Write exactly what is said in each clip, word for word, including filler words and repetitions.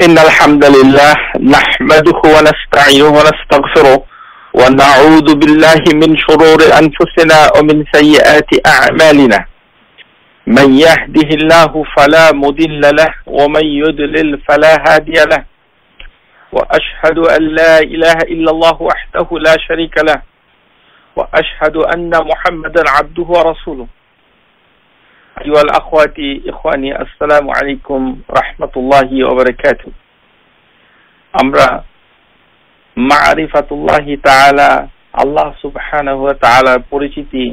إن الحمد لله نحمده ونستعينه ونستغفره ونعوذ بالله من شرور أنفسنا ومن سيئات أعمالنا من يهده الله فلا مضل له ومن يضلل فلا هادي له وأشهد أن لا إله إلا الله وحده لا شريك له وأشهد أن محمدا عبده ورسوله أيها الأخوات إخواني السلام عليكم ورحمة الله وبركاته আমরা মারিফাতুল্লাহি তাআলা আল্লাহ সুবহানাহু ওয়া তাআলার পরিচিতি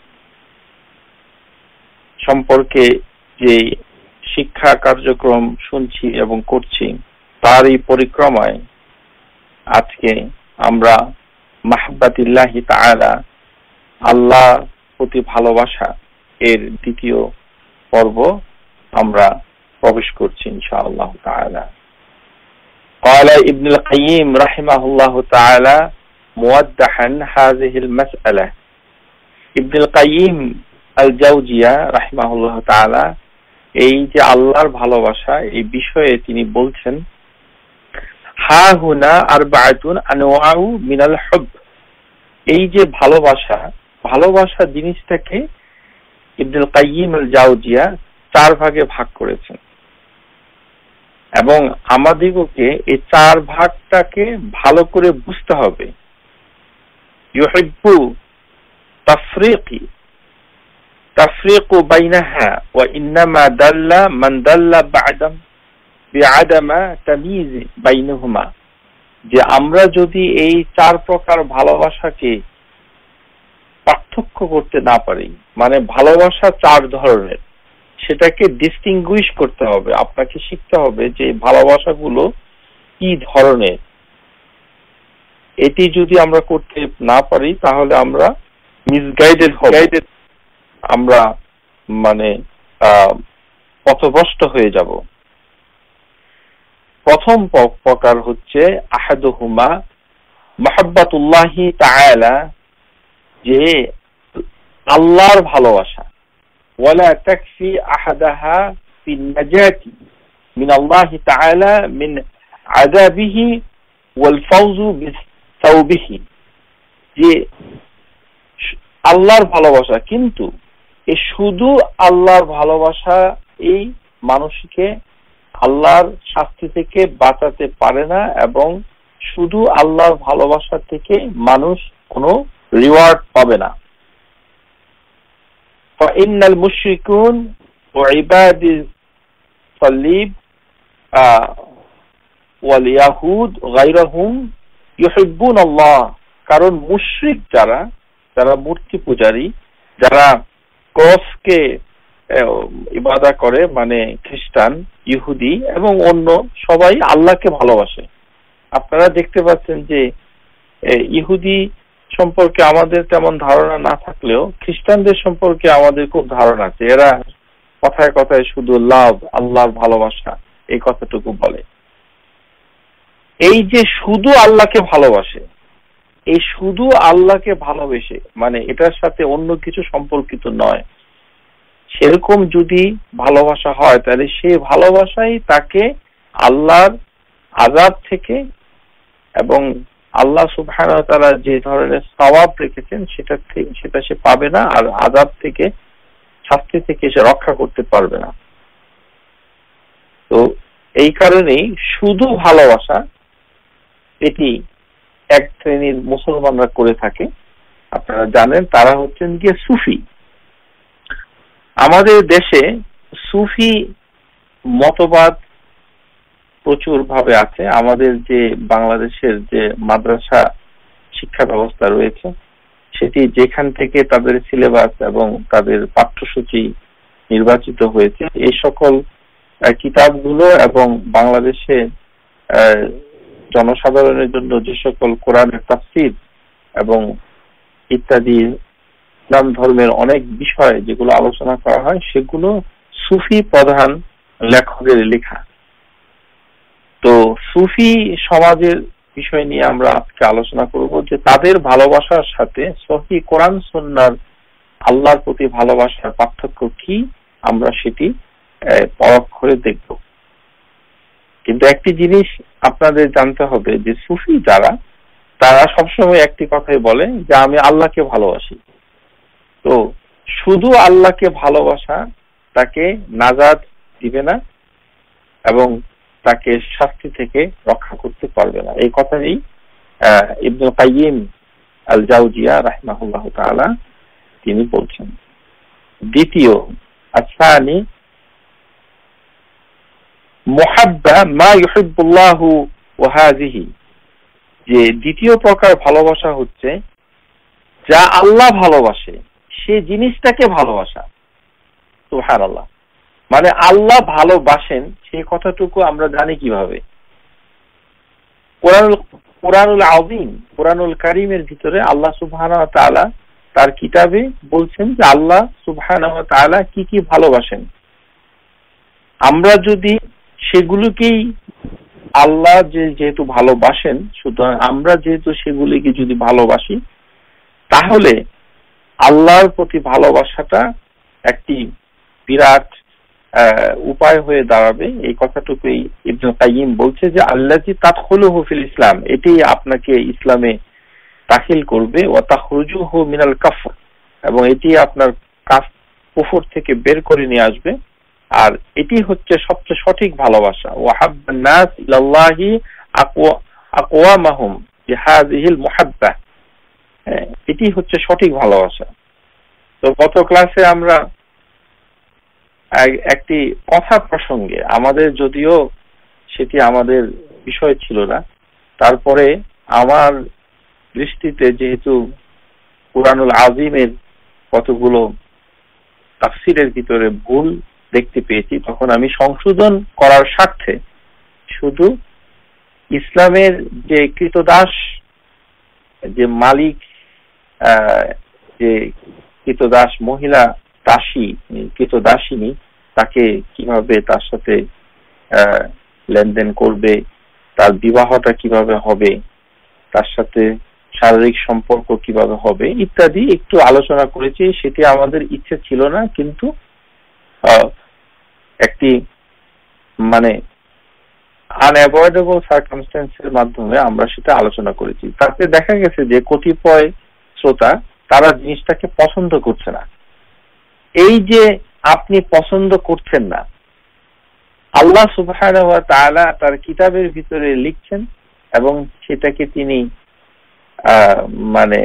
সম্পর্কে যে শিক্ষা কার্যক্রম শুনছি এবং করছি তারই পরিক্রমায় আজকে আমরা মাহাব্বাতিল্লাহি তাআলা আল্লাহ প্রতি ভালোবাসা এর দ্বিতীয় পর্ব আমরা প্রবেশ করছি ইনশাআল্লাহ তাআলা। قال ابن القيم رحمه الله تعالى موضحا هذه المسألة ابن القيم الجوزية رحمه الله تعالى এই যে আল্লাহর ভালোবাসা এই বিষয়ে তিনি বলছেন হা হুনা আরবাআতুন আনওয়াউ মিনাল হুব, এই যে ভালোবাসা ভালোবাসা জিনিসটাকে ইবনুল কাইয়িম আল জাওজিয়া চার ভাগে ভাগ করেছেন এবং আমাদিগকে এই চার ভাগটাকে ভালো করে বুঝতে হবে। ইউহিব্বু তাফরিকি তাফরিকু বাইনাহা ওয়া ইন্নামা দাল্লা মান দাল্লা বা'দাম বিআদামা তামিজ বাইনহুমা, যে আমরা যদি এই চার প্রকার ভালোবাসাকে পার্থক্য করতে না পারি, মানে ভালোবাসা চার ধরনের, সেটাকে ডিস্টিংগুইশ করতে হবে, আপনাকে শিখতে হবে যে ভালোবাসাগুলো কি ধরনের। এটি যদি আমরা করতে না পারি তাহলে আমরা মিসগাইডেড হব, আমরা মানে পথভ্রষ্ট হয়ে যাব। প্রথম প্রকার হচ্ছে আহাদুহুমা মাহাব্বাতুল্লাহি তাআলা, যে আল্লাহর ভালোবাসা। ওয়ালা তাকফি আহাদাহা ফিন নাজাতি মিন আল্লাহি তাআলা মিন আযাবিহি ওয়াল ফাওজু বিসাওবিহি, যে আল্লাহর ভালোবাসা, কিন্তু এই শুধু আল্লাহর ভালোবাসা এই মানুষকে আল্লাহর শাস্তি থেকে বাঁচাতে পারে না, এবং শুধু আল্লাহর ভালোবাসা থেকে মানুষ কোনো রিওয়ার্ড পাবে না। فإن المشركون وعباد الصليب واليهود غيرهم يحبون الله, কারণ মুশরিক যারা যারা মূর্তি পূজারী, যারা ক্রসকে ইবাদত করে, মানে খ্রিস্টান, ইহুদি এবং অন্য সবাই আল্লাহকে ভালোবাসে। আপনারা দেখতে পাচ্ছেন যে ইহুদি সম্পর্কে আমাদের তেমন ধারণা না থাকলেও খ্রিস্টানদের সম্পর্কে আমাদের খুব ধারণা আছে। এরা কথায় কথায় শুধু লাভ, আল্লাহর ভালোবাসা এই কথাটুকু বলে। এই যে শুধু আল্লাহকে ভালোবাসে, এই শুধু আল্লাহকে ভালোবেসে, মানে এটার সাথে অন্য কিছু সম্পর্কিত নয়, সেরকম যদি ভালোবাসা হয় তাহলে সেই ভালোবাসাই তাকে আল্লাহর আযাব থেকে এবং আল্লাহ সুবহানাহু ওয়া তাআলা যে ধরনের সওয়াব রেখেছেন সেটা সেটা সে পাবে না, আর আযাব থেকে, শাস্তি থেকে সে রক্ষা করতে পারবে না। তো এই কারণেই শুধু ভালোবাসা এটি এক শ্রেণীর মুসলমানরা করে থাকে। আপনারা জানেন তারা হচ্ছেন গিয়ে সুফি। আমাদের দেশে সুফি মতবাদ প্রচুর ভাবে আছে। আমাদের যে বাংলাদেশের যে মাদ্রাসা শিক্ষা ব্যবস্থা রয়েছে সেটি যেখান থেকে তাদের সিলেবাস এবং তাদের পাঠ্যসূচি নির্বাচিত হয়েছে, এই সকল কিতাবগুলো এবং বাংলাদেশে জনসাধারণের জন্য যে সকল কোরআনের তাফসীর এবং ইত্যাদি ইসলাম ধর্মের অনেক বিষয় যেগুলো আলোচনা করা হয় সেগুলো সুফি প্রধান লেখকের লেখা। তো সুফি সমাজের বিষয় নিয়ে আমরা আজকে আলোচনা করব, যে তাদের ভালোবাসার সাথে সহিহ কোরআন সুন্নাহর আল্লাহর প্রতি ভালোবাসার পার্থক্য কি, আমরা সেটি পরখ করে দেখব। কিন্তু একটি জিনিস আপনাদের জানতে হবে যে সুফি যারা, তারা সবসময় একটি কথাই বলে যে আমি আল্লাহকে ভালোবাসি। তো শুধু আল্লাহকে ভালোবাসা তাকে নাজাত দিবে না এবং তাকে শাস্তি থেকে রক্ষা করতে পারবে না। এই কথাই ইবনুল কাইয়িম আল জাওজিয়া রাহিমাহুল্লাহ তাআলা তিনি বলছেন। দ্বিতীয়, আসানি মুহাব্বা মা ইউহিব্বুল্লাহু ওয়া হাযিহি, যে দ্বিতীয় প্রকার ভালোবাসা হচ্ছে যা আল্লাহ ভালোবাসে সে জিনিসটাকে ভালোবাসা। সুবহানাল্লাহ। মানে আল্লাহ ভালোবাসেন সেই কথাটুকু আমরা জানি কিভাবে? কোরআনুল কোরআনুল আযীম, কোরআনুল কারীমের ভিতরে আল্লাহ সুবহানাহু ওয়া তাআলা তার কিতাবে বলছেন যে আল্লাহ সুবহানাহু ওয়া তাআলা কি কি ভালোবাসেন। আমরা যদি সেগুলোকেই আল্লাহ যে যেহেতু ভালোবাসেন, সুতরাং আমরা যেহেতু সেগুলিকে যদি ভালোবাসি, তাহলে আল্লাহর প্রতি ভালোবাসাটা একটি বিরাট উপায় হয়ে দাঁড়াবে। এই কথাটুকুই ইবনুল কাইয়িম বলছে যে আল্লাযী তাদখুলুহু ফিল ইসলাম, এটি আপনাকে ইসলামে দাখিল করবে, ওয়া তাখরুজুহু মিনাল কাফর, এবং এটি আপনার কুফর থেকে বের করে নিয়ে আসবে। আর এটি হচ্ছে সবচেয়ে সঠিক ভালোবাসা। ওয়া হাব্বান নাস ইলাল্লাহি আকওয়ামাহুম বিহাযিহিল মুহাব্বা, এটি হচ্ছে সঠিক ভালোবাসা। তো গত ক্লাসে আমরা একটি কথা প্রসঙ্গে, আমাদের যদিও সেটি আমাদের বিষয় ছিল না, তারপরে আমার দৃষ্টিতে যেহেতু কুরআনুল আযীমের কতগুলো তাফসীরের ভিতরে ভুল দেখতে পেয়েছি, তখন আমি সংশোধন করার স্বার্থে শুধু ইসলামের যে কৃতদাস, যে মালিক, যে কৃতদাস মহিলা দাসী, কৃতদাসিনী, তাকে কিভাবে তার সাথে লেনদেন করবে, তার বিবাহটা কিভাবে হবে, তার সাথে শারীরিক সম্পর্ক কিভাবে হবে ইত্যাদি একটু আলোচনা করেছি। সেটি আমাদের ইচ্ছে ছিল না, কিন্তু একটি মানে আনঅ্যাভয়েডেবল সার্কামস্ট্যান্সের মাধ্যমে আমরা সেটা আলোচনা করেছি। তাতে দেখা গেছে যে কতিপয় শ্রোতা তারা জিনিসটাকে পছন্দ করছে না। এই যে আপনি পছন্দ করছেন না, আল্লাহ সুবহানাহু ওয়া তাআলা তার কিতাবের ভিতরে লিখছেন এবং সেটাকে তিনি মানে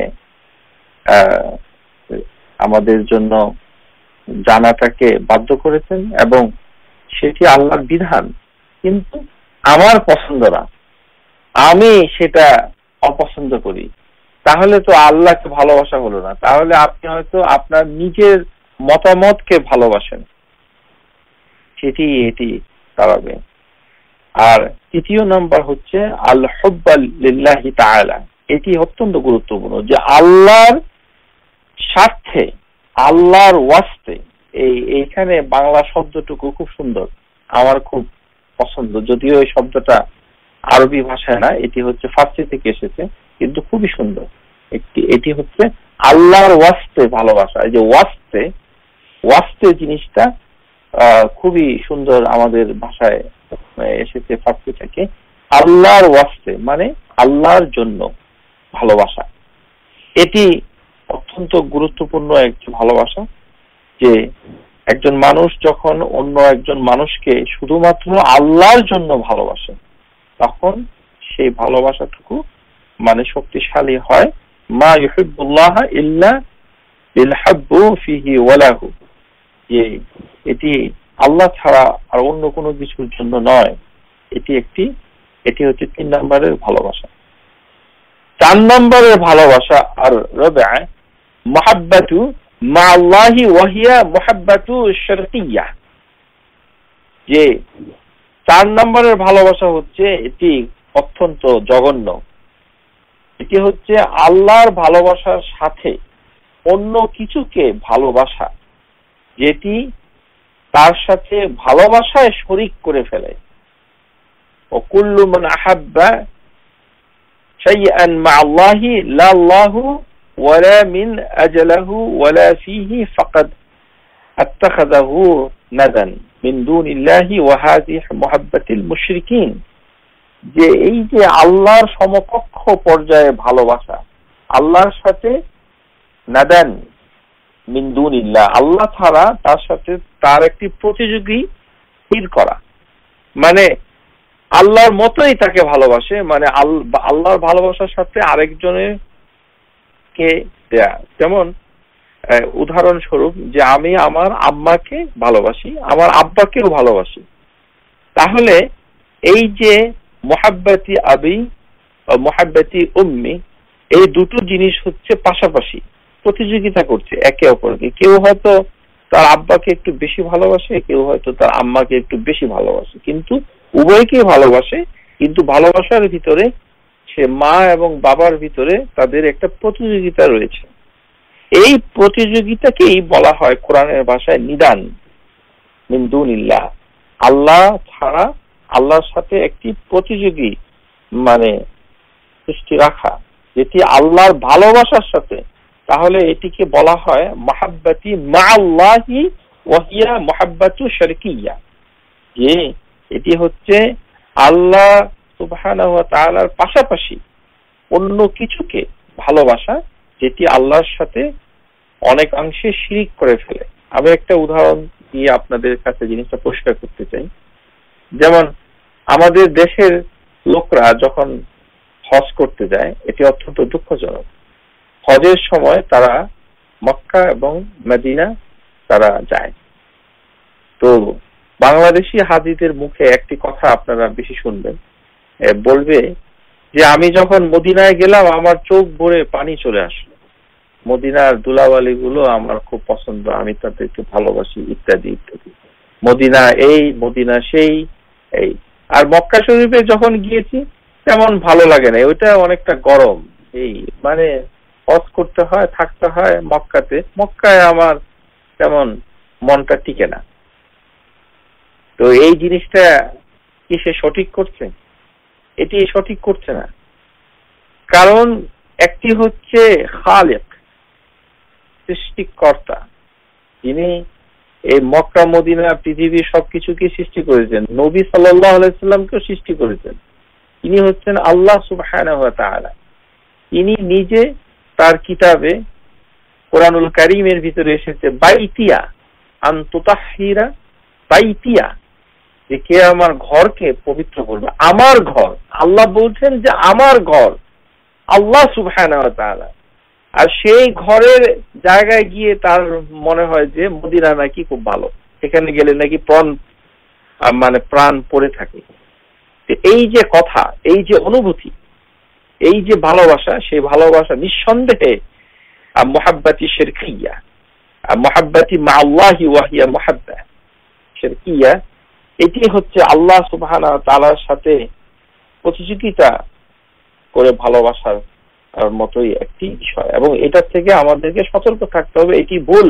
আমাদের জন্য জানাটাকে বাধ্য করেছেন এবং সেটি আল্লাহর বিধান, কিন্তু আমার পছন্দ না, আমি সেটা অপছন্দ করি। তাহলে তো আল্লাহকে ভালোবাসা হলো না, তাহলে আপনি হয়তো আপনার নিজের মতামতকে ভালোবাসেন, সেটি এটি দাঁড়াবে। আর তৃতীয় নাম্বার হচ্ছে আল হুব্বা লিল্লাহি তাআলা। এটি অত্যন্ত গুরুত্বপূর্ণ যে আল্লাহর স্বার্থে, আল্লাহর ওয়াস্তে, এই এইখানে বাংলা শব্দটুকু খুব সুন্দর, আমার খুব পছন্দ, যদিও এই শব্দটা আরবি ভাষায় না, এটি হচ্ছে ফার্সি থেকে এসেছে, কিন্তু খুবই সুন্দর। একটি এটি হচ্ছে আল্লাহর ওয়াস্তে ভালোবাসা। এই যে ওয়াস্তে, ওয়াস্তে জিনিসটা খুবই সুন্দর আমাদের ভাষায় এসেছে ফার্সি থেকে। আল্লাহর ওয়াস্তে মানে আল্লাহর জন্য ভালোবাসা। এটি অত্যন্ত গুরুত্বপূর্ণ একটি ভালোবাসা, যে একজন মানুষ যখন অন্য একজন মানুষকে শুধুমাত্র আল্লাহর জন্য ভালোবাসে, তখন সেই ভালোবাসাটুকু মানে শক্তিশালী হয়। মা ইউহিব্বুল্লাহ ইল্লা বিল হুব্বি ফিহি ওয়ালাহু, যে এটি আল্লাহ ছাড়া আর অন্য কোনো কিছুর জন্য নয়। এটি একটি এটি হচ্ছে তিন নম্বরের ভালোবাসা। চার নম্বরের ভালোবাসা আর রবে মুহাব্বাতু মা আল্লাহি ওয়া হিয়া মুহাব্বাতু শারকিয়্যাহ, যে চার নম্বরের ভালোবাসা হচ্ছে এটি অত্যন্ত জঘন্য। এটি হচ্ছে আল্লাহর ভালোবাসার সাথে অন্য কিছুকে ভালোবাসা, যেটি তার সাথে ভালোবাসায় শরীক করে ফেলে। ও কুল্লু মান আহাব্বা শাইআন মা আল্লাহি লা আল্লাহু ওয়ালা মিন আজলাহু ওয়ালা ফিহি ফাকাদ আত্তাখাযাহু নাদান। মিন দুনিল্লাহি ওয়া হাযিহি মুহাব্বাতিল মুশরিকিন, যে এই যে আল্লাহর সমকক্ষ পর্যায়ে ভালোবাসা, আল্লাহর সাথে নাদান মিন দুনিল্লাহ, আল্লাহ ছাড়া তার সাথে তার একটি প্রতিযোগী স্থির করা, মানে আল্লাহর মতোই তাকে ভালোবাসে, মানে আল্লাহর ভালোবাসার সাথে আরেকজনের কে দেয়া। যেমন উদাহরণস্বরূপ, যে আমি আমার আম্মাকে ভালোবাসি, আমার আব্বাকেও ভালোবাসি, তাহলে এই যে মুহাব্বতি আবি ও মুহাব্বতি উম্মি, এই দুটো জিনিস হচ্ছে পাশাপাশি প্রতিযোগিতা করছে একে অপরকে। কেউ হয়তো তার আব্বাকে একটু বেশি ভালোবাসে, কেউ হয়তো তার আম্মাকে একটু বেশি ভালোবাসে, কিন্তু উভয়কেই ভালোবাসে, কিন্তু ভালোবাসার ভিতরে সে মা এবং বাবার ভিতরে তাদের একটা প্রতিযোগিতা রয়েছে। এই প্রতিযোগিতাকেই বলা হয় কোরআনের ভাষায় নিদান মিন দুনিল্লাহ, আল্লাহ ছাড়া আল্লাহর সাথে একটি প্রতিযোগী মানে সৃষ্টি রাখা, যেটি আল্লাহর ভালোবাসার সাথে, তাহলে এটিকে বলা হয় মুহাব্বতি মাআল্লাহি ওয়া হিয়া মুহাব্বাতু শিরকিয়্যা, যে এটি হচ্ছে আল্লাহ সুবহানাহু ওয়া তাআলার পাশাপাশি অন্য কিছুকে ভালোবাসা, যেটি আল্লাহর সাথে অনেকাংশে শিরিক করে ফেলে। আমি একটা উদাহরণ দিয়ে আপনাদের কাছে জিনিসটা পরিষ্কার করতে চাই। যেমন আমাদের দেশের লোকরা যখন হজ করতে যায়, এটি অত্যন্ত দুঃখজনক। হজের সময় তারা মক্কা এবং মদিনা তারা যায়, তো বাংলাদেশি হাজিদের মুখে একটি কথা আপনারা বেশি শুনবেন, বলবে যে আমি যখন মদিনায় গেলাম আমার চোখ ভরে পানি চলে আসলো, মদিনার দুলাবালি গুলো আমার খুব পছন্দ, আমি তাদেরকে ভালোবাসি, ইত্যাদি ইত্যাদি, মদিনা এই মদিনা সেই এই। আর মক্কা শরীফে যখন গিয়েছি তেমন ভালো লাগে না, ওইটা অনেকটা গরম, এই মানে হজ করতে হয়, থাকতে হয় মক্কাতে, মক্কায় আমার তেমন মনটা টিকে না। তো এই জিনিসটা কি সে সঠিক করছে? এটি সঠিক করছে না, কারণ একটি হচ্ছে খালিক, সৃষ্টিকর্তা, যিনি এই মক্কা মদিনা পৃথিবীর সবকিছুকে সৃষ্টি করেছেন, নবী সাল্লাল্লাহু আলাইহি সাল্লামকেও সৃষ্টি করেছেন, তিনি হচ্ছেন আল্লাহ সুবহানাহু ওয়া তাআলা। তিনি নিজে তার কিতাবে কোরআনুল কারীমের ভিতরে এসেছে বাইতিয়া আন তুতাহহিরা বাইতিয়া, যে কে আমার ঘরকে পবিত্র করবে, আমার ঘর, আল্লাহ বলছেন যে আমার ঘর, আল্লাহ সুবহানাহু ওয়া তাআলা। আর সেই ঘরের জায়গায় গিয়ে তার মনে হয় যে মদিনা নাকি খুব ভালো, সেখানে গেলে নাকি প্রাণ মানে প্রাণ পড়ে থাকে। এই যে কথা, এই যে অনুভূতি, এই যে ভালোবাসা, সেই ভালোবাসা নিঃসন্দেহে মুহাব্বতি শিরকিয়্যা, মুহাব্বতি মাআল্লাহি ওয়া হিয়া মুহাব্বা শিরকিয়্যা, এটি হচ্ছে আল্লাহ সুবহানাহু ওয়া তাআলার সাথে প্রতিযোগিতা করে ভালোবাসার মতোই একটি বিষয়, এবং এটা থেকে আমাদেরকে সতর্ক থাকতে হবে। এটি ভুল,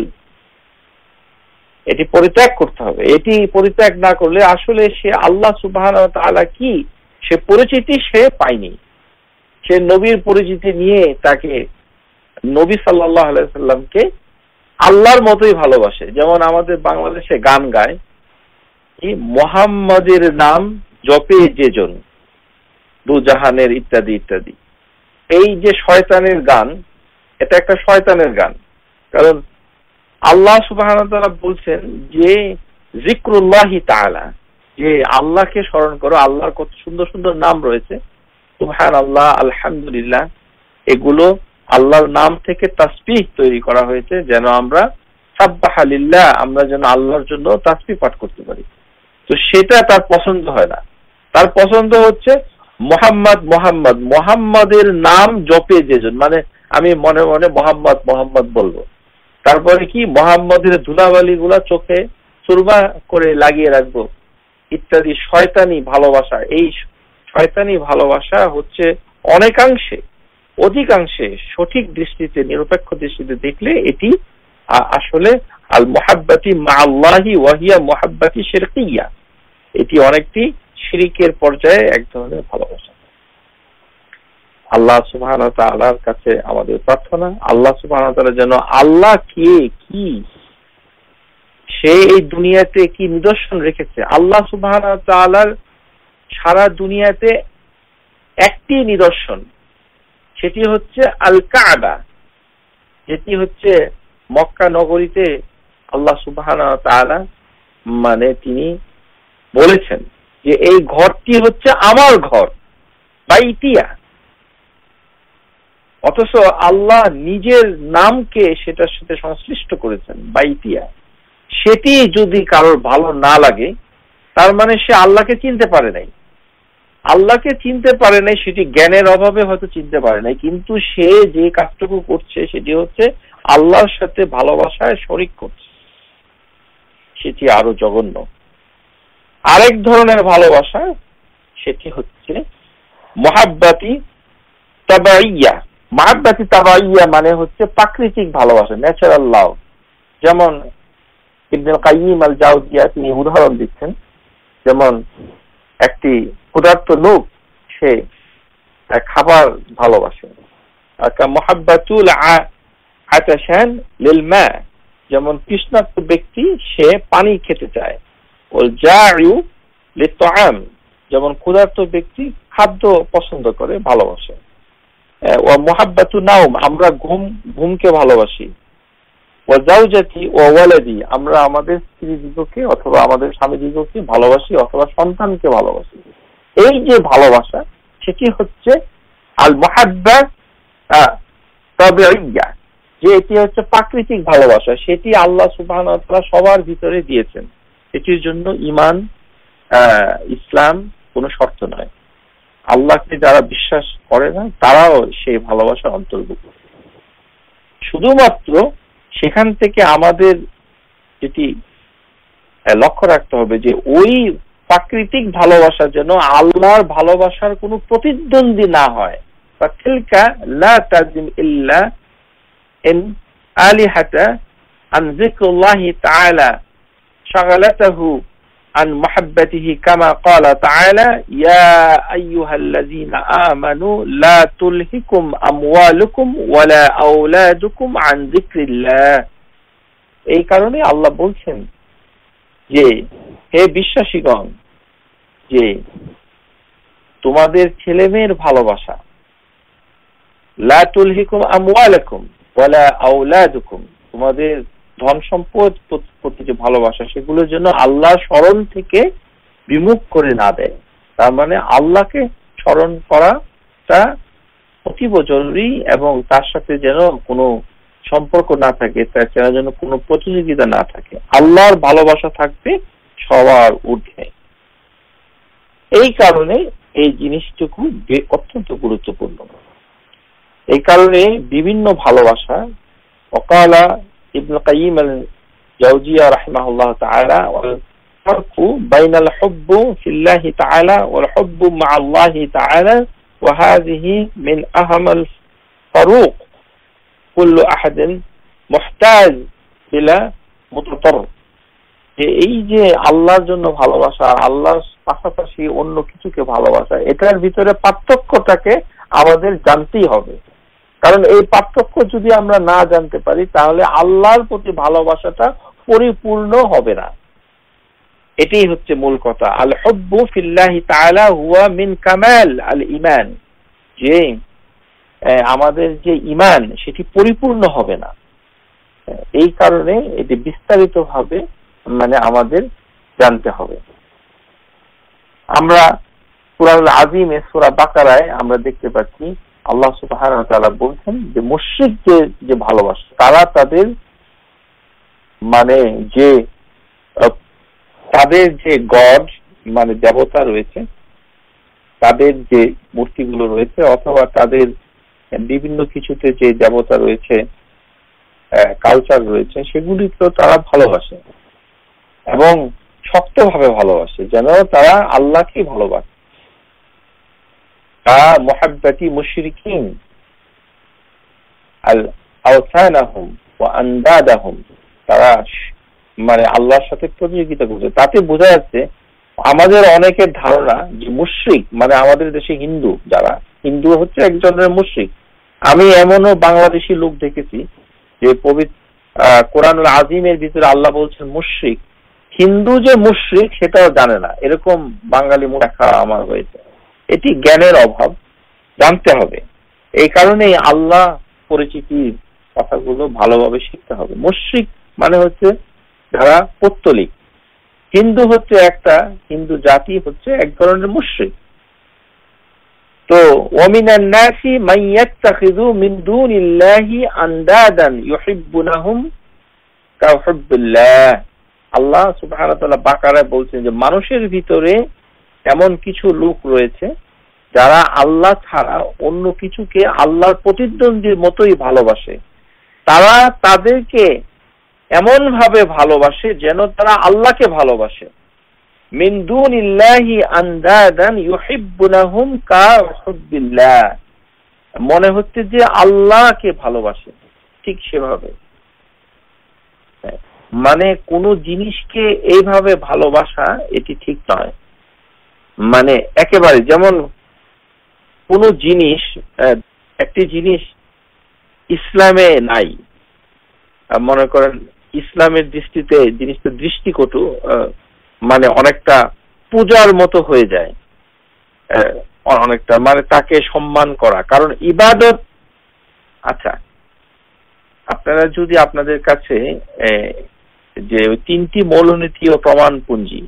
এটি পরিত্যাগ করতে হবে। এটি পরিত্যাগ না করলে আসলে সে আল্লাহ সুবহানাহু ওয়া তাআলা কি সে পরিচিতি সে পায়নি। সে নবীর পরিচিতি নিয়ে তাকে নবী সাল্লাল্লাহু আলাইহি সাল্লামকে আল্লাহর মতোই ভালোবাসে। যেমন আমাদের বাংলাদেশে গান গায়, কি মুহাম্মাদের নাম জপে যেজন দু জাহানের ইত্যাদি ইত্যাদি। এই যে শয়তানের গান, এটা একটা শয়তানের গান, কারণ আল্লাহ সুবহানাহু ওয়া তাআলা বলছেন যে যিকরুল্লাহি তাআলা, যে আল্লাহকে স্মরণ করো। আল্লাহর কত সুন্দর সুন্দর নাম রয়েছে, সুবহানাল্লাহ, আলহামদুলিল্লাহ, এগুলো আল্লাহর নাম থেকে তাসবিহ তৈরি করা হয়েছে, যেন আমরা সাব্বাহা লিল্লাহ, আমরা যেন আল্লাহর জন্য তাসবিহ পাঠ করতে পারি। তো সেটা তার পছন্দ হয় না, তার পছন্দ হচ্ছে মোহাম্মদ মোহাম্মদ মোহাম্মদের নাম জপে যেজন, মানে আমি মনে মনে মোহাম্মদ মোহাম্মদ বলবো, তারপরে কি মোহাম্মদের ধুলাবালি গুলা চোখে সুরমা করে লাগিয়ে রাখবো ইত্যাদি শয়তানি ভালোবাসা। এই শয়তানি ভালোবাসা হচ্ছে অনেকাংশে, অধিকাংশে সঠিক দৃষ্টিতে, নিরপেক্ষ দৃষ্টিতে দেখলে এটি আসলে আল মুহাব্বতি মাআল্লাহি ওয়া হিয়া মুহাব্বতি শিরকিয়্যা, এটি অনেকটি শিরিকের পর্যায়ে এক ধরনের ভালোবাসা। আল্লাহ সুবহানাহু ওয়া তাআলার কাছে আমাদের প্রার্থনা, আল্লাহ সুবহানাহু ওয়া তাআলা যেন আল্লাহ কে কি সে এই দুনিয়াতে কি নিদর্শন রেখেছে? আল্লাহ সুবহানাহু ওয়া তাআলার সারা দুনিয়াতে একটি নিদর্শন, সেটি হচ্ছে আল কাবা, যেটি হচ্ছে মক্কা নগরীতে আল্লাহ সুবহানাহু ওয়া তাআলা মানে তিনি বলেছেন যে এই ঘরটি হচ্ছে আমার ঘর, বাইতিয়া। অথচ আল্লাহ নিজের নামকে সেটার সাথে সংশ্লিষ্ট করেছেন, বাইতিয়া। সেটি যদি কারোর ভালো না লাগে, তার মানে সে আল্লাহকে চিনতে পারে নাই। আল্লাহকে চিনতে পারে নাই, সেটি জ্ঞানের অভাবে হয়তো চিনতে পারে নাই, কিন্তু সে যে কাজটুকু করছে সেটি হচ্ছে আল্লাহর সাথে ভালোবাসায় শরীক করছে, সেটি আরো জঘন্য। আরেক ধরনের ভালোবাসা, সেটি হচ্ছে মুহাব্বাতি তাবাইয়া। মুহাব্বাতি তাবাইয়া মানে হচ্ছে প্রাকৃতিক ভালোবাসা, ন্যাচারাল লাভ। যেমন ইবনুল কাইয়িম আল জাওজিয়া তিনি উদাহরণ দিচ্ছেন, যেমন একটি ক্ষুধার্ত লোক সে খাবার ভালোবাসে, মুহাব্বাতুল আতাশান লিল মা, যেমন তৃষ্ণার্ত ব্যক্তি সে পানি খেতে চায়। ওয়াল জাইউ লিত-তাআম, যেমন ক্ষুধার্ত ব্যক্তি খাদ্য পছন্দ করে, ভালোবাসে। ওয়া মুহাব্বাতু নাওম, আমরা ঘুম ঘুমকে ভালোবাসি। ওয়া যাওজাতি ওয়া ওয়ালাদি, আমরা আমাদের স্ত্রী দিগকে অথবা আমাদের স্বামী দিগকে ভালোবাসি অথবা সন্তানকে ভালোবাসি। এই যে ভালোবাসা, সেটি হচ্ছে আল মুহাব্বা তাবিইয়া, যে এটি হচ্ছে প্রাকৃতিক ভালোবাসা। সেটি আল্লাহ সুবহানাহু ওয়া তাআলা সবার ভিতরে দিয়েছেন। এটির জন্য ঈমান, ইসলাম কোনো শর্ত নয়। আল্লাহকে যারা বিশ্বাস করে না তারাও সেই ভালোবাসার অন্তর্ভুক্ত। শুধুমাত্র সেখান থেকে আমাদের যেটি লক্ষ্য রাখতে হবে যে ওই প্রাকৃতিক ভালোবাসা যেন আল্লাহর ভালোবাসার কোনো প্রতিদ্বন্দ্বী না হয়। ফাতিলকা লা তাজিম ইল্লা ইন আলিহাতা আন যিকরিল্লাহি তাআলা শাগালাতাহু আন মুহাব্বাতিহি কামা ক্বালা তাআলা ইয়া আইয়ুহাল্লাযীনা আমানু লা তুলহিকুম আমওয়ালুকুম ওয়ালা আওলাদুকুম আন যিকরিল্লাহ। এই কারণে আল্লাহ বলছেন যে হে বিশ্বাসীগণ, যে তোমাদের ছেলে মেয়ের ভালোবাসা, লা তুলহিকুম আমওয়ালুকুম ওয়ালা আওলাদুকুম, তোমাদের ধন সম্পদ প্রতি যে ভালোবাসা, সেগুলোর জন্য আল্লাহ স্মরণ থেকে বিমুখ করে না দেয়। তার মানে আল্লাহকে স্মরণ করাটা অতীব জরুরি, এবং তার সাথে যেন কোনো সম্পর্ক না থাকে, তার যেন কোনো প্রতিযোগিতা না থাকে। আল্লাহর ভালোবাসা থাকবে সবার ঊর্ধ্বে। এই কারণে এই জিনিসটুকু অত্যন্ত গুরুত্বপূর্ণ। এই কারণে বিভিন্ন ভালোবাসা, ওয়াকালা ইবনে কাইয়িম আল জাওজিয়া রাহিমাহুল্লাহ তাআলা, ওয়াল ফারকু বাইনাল হুব্বি ফিল্লাহি তাআলা ওয়াল হুব্বু মা'আল্লাহি তাআলা ওয়া হাযিহি মিন আহমাল ফারুক কুল্লু আহাদিন মুহতাজ ইলা মুতাতার। এই যে আল্লাহর জন্য ভালোবাসা, আল্লাহর পাশাপাশি অন্য কিছুকে ভালোবাসা, এটার ভিতরে পার্থক্যটাকে আমাদের জানতেই হবে। কারণ এই পার্থক্য যদি আমরা না জানতে পারি, তাহলে আল্লাহর প্রতি ভালোবাসাটা পরিপূর্ণ হবে না। এটাই হচ্ছে মূল কথা। আল হুব্বু ফিল্লাহি তাআলা হুয়া মিন কামাল আল ঈমান, যে আমাদের যে ঈমান সেটি পরিপূর্ণ হবে না। এই কারণে এটি বিস্তারিত ভাবে মানে আমাদের জানতে হবে। আমরা সূরা আযীমে সূরা বাকারায় আমরা দেখতে পাচ্ছি আল্লাহ সুবহানাহু ওয়া তাআলা বলছেন যে মুশরিকদের যে ভালোবাসা, তারা তাদের মানে যে তাদের যে গড মানে দেবতা রয়েছে, তাদের যে মূর্তিগুলো রয়েছে, অথবা তাদের বিভিন্ন কিছুতে যে দেবতা রয়েছে, কালচার রয়েছে, সেগুলিকেও তারা ভালোবাসে এবং শক্তভাবে ভালোবাসে, যেন তারা আল্লাহকেই ভালোবাসে। কা মুহাব্বাতি মুশরিকিন আল আওসানাহুম ওয়া আনদাদাহুম, তারা মানে আল্লাহর সাথে প্রতিযোগিতা করছে। তাতে বোঝা যাচ্ছে আমাদের অনেকের ধারণা যে মুশরিক মানে আমাদের দেশে হিন্দু, যারা হিন্দু হচ্ছে এক ধরনের মুশরিক। আমি এমনও বাংলাদেশি লোক দেখেছি যে পবিত্র কোরআনুল আজিমের ভিতরে আল্লাহ বলছেন মুশরিক, হিন্দু যে মুশরিক সেটাও জানে না, এরকম বাঙালি লেখা আমার হয়েছে। এটি জ্ঞানের অভাব, জানতে হবে। এই কারণেই আল্লাহ পরিচিতির কথাগুলো ভালোভাবে শিখতে হবে। মুশরিক মানে হচ্ছে যারা পৌত্তলিক, হিন্দু হচ্ছে একটা, হিন্দু জাতি হচ্ছে এক ধরনের মুশরিক। তো ওয়ামিনান নাসি মান ইয়াত্তাখিযু মিন দুনিল্লাহি আনদাদান ইউহিব্বুনাহুম কাহুব্বিল্লাহ। আল্লাহ সুবহানাহু ওয়া তাআলা বাকারায় বলছেন যে মানুষের ভিতরে এমন কিছু লোক রয়েছে যারা আল্লাহ ছাড়া অন্য কিছুকে আল্লাহর প্রতিদ্বন্দ্বীর মতোই ভালোবাসে। তারা তাদেরকে এমন ভাবে ভালোবাসে যেন তারা আল্লাহকে ভালোবাসে। মিন দুনিল্লাহি আনদাদান ইউহিব্বুনাহুম কাহুব্বিল্লাহ, মনে হচ্ছে যে আল্লাহকে ভালোবাসে, ঠিক সেভাবে। মানে কোন জিনিসকে এইভাবে ভালোবাসা এটি ঠিক নয়। মানে একেবারে যেমন কোন জিনিস, একটি জিনিস ইসলামে নাই, মনে করেন ইসলামের দৃষ্টিতে জিনিসটা দৃষ্টিকটু, মানে অনেকটা পূজার মতো হয়ে যায়, অনেকটা মানে তাকে সম্মান করা, কারণ ইবাদত। আচ্ছা, আপনারা যদি আপনাদের কাছে যে তিনটি মৌলনীতি ও প্রমাণপুঞ্জি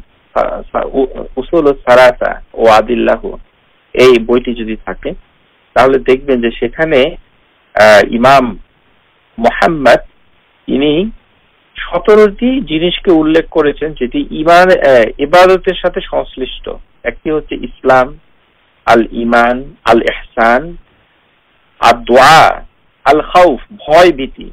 উসুল সালাসা ও আদিল্লাহ এই বইটি যদি থাকে, তাহলে দেখবেন যে সেখানে ইমাম মুহাম্মদ তিনি সতেরোটি জিনিসকে উল্লেখ করেছেন যেটি ইমান ইবাদতের সাথে সংশ্লিষ্ট। একটি হচ্ছে ইসলাম, আল ইমান, আল ইহসান, আর দোয়া, আল খাউফ ভয় ভীতি,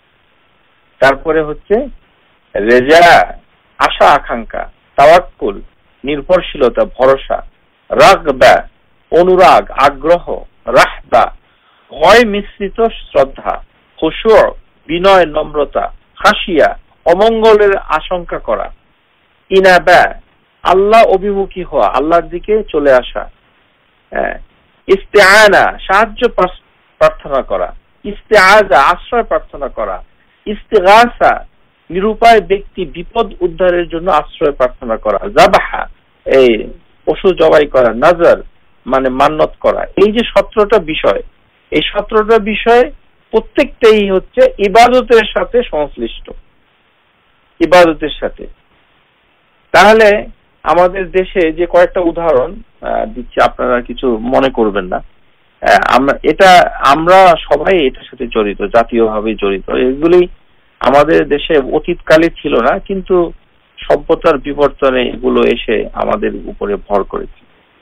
তারপরে হচ্ছে রেজা আশা আকাঙ্ক্ষা, তাওয়াক্কুল নির্ভরশীলতা ভরসা, রাগবা অনুরাগ আগ্রহ, রাহবা ভয় মিশ্রিত শ্রদ্ধা, খুশু বিনয় নম্রতা, খাশিয়া অমঙ্গলের আশঙ্কা করা, ইনাবা আল্লাহ অভিমুখী হওয়া আল্লাহর দিকে চলে আসা, ইস্তেআনা সাহায্য প্রার্থনা করা, ইস্তেআজা আশ্রয় প্রার্থনা করা, ইস্তেগাসা নিরুপায় ব্যক্তি বিপদ উদ্ধারের জন্য আশ্রয় প্রার্থনা করা, যাবাহা এই পশু জবাই করা, নাজার মানে মান্নত করা। এই যে সতেরোটা বিষয়, এই সতেরোটা বিষয় প্রত্যেকটাই হচ্ছে ইবাদতের সাথে সংশ্লিষ্ট, ইবাদতের সাথে। তাহলে আমাদের দেশে যে কয়েকটা উদাহরণ দিচ্ছি, আপনারা কিছু মনে করবেন না, আমরা এটা আমরা সবাই এটার সাথে জড়িত, জাতীয়ভাবে জড়িত। এগুলি আমাদের দেশে অতীতকালে ছিল না, কিন্তু সভ্যতার বিবর্তনে এগুলো এসে আমাদের উপরে ভর করেছে।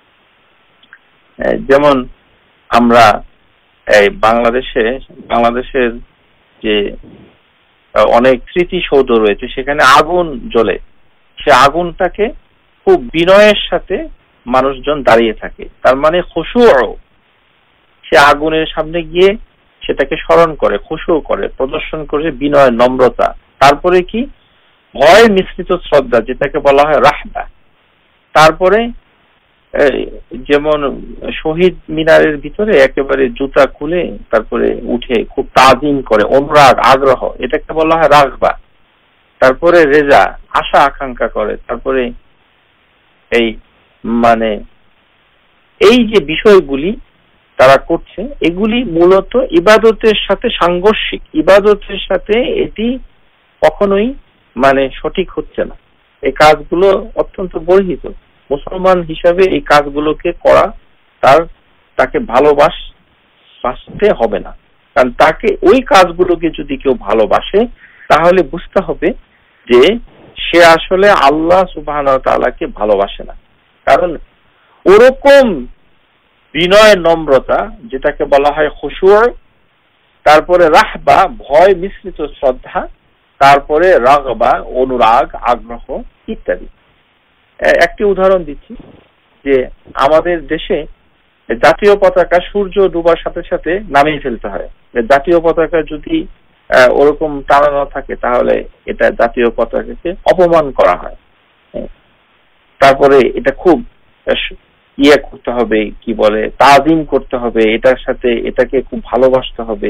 যেমন আমরা এই বাংলাদেশে বাংলাদেশের যে অনেক স্মৃতিসৌধ রয়েছে সেখানে আগুন জ্বলে, সে আগুনটাকে খুব বিনয়ের সাথে মানুষজন দাঁড়িয়ে থাকে, তার মানে খুশু, সে আগুনের সামনে গিয়ে সেটাকে স্মরণ করে, খুশু করে, প্রদর্শন করে বিনয় নম্রতা। তারপরে কি ভয় মিশ্রিত শ্রদ্ধা, যেটাকে বলা হয় রাহবা। তারপরে যেমন শহীদ মিনারের ভিতরে একেবারে জুতা খুলে তারপরে উঠে খুব তাজিম করে, অনুরাগ আগ্রহ, এটাকে বলা হয় রাগবা। তারপরে রেজা আশা আকাঙ্ক্ষা করে। তারপরে এই মানে এই যে বিষয়গুলি তারা করছে, এগুলি মূলত ইবাদতের সাথে সাংঘর্ষিক, ইবাদতের সাথে এটি কখনোই মানে সঠিক হচ্ছে না। এই কাজগুলো অত্যন্ত বর্হিত। মুসলমান হিসাবে এই কাজগুলোকে করা তার তাকে ভালোবাস বাসতে হবে না, কারণ তাকে ওই কাজগুলোকে যদি কেউ ভালোবাসে তাহলে বুঝতে হবে যে সে আসলে আল্লাহ সুবহানাহু ওয়া তাআলাকে ভালোবাসে না। কারণ ওরকম বিনয় নম্রতা, যেটাকে বলা হয় খুশু, তারপরে রাহবা ভয় মিশ্রিত শ্রদ্ধা, তারপরে রাগবা অনুরাগ আগ্রহ ইত্যাদি। একটি উদাহরণ দিচ্ছি যে আমাদের দেশে জাতীয় পতাকা সূর্য ডুবার সাথে সাথে নামিয়ে ফেলতে হয়। জাতীয় পতাকা যদি ওরকম টানানো থাকে তাহলে এটা জাতীয় পতাকাকে অপমান করা হয়। তারপরে এটা খুব ইয়ে করতে হবে, কি বলে, তাজিম করতে হবে, এটার সাথে এটাকে খুব ভালোবাসতে হবে।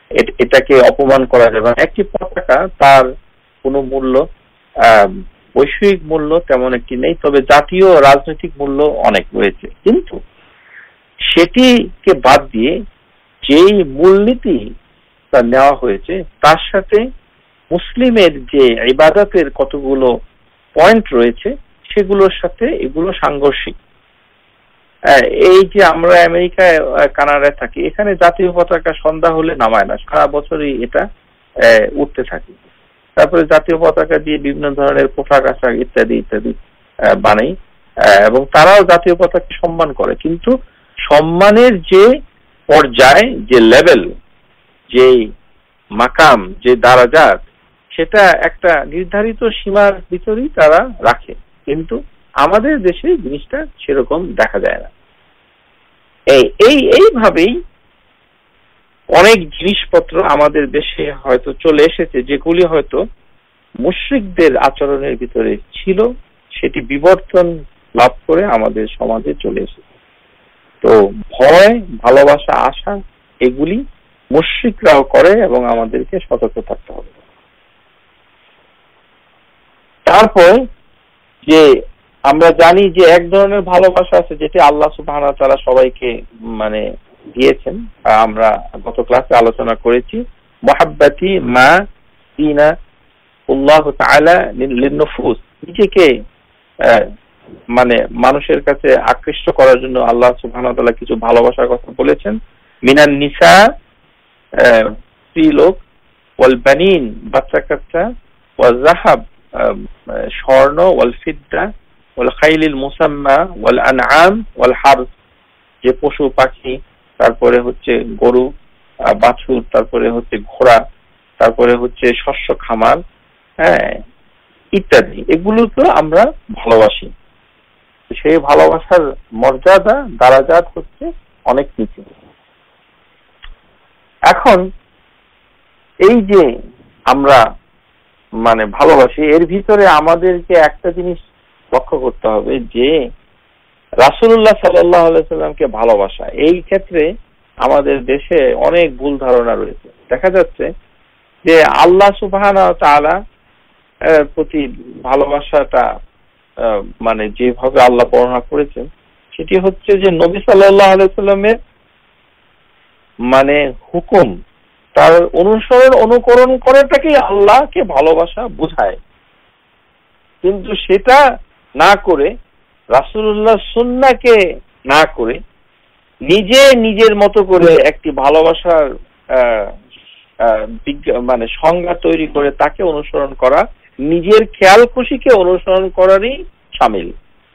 এটাকে অপমান করা যাবে না। একটি পতাকা তার কোনো মূল্য, বৈষয়িক মূল্য তেমন একটি নেই, তবে জাতীয় রাজনৈতিক মূল্য অনেক রয়েছে। কিন্তু সেটিকে বাদ দিয়ে যেই মূলনীতি তা নেওয়া হয়েছে তার সাথে মুসলিমের যে ইবাদতের কতগুলো পয়েন্ট রয়েছে সেগুলোর সাথে এগুলো সাংঘর্ষিক। এই যে আমরা আমেরিকায় কানাডায় থাকি, এখানে জাতীয় পতাকা সন্ধ্যা হলে নামায় না, সারা বছরই এটা উঠতে থাকে। তারপরে জাতীয় পতাকা দিয়ে বিভিন্ন ধরনের পোশাক আশাক ইত্যাদি ইত্যাদি বানাই, এবং তারাও জাতীয় পতাকা সম্মান করে। কিন্তু সম্মানের যে পর্যায়, যে লেভেল, যে মাকাম, যে দারাজাত, সেটা একটা নির্ধারিত সীমার ভিতরেই তারা রাখে। কিন্তু আমাদের দেশে জিনিসটা সেরকম দেখা যায় না। এই এই এইভাবেই অনেক জিনিসপত্র আমাদের দেশে হয়তো চলে এসেছে যেগুলি হয়তো মুশরিকদের আচরণের ভিতরে ছিল, সেটি বিবর্তন লাভ করে আমাদের সমাজে চলে এসেছে। তো ভয়, ভালোবাসা, আশা এগুলি মুশরিকরাও করে এবং আমাদেরকে সতর্ক থাকতে হবে। তারপর যে আমরা জানি যে এক ধরনের ভালোবাসা আছে যেটি আল্লাহ সুবহানাহু ওয়া তাআলা সবাইকে মানে দিয়েছেন, আমরা গত ক্লাসে আলোচনা করেছি। মুহাব্বতি মা দিনা আল্লাহ তাআলা লিন-নুফুস, নিজেকে মানে মানুষের কাছে আকৃষ্ট করার জন্য আল্লাহ সুবহানাহু ওয়া তাআলা কিছু ভালোবাসার কথা বলেছেন। মিনান নিসা, স্ত্রীলোক, ওয়াল বানিন, বাচ্চা কাচ্চা, ওয়াল যাহাব, স্বর্ণ, ওয়াল ফিদ্দা, ওয়াল খাইলিল মুসাম্মা, ওয়াল আনআম, ওয়াল হারস, যে পশু পাখি, তারপরে হচ্ছে গরু, বাছুর, তারপরে হচ্ছে ঘোড়া, তারপরে হচ্ছে শস্য খামার, হ্যাঁ ইত্যাদি, এগুলো তো আমরা ভালোবাসি। সেই ভালোবাসার মর্যাদা, দারাজাত হচ্ছে অনেক নিচে। এখন এই যে আমরা মানে ভালোবাসি, এর ভিতরে আমাদেরকে একটা জিনিস লক্ষ্য করতে হবে যে রাসূলুল্লাহ সাল্লাল্লাহু আলাইহি সাল্লামকে ভালোবাসা, এই ক্ষেত্রে আমাদের দেশে অনেক ভুল ধারণা রয়েছে। দেখা যাচ্ছে যে আল্লাহ সুবহানাহু ওয়া তাআলা প্রতি ভালোবাসাটা মানে যেভাবে আল্লাহ বর্ণনা করেছেন সেটি হচ্ছে যে নবী সাল্লাল্লাহু আলাইহি সাল্লামের মানে হুকুম, তার অনুসরণ অনুকরণ করাটাকেই আল্লাহকে ভালোবাসা বোঝায়। কিন্তু সেটা না করে, রাসূলুল্লাহ সুন্নাহকে না করে, নিজে নিজের মতো করে একটি ভালোবাসার মানে সংজ্ঞা তৈরি করে তাকে অনুসরণ করা, নিজের খেয়াল খুশিকে অনুসরণ করারই শামিল।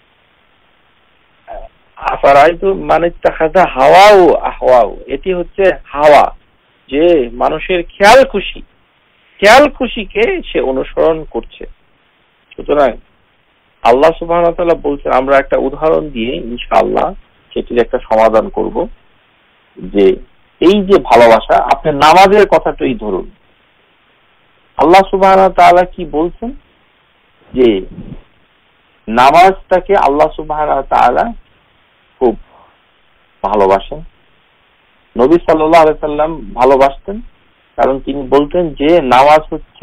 আফারাইতু মান ইত্তাখাযা হাওয়াহু আহওয়াহু, এটি হচ্ছে হাওয়া, যে মানুষের খেয়াল খুশি, খেয়াল খুশিকে সে অনুসরণ করছে। সুতরাং আল্লাহ সুবহানাহু ওয়া তাআলা বলছেন, আমরা একটা উদাহরণ দিয়ে ইনশাআল্লাহ সেটির একটা সমাধান করব, যে এই যে ভালোবাসা, আপনি নামাজের কথাটাই ধরুন। আল্লাহ সুবহানাহু ওয়া তাআলা কি বলছেন যে নামাজটাকে আল্লাহ সুবহানাহু ওয়া তাআলা খুব ভালোবাসেন। নবী সাল্লাল্লাহু আলাইহি সাল্লাম ভালোবাসতেন, কারণ তিনি বলতেন যে নামাজ হচ্ছে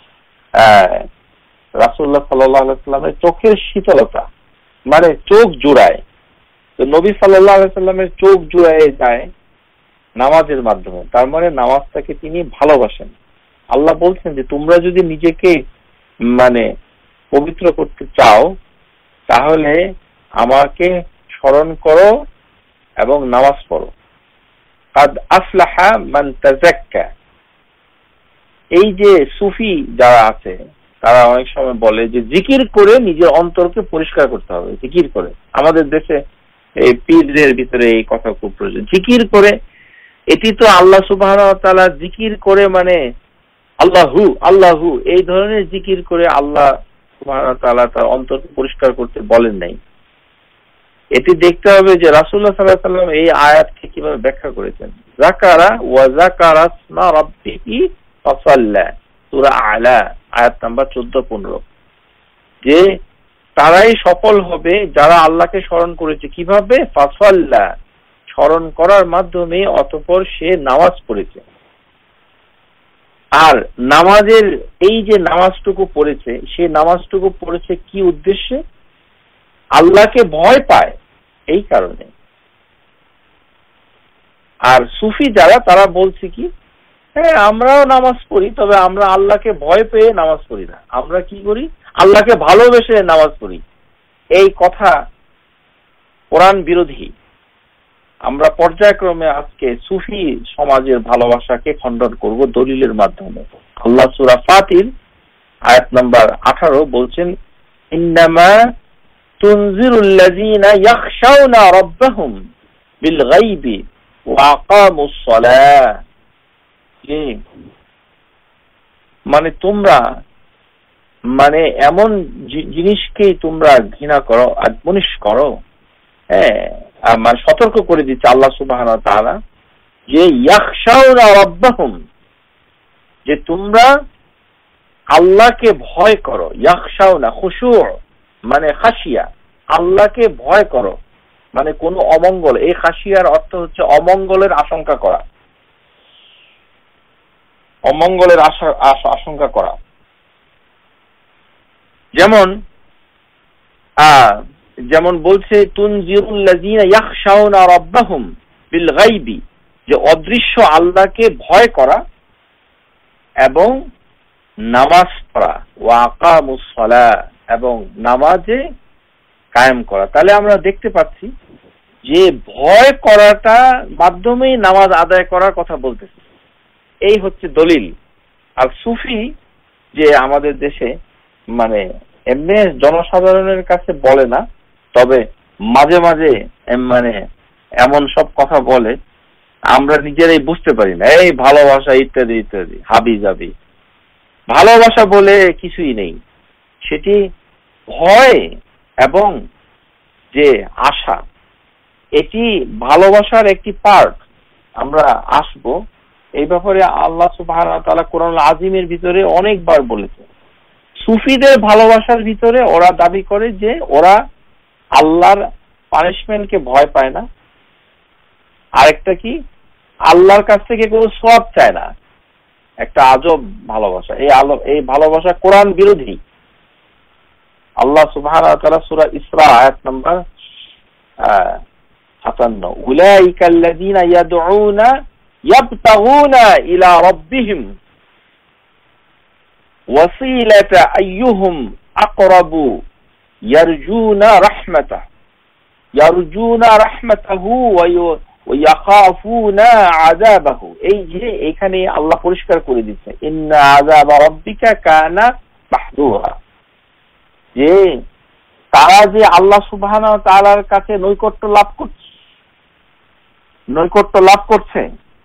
রাসূলুল্লাহ সাল্লাল্লাহু আলাইহি সাল্লামের চোখের শীতলতা, মানে চোখ জুড়ায়। তো নবী সাল্লাল্লাহু আলাইহি সাল্লামের চোখ জুড়ায় যায় নামাজের মাধ্যমে, তার মানে নামাজটাকে তিনি ভালোবাসেন। আল্লাহ বলছেন যে তোমরা যদি নিজেকে মানে পবিত্র করতে চাও তাহলে আমাকে স্মরণ করো এবং নামাজ পড়ো। কাদ আফলাহা মান তাযাক্কা, এই যে সুফি যারা আছে তারা অনেক সময় বলে যে জিকির করে নিজের অন্তরকে পরিষ্কার করতে হবে। জিকির করে, আমাদের দেশে এই পীরদের ভিতরে এই কথা খুব প্রয়োজন, জিকির করে। এটি তো আল্লাহ সুবহানাহু ওয়া তাআলা জিকির করে মানে আল্লাহু আল্লাহু এই ধরনের জিকির করে আল্লাহ সুবহানাহু ওয়া তাআলা তার অন্তরকে পরিষ্কার করতে বলেন নাই। এটি দেখতে হবে যে রাসূলুল্লাহ সাল্লাল্লাহু আলাইহি ওয়াসাল্লাম এই আয়াতকে কিভাবে ব্যাখ্যা করেছেন। যাকারা ওয়া যাকারা ইসমা রাব্বিহি ফাসাল্লা, সূরা আলা আয়াত নাম্বার চোদ্দ পনেরো, যে তারাই সফল হবে যারা আল্লাহকে স্মরণ করেছে। কিভাবে? ফাসাল্লা, স্মরণ করার মাধ্যমে, অতঃপর সে নামাজ পড়েছে। আর নামাজের এই যে নামাজটুকু পড়েছে, সে নামাজটুকু পড়েছে কি উদ্দেশ্যে? আল্লাহকে ভয় পায় এই কারণে। আর সুফি যারা, তারা বলছে কি, হ্যাঁ আমরাও নামাজ পড়ি, তবে আমরা আল্লাহকে ভয় পেয়ে নামাজ পড়ি না, আমরা কি করি, আল্লাহকে ভালোবেসে নামাজ পড়ি। এই কথা কোরআন বিরোধী। আমরা পর্যায়ক্রমে আজকে সুফি সমাজের ভালোবাসাকে খণ্ডন করব দলিলের মাধ্যমে। আল্লাহ সূরা ফাতির আয়াত নাম্বার আঠারো বলছেন, ইন্নামা তুনজিরুল্লাযীনা ইয়াখশাউনা রাব্বাহুম বিল গায়বি ওয়া আকামুস সালাহ। মানে তোমরা মানে এমন জিনিসকেই তোমরা ঘৃণা করো, আদমনিশ করো। হ্যাঁ, মানে সতর্ক করে দিচ্ছে আল্লাহ সুবহানাহু ওয়া তাআলা যে ইয়াখশাউনা রাব্বাহুম, যে তোমরা আল্লাহকে ভয় করো। ইয়াখশাউনা খুশু' মানে খাশিয়া, আল্লাহকে ভয় করো মানে কোনো অমঙ্গল। এই খাশিয়ার অর্থ হচ্ছে অমঙ্গলের আশঙ্কা করা, অমঙ্গলের আশঙ্কা করা। যেমন যেমন বলছে তুনজিরুল্লাযীনা ইয়াখশাউনা রাব্বাহুম বিল গায়বি, যে অদৃশ্য আল্লাহকে ভয় করা এবং নামাজ পড়া, ওয়া আকামুস সালাহ এবং নামাজে কায়েম করা। তাহলে আমরা দেখতে পাচ্ছি যে ভয় করাটা মাধ্যমেই নামাজ আদায় করার কথা বলতেছে। এই হচ্ছে দলিল। আর সুফি যে আমাদের দেশে মানে এমনি জনসাধারণের কাছে বলে না, তবে মাঝে মাঝে মানে এমন সব কথা বলে আমরা নিজেরাই বুঝতে পারি না, এই ভালোবাসা ইত্যাদি ইত্যাদি, হাবি যাবি। ভালোবাসা বলে কিছুই নেই, সেটি ভয় এবং যে আশা, এটি ভালোবাসার একটি পার্ট। আমরা আসব এই ব্যাপারে। আল্লাহ সুবহানাহু ওয়া তাআলা কোরআন আজিমের ভিতরে অনেকবার বলেছে। সুফিদের ভালোবাসার ভিতরে ওরা দাবি করে যে ওরা আল্লাহর পানিশমেন্টকে ভয় পায় না, আরেকটা কি, আল্লাহর কাছ থেকে কোনো সওয়াব চায় না। একটা আজব ভালোবাসা। এই আলো এই ভালোবাসা কোরআন বিরোধী। আল্লাহ সুবহানাহু ওয়া তাআলা সূরা ইসরা আয়াত নাম্বার সাতান্ন, উলাইকাল্লাযীনা ইয়াদউনা ইয়াবতাগুনা ইলা রাব্বিহিম ওয়াসিলাতা আইয়ুহুম আকরাবু ইয়ারজুনা রাহমাতাহু ইয়ারজুনা রাহমাতাহু ওয়া ইয়াখাফুনা আযাবাহু। এই যে এখানে আল্লাহ পরিষ্কার করে দিচ্ছে, ইন্না আযাবা রাব্বিকা কানা মাহযুরা, যে তারা যে আল্লাহ সুবহানাহু ওয়া তাআলার কাছে নৈকট্য লাভ করছে, নৈকট্য লাভ করছে,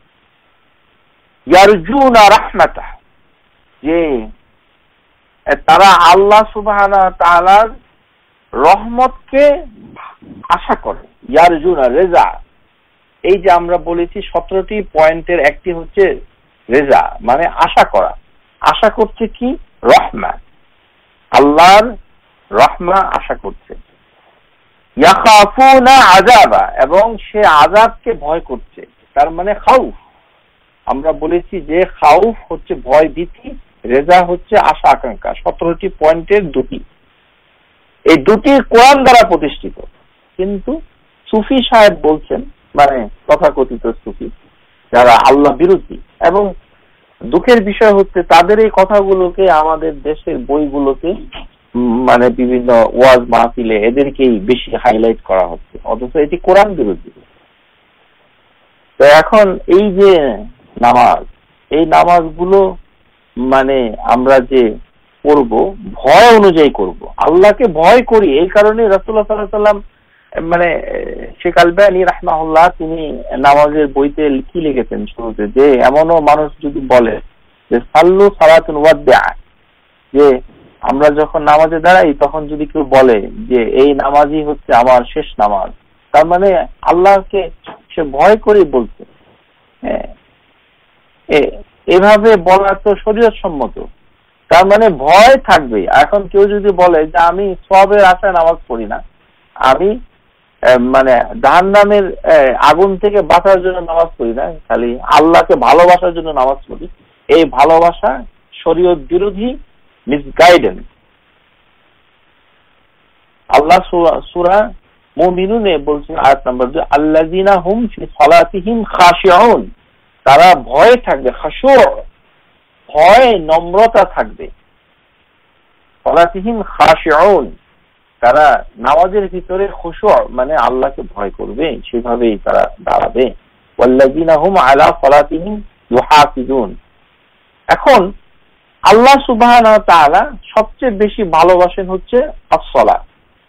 ইয়ারজুনা রাহমাতাহ, যে তারা আল্লাহ সুবহানাহু ওয়া তাআলার রহমতকে আশা করে। ইয়ারজুনা রেজা, এই যে আমরা বলেছি সতেরোটি পয়েন্টের একটি হচ্ছে রেজা, মানে আশা করা। আশা করছে কি, রহমা, আল্লাহর রহমা আশা করছে। ইয়াখাফুনা আযাবা, এবং সে আযাবকে ভয় করছে। তার মানে খাউফ। আমরা বলেছি যে খাউফ হচ্ছে ভয় ভীতি, রেজা হচ্ছে আশা আকাঙ্ক্ষা। সতেরোটি পয়েন্টের দুটি, এই দুটি কোরআন দ্বারা প্রতিষ্ঠিত। কিন্তু সুফি সাহেব বলছেন, মানে তথাকথিত সুফি যারা আল্লাহ বিরোধী, এবং দুঃখের বিষয় হচ্ছে তাদের এই কথাগুলোকে আমাদের দেশের বইগুলোকে মানে বিভিন্ন ওয়াজ মাহফিলে এদেরকেই বেশি হাইলাইট করা হচ্ছে, অথচ এটি কোরআন বিরোধী। তো এখন এই যে নামাজ, এই নামাজগুলো মানে আমরা যে করব ভয় অনুযায়ী করব, আল্লাহকে ভয় করি। এই কারণে রাসূলুল্লাহ সাল্লাল্লাহু আলাইহি ওয়াসাল্লাম মানে শেখ আলবানী রাহমাহুল্লাহ তিনি নামাজের বইতে কি লিখেছেন শুরুতে, যে এমনও মানুষ যদি বলে যে সাল্লু সালাতুন ওয়াদা, যে আমরা যখন নামাজে দাঁড়াই তখন যদি কেউ বলে যে এই নামাজই হচ্ছে আমার শেষ নামাজ, তার মানে আল্লাহকে সে ভয় করে বলছে। হ্যাঁ, এভাবে বলা তো শরীয়ত সম্মত, তার মানে ভয় থাকবে। এখন কেউ যদি বলে যে আমি সওয়াবের আশায় নামাজ পড়ি না, আমি মানে জাহান্নামের আগুন থেকে বাঁচার জন্য নামাজ পড়ি না, খালি আল্লাহকে ভালোবাসার জন্য নামাজ পড়ি, এই ভালোবাসা শরীয়ত বিরোধী, মিসগাইডেন্স। আল্লাহ সূরা মুমিনুনে বলছেন আয়াত নাম্বার দুই, আল্লাযিনা হুম ফি সালাতিহিম খাশিউন, তারা ভয়ে থাকবে, খাশু', ভয় নম্রতা থাকবে। সালাতিহিম খাশিউন, তারা নামাজের ভিতরে খুশু' মানে আল্লাহকে ভয় করবে, সেভাবেই তারা দাঁড়াবে। ওয়াল্লাযিনা হুম আলা সালাতিহিম ইউহাফিজুন। এখন আল্লাহ সুবহানাহু ওয়া তাআলা সবচেয়ে বেশি ভালোবাসেন হচ্ছে as-সালাত।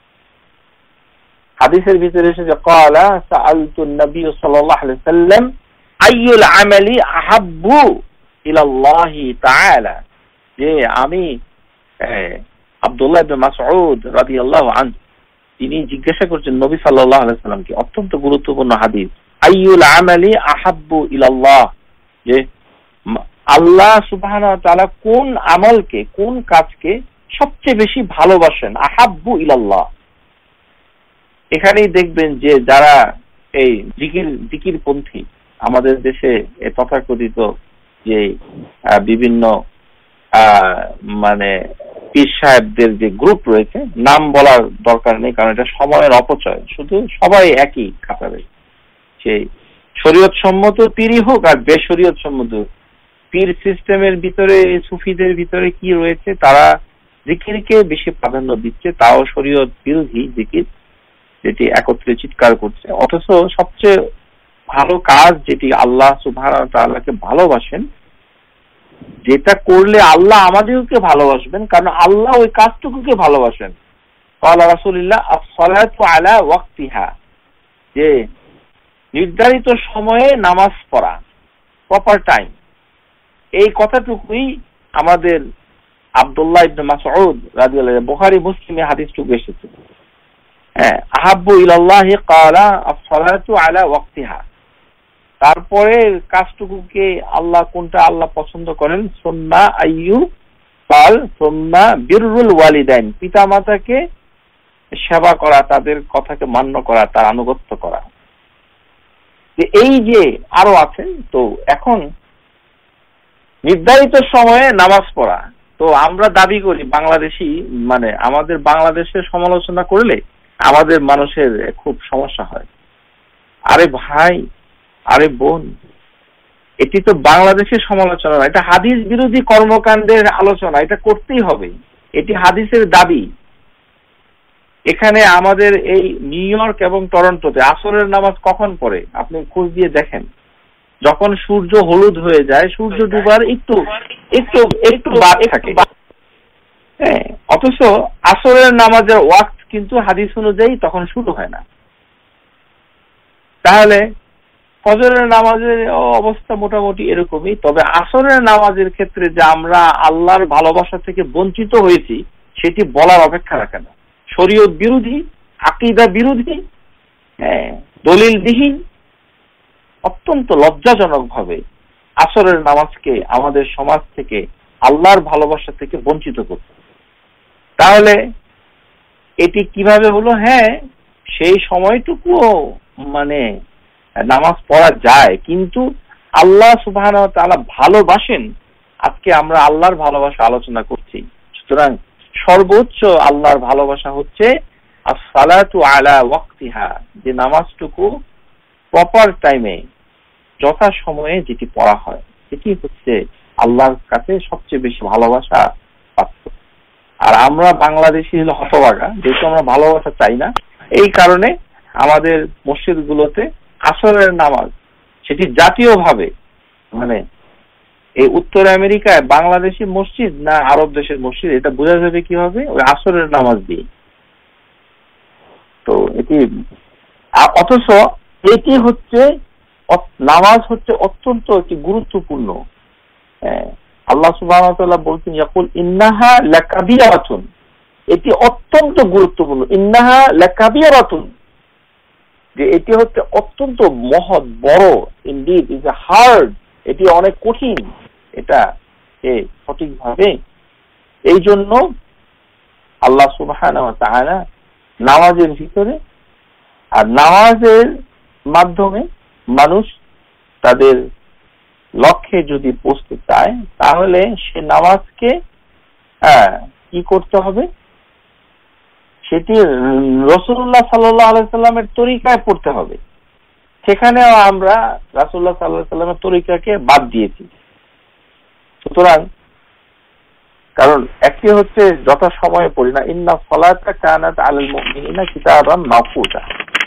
হাদিসের ভিতরে এসেছে ক্বালা সাআলতু নবী সাল্লাল্লাহু আলাইহি ওয়াসাল্লাম আইয়ুল আমালি আহাব্বু ইলাল্লাহি তাআলা, যে আমি আব্দুল্লাহ ইবনে মাসউদ রাদিয়াল্লাহু আনহু তিনি জিজ্ঞাসা করছেন নবী সাল্লাল্লাহু আলাইহি ওয়াসাল্লামকে, অত্যন্ত গুরুত্বপূর্ণ হাদিস, আইয়ুল আমালি আহাব্বু ইলাল্লাহ, যে আল্লাহ সুবহানাহু ওয়া তাআলা কোন আমলকে, কোন কাজকে সবচেয়ে বেশি ভালোবাসেন, আহাব্বু ইলাল্লাহ। এখানেই দেখবেন যে যারা এই জিকির জিকিরপন্থী, আমাদের দেশে তথাকথিত যে বিভিন্ন মানে পীর সাহেবদের যে গ্রুপ রয়েছে, নাম বলার দরকার নেই কারণ এটা সময়ের অপচয়, শুধু সবাই একই কাতারে, সেই শরীয়ত সম্মত পীরই হোক আর বেশরীয়ত সম্মত পীর সিস্টেমের ভিতরে, সুফিদের ভিতরে কি রয়েছে, তারা জিকিরকে বেশি প্রাধান্য দিচ্ছে, তাও শরীয়ত বিরোধী জিকির, যেটি একত্রে চিৎকার করছে। অথচ সবচেয়ে ভালো কাজ যেটি আল্লাহ সুবহানাহু ওয়া তাআলাকে ভালোবাসেন, যেটা করলে আল্লাহ আমাদেরকে ভালোবাসবেন, কারণ আল্লাহ ওই কাজটুকুকে ভালোবাসেন। ক্বালা রাসূলুল্লাহ আস-সালাতু আলা ওয়াক্তিহা, যে নির্ধারিত সময়ে নামাজ পড়া, প্রপার টাইম, এই কথাটুকুই আমাদের আব্দুল্লাহ ইবনে মাসউদ রাদিয়াল্লাহু আনহু, বুখারী মুসলিমে হাদিসটুকু এসেছে। হ্যাঁ, আহাব্বু ইলাল্লাহি ক্বালা আস-সালাতু আলা ওয়াক্তিহা, তারপরে কাজটুকুকে আল্লাহ কোনটা আল্লাহ পছন্দ করেন, সুন্নাহ আইয়ু কাল সুন্নাহ বিররুল ওয়ালিদাইন, পিতামাতাকে সেবা করা, তাদের কথাকে মান্য করা, তার আনুগত্য করা। এই যে আরো আছে, তো এখন নির্ধারিত সময়ে নামাজ পড়া, তো আমরা দাবি করি বাংলাদেশি, মানে আমাদের বাংলাদেশের সমালোচনা করলে আমাদের মানুষের খুব সমস্যা হয়। আরে ভাই, আরে বোন, এটি তো বাংলাদেশের সমালোচনা না, এটা হাদিস বিরোধী কর্মকাণ্ডের আলোচনা, এটা করতেই হবে, এটি হাদিসের দাবি। এখানে আমাদের এই নিউ ইয়র্ক এবং টরন্টোতে আসরের নামাজ কখন পড়ে আপনি খোঁজ দিয়ে দেখেন, যখন সূর্য হলুদ হয়ে যায়, সূর্য ডুবার একটু একটু একটু বাদ থাকে। হ্যাঁ, অথচ আসরের নামাজের ওয়াক্ত কিন্তু হাদিস অনুযায়ী তখন শুরু হয় না। তাহলে ফজরের নামাজের অবস্থা মোটামুটি এরকমই। তবে আসরের নামাজের ক্ষেত্রে যে আমরা আল্লাহর ভালোবাসা থেকে বঞ্চিত হয়েছি সেটি বলার অপেক্ষা রাখে না। শরীয়ত বিরোধী, আকীদা বিরোধী, হ্যাঁ, দলিলবিহীন, অত্যন্ত লজ্জাজনক ভাবে আসরের নামাজকে আমাদের সমাজ থেকে আল্লাহর ভালোবাসা থেকে বঞ্চিত করছে। তাহলে এটি কিভাবে হলো? হ্যাঁ, সেই সময়টুকুও মানে নামাজ পড়া যায়, কিন্তু আল্লাহ সুবহানাহু ওয়া তাআলা ভালোবাসেন। আজকে আমরা আল্লাহর ভালোবাসা আলোচনা করছি, সুতরাং সর্বোচ্চ আল্লাহর ভালোবাসা হচ্ছে as-সালাতু আলা ওয়াক্তিহা, যে নামাজটুকু প্রপার টাইমে যথা সময়ে যেটি পড়া হয়, সেটি হচ্ছে আল্লাহর কাছে সবচেয়ে বেশি ভালোবাসা পাত্র। আর আমরা বাংলাদেশি হলো হতভাগা, যেহেতু আমরা ভালোবাসা চাই না, এই কারণে আমাদের মসজিদ গুলোতে আসরের নামাজ সেটি জাতীয়ভাবে, মানে এই উত্তর আমেরিকায় বাংলাদেশি মসজিদ না আরব দেশের মসজিদ, এটা বোঝা যাবে কিভাবে? ওই আসরের নামাজ দিয়ে। তো এটি, অথচ এটি হচ্ছে নামাজ হচ্ছে অত্যন্ত একটি গুরুত্বপূর্ণ। আল্লাহ সুবহানাহু ওয়া তাআলা বলছেন ইয়াকুল ইন্নাহা লাকাবিরাতুন, এটি অত্যন্ত গুরুত্বপূর্ণ। ইন্নাহা লাকাবিরাতুন, যে এটি হচ্ছে অত্যন্ত মহৎ বড়, ইনডিড ইজ এ হার্ড, এটি অনেক কঠিন, এটা সঠিকভাবে। এই জন্য আল্লাহ সুবহানাহু ওয়া তাআলা নামাজের ভিতরে, আর নামাজের মাধ্যমে মানুষ তাদের লক্ষ্যে যদি পৌঁছতে চায় তাহলে সে নামাজকে কি করতে হবে, সেটি রাসূলুল্লাহ সাল্লাল্লাহু আলাইহি সাল্লামের তরিকায় পড়তে হবে। সেখানেও আমরা রাসূলুল্লাহ সাল্লাল্লাহু আলাইহি সাল্লামের তরিকাকে বাদ দিয়েছি। সুতরাং কারণ একটি হচ্ছে যথা সময়ে পড়ি না, ইন্না সালাতা কানাত আলাল মুমিনিনা কিতাবাম মাওকুতা।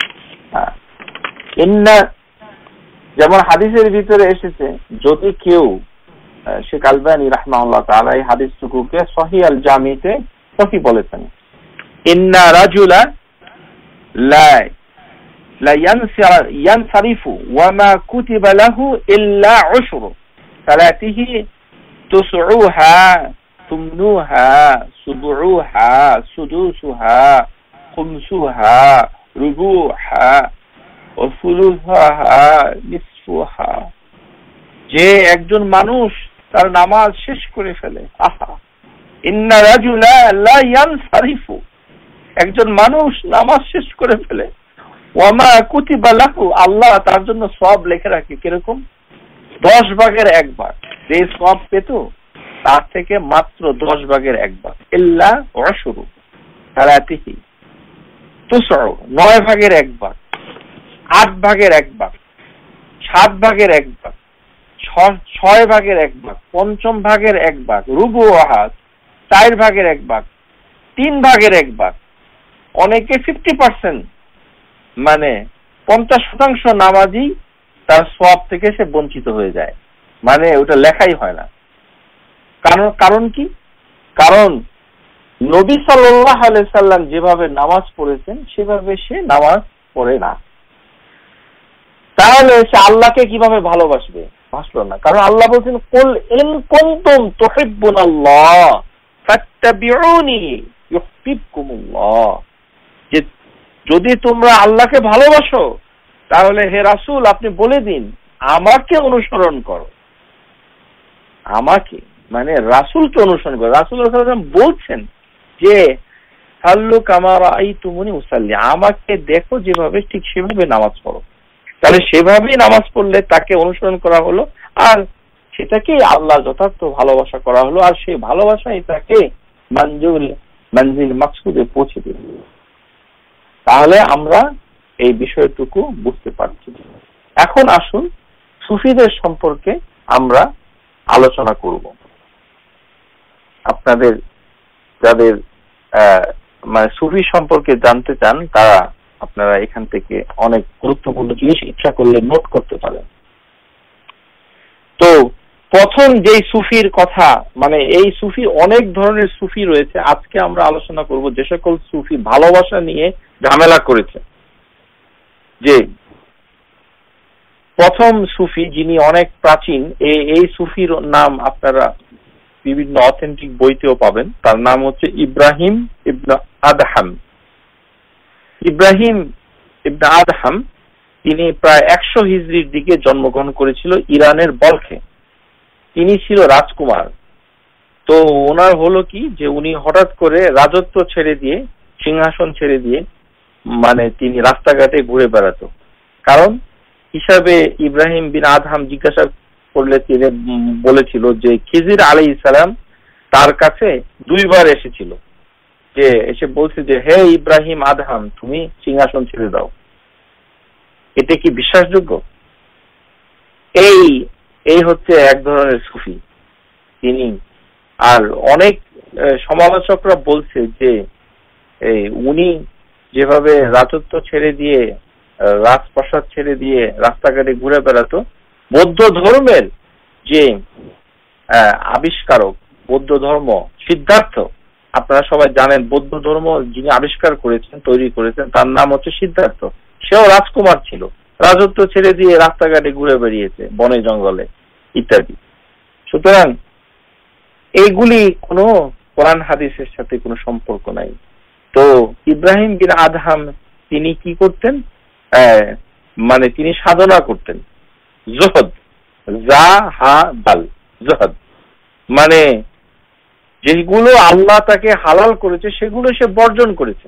ইন্না যেমন হাদিসের ভিতরে এসেছে, যদি কেউ, শেখ আলবানী রাহমাহুল্লাহ তাআলা এই হাদিসটুকুকে সহিহ আল জামিতে সহিহ বলেছেন, ইন্না রাজুলা লা লা ইয়ানসারিফু ওয়া মা কুতিবা লাহু ইল্লা উশরু সালাতিহি তুসউহা তুমনুহা সুবউহা সুদুসুহা খুমসুহা রুবুহা ওয়া সুলুসুহা নিসফুহা। যে একজন মানুষ তার নামাজ শেষ করে ফেলে, আহা, ইন্না রাজুলা লা ইয়ানসারিফু, একজন মানুষ নামাজ শেষ করে ফেলে, ওয়া মা কুতিবা লাহু, আল্লাহ তার জন্য সওয়াব লিখে রাখে কিরকম, দশ ভাগের এক ভাগ। যে সওয়াব পেত তার থেকে মাত্র দশ ভাগের এক ভাগ, ইল্লা উশরু সালাতিহি তুসউ, নয় ভাগের এক ভাগ, আট ভাগের এক ভাগ, সাত ভাগের এক ভাগ, ছয় ভাগের এক ভাগ, পঞ্চম ভাগের এক ভাগ, রুবুহা চার ভাগের এক ভাগ, তিন ভাগের এক ভাগ, অনেকে ফিফটি পার্সেন্ট মানে পঞ্চাশ শতাংশ নামাজি তার সওয়াব থেকে সে বঞ্চিত হয়ে যায়, মানে ওটা লেখাই হয় না। কারণ কারণ কি? কারণ নবী সাল্লাল্লাহু আলাইহি সাল্লাম যেভাবে নামাজ পড়েছেন সেভাবে সে নামাজ পড়ে না। তাহলে সে আল্লাহকে কিভাবে ভালোবাসবে? ভাসলো না। কারণ আল্লাহ বলছেন, কুল ইন কুনতুম তুহিব্বুনাল্লাহ ফাত্তাবিউনি ইউহিব্বুকুমুল্লাহ, যে যদি তোমরা আল্লাহকে ভালোবাসো তাহলে হে রাসূল আপনি বলে দিন আমাকে অনুসরণ করো। আমাকে মানে রাসূলকে অনুসরণ করো। রাসূল সাল্লাল্লাহু আলাইহি ওয়াসাল্লাম বলছেন যে সাল্লু কামা রাআইতুমুনি উসাল্লি, আমাকে দেখো যেভাবে ঠিক সেভাবে নামাজ পড়ো। তাহলে সেভাবেই নামাজ পড়লে তাকে অনুসরণ করা হলো, আর সেটাকেই আল্লাহর যথার্থ ভালোবাসা করা হলো, আর সেই ভালোবাসাই তাকে মঞ্জুল মঞ্জিল মাকসুদে পৌঁছে দিল। তাহলে আমরা এই বিষয়টুকু বুঝতে পারছি। এখন আসুন সুফিদের সম্পর্কে আমরা আলোচনা করব। আপনাদের যাদের মানে সুফি সম্পর্কে জানতে চান তারা আপনারা এখান থেকে অনেক গুরুত্বপূর্ণ জিনিস ইচ্ছা করলে নোট করতে পারেন। তো প্রথম যেই সুফির কথা, মানে এই সুফি অনেক ধরনের সুফি রয়েছে, আজকে আমরা আলোচনা করব যে সকল সুফি ভালোবাসা নিয়ে ঝামেলা করেছে। যে প্রথম সুফি যিনি অনেক প্রাচীন, এই সুফির নাম আপনারা বিভিন্ন অথেন্টিক বইতেও পাবেন, তার নাম হচ্ছে ইব্রাহিম ইবনে আদহাম। ইব্রাহিম ইবনে আদহাম তিনি প্রায় একশো হিজরির দিকে জন্মগ্রহণ করেছিল ইরানের বলখে। তিনি ছিল রাজকুমার। তো ওনার হলো কি যে উনি হঠাৎ করে রাজত্ব ছেড়ে দিয়ে, সিংহাসন ছেড়ে দিয়ে মানে তিনি রাস্তাঘাটে ঘুরে বেড়াতো। কারণ হিসাবে ইব্রাহিম বিন আদহাম জিজ্ঞাসা করলে তিনি বলেছিল যে খিজির আলাইহিস সালাম তার কাছে দুইবার এসেছিল, যে এসে বলছে যে হে ইব্রাহিম আদহাম তুমি সিংহাসন ছেড়ে দাও। এটা কি বিশ্বাসযোগ্য? এই এই হচ্ছে এক ধরনের সুফি তিনি। আর অনেক সমালোচকরা বলছে যে উনি যেভাবে রাজত্ব ছেড়ে দিয়ে, রাজপ্রাসাদ ছেড়ে দিয়ে রাস্তাঘাটে ঘুরে বেড়াতো, বৌদ্ধ ধর্মের যে আবিষ্কারক, বৌদ্ধ ধর্ম সিদ্ধার্থ, আপনারা সবাই জানেন বৌদ্ধ ধর্ম যিনি আবিষ্কার করেছেন, তৈরি করেছেন, তার নাম হচ্ছে সিদ্ধার্থ। সেও রাজকুমার ছিল, রাজত্ব ছেড়ে দিয়ে রাস্তাঘাটে ঘুরে বেরিয়েছে, বনে জঙ্গলে ইত্যাদি। সুতরাং এইগুলি কোনো কোরআন হাদিসের সাথে কোনো সম্পর্ক নাই। তো ইব্রাহিম বিন আদহাম তিনি কি করতেন, মানে তিনি সাধনা করতেন, জহদ, জা হা দাল, জহদ, মানে যেগুলো আল্লাহ তাকে হালাল করেছে সেগুলো সে বর্জন করেছে।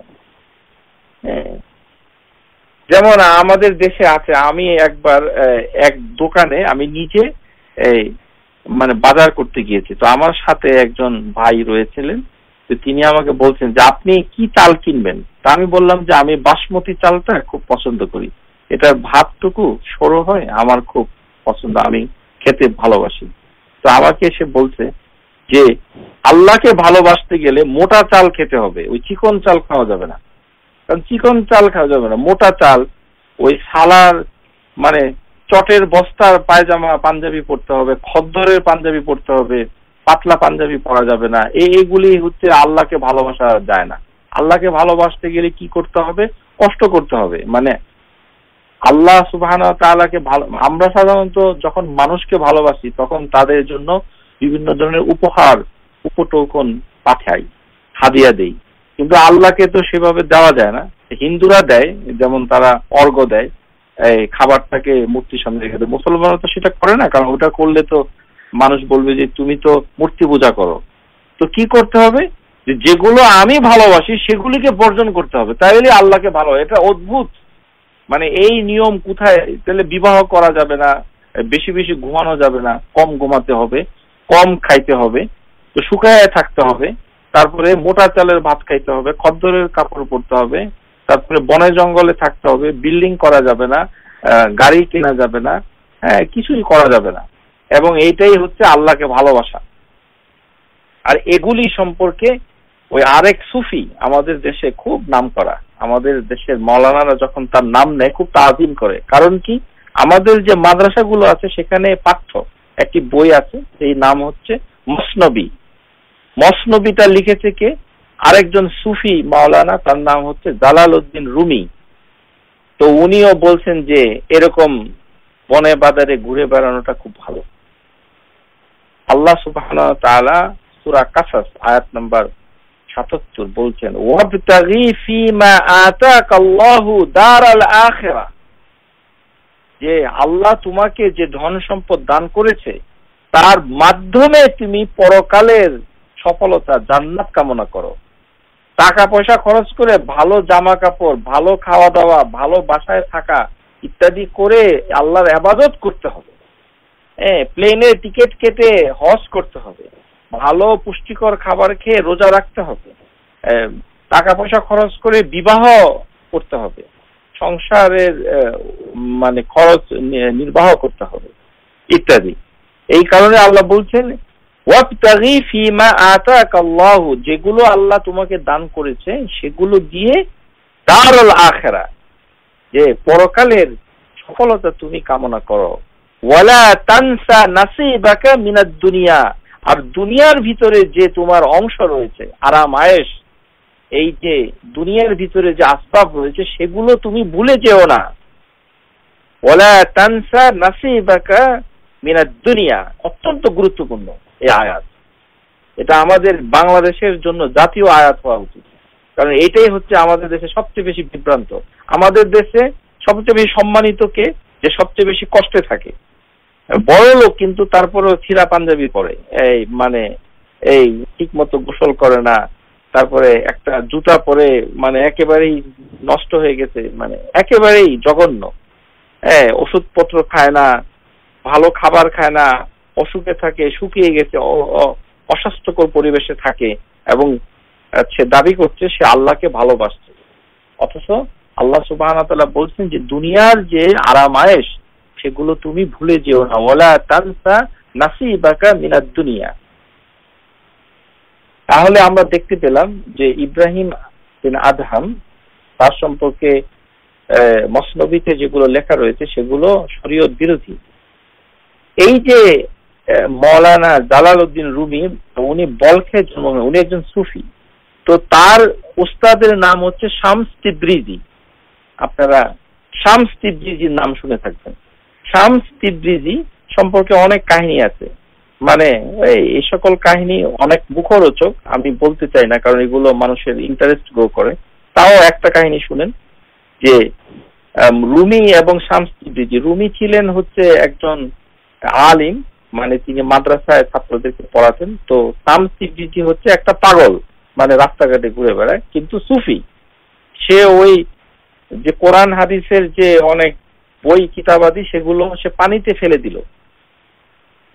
যেমন আমাদের দেশে আছে, আমি একবার এক দোকানে আমি নিজে এই মানে বাজার করতে গিয়েছি। তো আমার সাথে একজন ভাই রয়েছিলেন, তো তিনি আমাকে বলছেন যে আপনি কি চাল কিনবেন। তা আমি বললাম যে আমি বাসমতি চালটা খুব পছন্দ করি, এটার ভাতটুকু সরু হয়, আমার খুব পছন্দ, আমি খেতে ভালোবাসি। তো আমাকে এসে বলছে যে আল্লাহকে ভালোবাসতে গেলে মোটা চাল খেতে হবে, ওই চিকন চাল খাওয়া যাবে না। কারণ চিকন চাল খাওয়া যাবে না, মোটা চাল, ওই সালার মানে চটের বস্তার পায়জামা পাঞ্জাবি পরতে হবে, খদ্দরের পাঞ্জাবি পরতে হবে, পাতলা পাঞ্জাবি পরা যাবে না। এইগুলি হচ্ছে আল্লাহকে ভালোবাসা যায় না। আল্লাহকে ভালোবাসতে গেলে কি করতে হবে? কষ্ট করতে হবে। মানে আল্লাহ সুবহানাহু ওয়া তাআলাকে ভালো, আমরা সাধারণত যখন মানুষকে ভালোবাসি তখন তাদের জন্য বিভিন্ন ধরনের উপহার উপটোকন পাঠাই, হাদিয়া দেই, কিন্তু আল্লাহকে তো সেভাবে দেওয়া যায় না। হিন্দুরা দেয়, যেমন তারা অর্ঘ দেয়, এই খাবারটাকে মূর্তির সামনে রেখে দেয়। মুসলমানরা তো সেটা করে না, কারণ ওটা করলে তো মানুষ বলবে যে তুমি তো মূর্তি পূজা করো। তো কি করতে হবে? যে যেগুলো আমি ভালোবাসি সেগুলিকে বর্জন করতে হবে, তাইলে আল্লাহকে ভালো। এটা অদ্ভুত, মানে এই নিয়ম কোথায়? তাহলে বিবাহ করা যাবে না, বেশি বেশি ঘুমানো যাবে না, কম ঘুমাতে হবে, কম খাইতে হবে, তো শুকায় থাকতে হবে, তারপরে মোটা চালের ভাত খাইতে হবে, খদ্দরের কাপড় পরতে হবে, তারপরে বনে জঙ্গলে থাকতে হবে, বিল্ডিং করা যাবে না, গাড়ি কেনা যাবে না, হ্যাঁ কিছুই করা যাবে না। এবং এইটাই হচ্ছে আল্লাহকে ভালোবাসা। আর এগুলি সম্পর্কে ওই আরেক সুফি আমাদের দেশে খুব নাম করা, আমাদের দেশের মৌলানারা যখন তার নাম নেয় খুব তাজিম করে। কারণ কি, আমাদের যে মাদ্রাসাগুলো আছে সেখানে পাঠ্য একটি বই আছে, সেই নাম হচ্ছে মসনবী। মসনবীটা লিখেছে কে? আরেকজন সুফি মাওলানা, তার নাম হচ্ছে জালালউদ্দিন রুমি। তো উনিও বলছেন যে এরকম বনে বাজারে ঘুরে বেড়ানোটা খুব ভালো। আল্লাহ সুবহানাহু ওয়া তাআলা সূরা কাসাস আয়াত নাম্বার সাতাত্তর বলছেন, ওয়াবতাগি ফীমা আতাকাল্লাহু দারাল আখিরা, যে আল্লাহ তোমাকে যে ধন সম্পদ দান করেছে তার মাধ্যমে তুমি পরকালের সফলতা, জান্নাত কামনা করো। টাকা পয়সা খরচ করে ভালো জামা কাপড়, ভালো খাওয়া দাওয়া, ভালো বাসায় থাকা ইত্যাদি করে আল্লাহর ইবাদত করতে হবে। হ্যাঁ, প্লেনে টিকিট কেটে হজ করতে হবে, ভালো পুষ্টিকর খাবার খেয়ে রোজা রাখতে হবে, টাকা পয়সা খরচ করে বিবাহ করতে হবে, সংসারের মানে খরচ নির্বাহ করতে হবে ইত্যাদি। এই কারণে আল্লাহ বলছেন ওয়াবতাগি ফীমা আতাকাল্লাহু, যেগুলো আল্লাহ তোমাকে দান করেছে সেগুলো দিয়ে দারুল আখিরা, যে পরকালের সফলতা তুমি কামনা করো। ওয়ালা তানসা নাসিবাকা মিনাদ দুনিয়া, আর দুনিয়ার ভিতরে যে তোমার অংশ রয়েছে, আরাম আয়েশ, এই যে দুনিয়ার ভিতরে যে আসবাব রয়েছে সেগুলো তুমি ভুলে যেও না। ওয়ালা তানসা নাসিবাকা মিনাদ দুনিয়া, অত্যন্ত গুরুত্বপূর্ণ এই আয়াত। এটা আমাদের বাংলাদেশের জন্য জাতীয় আয়াত হওয়া উচিত, কারণ এটাই হচ্ছে আমাদের দেশে সবচেয়ে বেশি বিভ্রান্ত। আমাদের দেশে সবচেয়ে বেশি সম্মানিত কে? যে সবচেয়ে বেশি কষ্টে থাকে, বড় লোক কিন্তু তারপরেও ছিঁড়া পাঞ্জাবি পরে, এই মানে এই ঠিক মতো গোসল করে না, তারপরে একটা জুতা পরে মানে একেবারেই নষ্ট হয়ে গেছে, মানে একেবারেই জঘন্য, হ্যাঁ ওষুধপত্র খায় না, ভালো খাবার খায় না, অসুখে থাকে, শুকিয়ে গেছে, অস্বাস্থ্যকর পরিবেশে থাকে, এবং সে দাবি করছে সে আল্লাহকে ভালোবাসছে। অথচ আল্লাহ সুবহানাহু ওয়া তাআলা বলছেন যে দুনিয়ার যে আরাম আয়েশ সেগুলো তুমি ভুলে যেও না। ওয়ালা তানসা নাসিবাকা মিনাদ দুনিয়া। তাহলে আমরা দেখতে পেলাম যে ইব্রাহিম বিন আদহাম, তার সম্পর্কে মসনবীতে যেগুলো লেখা রয়েছে সেগুলো শরীয়ত বিরোধী। এই যে মৌলানা জালালউদ্দিন রুমি, উনি বলখে জন্ম, উনি একজন সুফি। তো তার উস্তাদের নাম হচ্ছে শামস তিবরিজি। আপনারা শামস তিবরিজির নাম শুনে থাকবেন। শামস তিবরিজি সম্পর্কে অনেক কাহিনী আছে, মানে এই সকল কাহিনী অনেক মুখরোচক, আমি বলতে চাই না কারণ এগুলো মানুষের ইন্টারেস্ট গ্রো করে। তাও একটা কাহিনী শুনেন যে রুমি এবং শামস তিবরিজি, রুমি ছিলেন হচ্ছে একজন আলিম, মানে তিনি মাদ্রাসায় ছাত্রদেরকে পড়াতেন। তো শামস তিবরিজি হচ্ছে একটা পাগল, মানে রাস্তাঘাটে ঘুরে বেড়ায়, কিন্তু সুফি। সে ওই যে কোরআন হাদিসের যে অনেক বই কিতাবাদি সেগুলো সে পানিতে ফেলে দিল।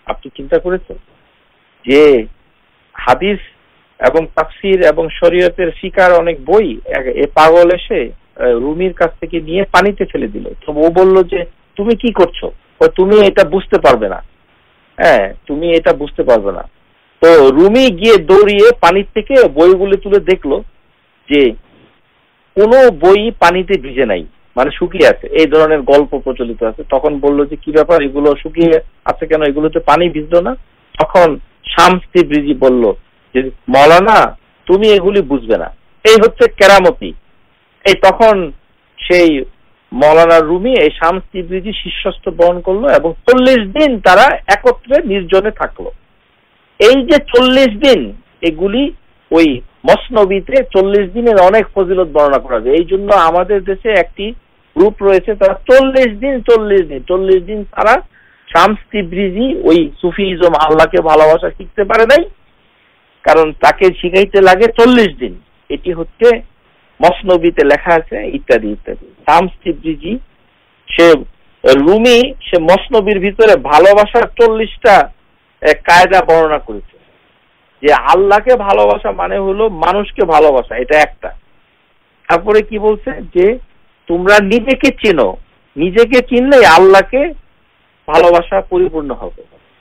আপনি চিন্তা করেছেন যে হাদিস এবং তাফসীর এবং শরীয়তের ফিকার অনেক বই এ পাগল এসে রুমির কাছ থেকে নিয়ে পানিতে ফেলে দিল। তো ও বলল যে তুমি কি করছো? ও তুমি এটা বুঝতে পারবে না, হ্যাঁ তুমি এটা বুঝতে পারবে না। তো রুমি গিয়ে দৌড়িয়ে পানির থেকে বইগুলো তুলে দেখলো যে কোনো বই পানিতে ভিজে নাই, মানে শুকিয়ে আছে। এই ধরনের গল্প প্রচলিত আছে। তখন বললো যে কি ব্যাপার, এগুলো শুকিয়ে আছে কেন, এগুলোতে পানি ভিজলো না? তখন শামস তিবরিজি বলল যে মওলানা তুমি এগুলি বুঝবে না, এই হচ্ছে কেরামতি। এই তখন সেই মওলানা রুমি এই শামস তিবরিজি শিষ্যত্ব বরণ করলো এবং চল্লিশ দিন তারা একত্রে নির্জনে থাকলো। এই যে চল্লিশ দিন, এগুলি ওই মসনবিতে চল্লিশ দিনের অনেক ফজিলত বর্ণনা করা যায়। এই জন্য আমাদের দেশে একটি গ্রুপ রয়েছে, তারা চল্লিশ দিন চল্লিশ দিন চল্লিশ দিন তারা শামস তিবরিজি ওই সুফিজম আল্লাহকে ভালোবাসা শিখতে পারে নাই, কারণ তাকে শিখাইতে লাগে চল্লিশ দিন। এটি হচ্ছে মসনবিতে লেখা আছে, ইত্যাদি ইত্যাদি। শামস তিবরিজি সে রুমি সে মসনবির ভিতরে ভালোবাসার চল্লিশটা কায়দা বর্ণনা করেছে। যে আল্লাহকে ভালোবাসা মানে হলো মানুষকে ভালোবাসা, এটা একটা। তারপরে কি বলছে যে তোমরা নিজেকে চেনো, নিজেকে চিনলে আল্লাহকে ভালোবাসা পরিপূর্ণ হবে।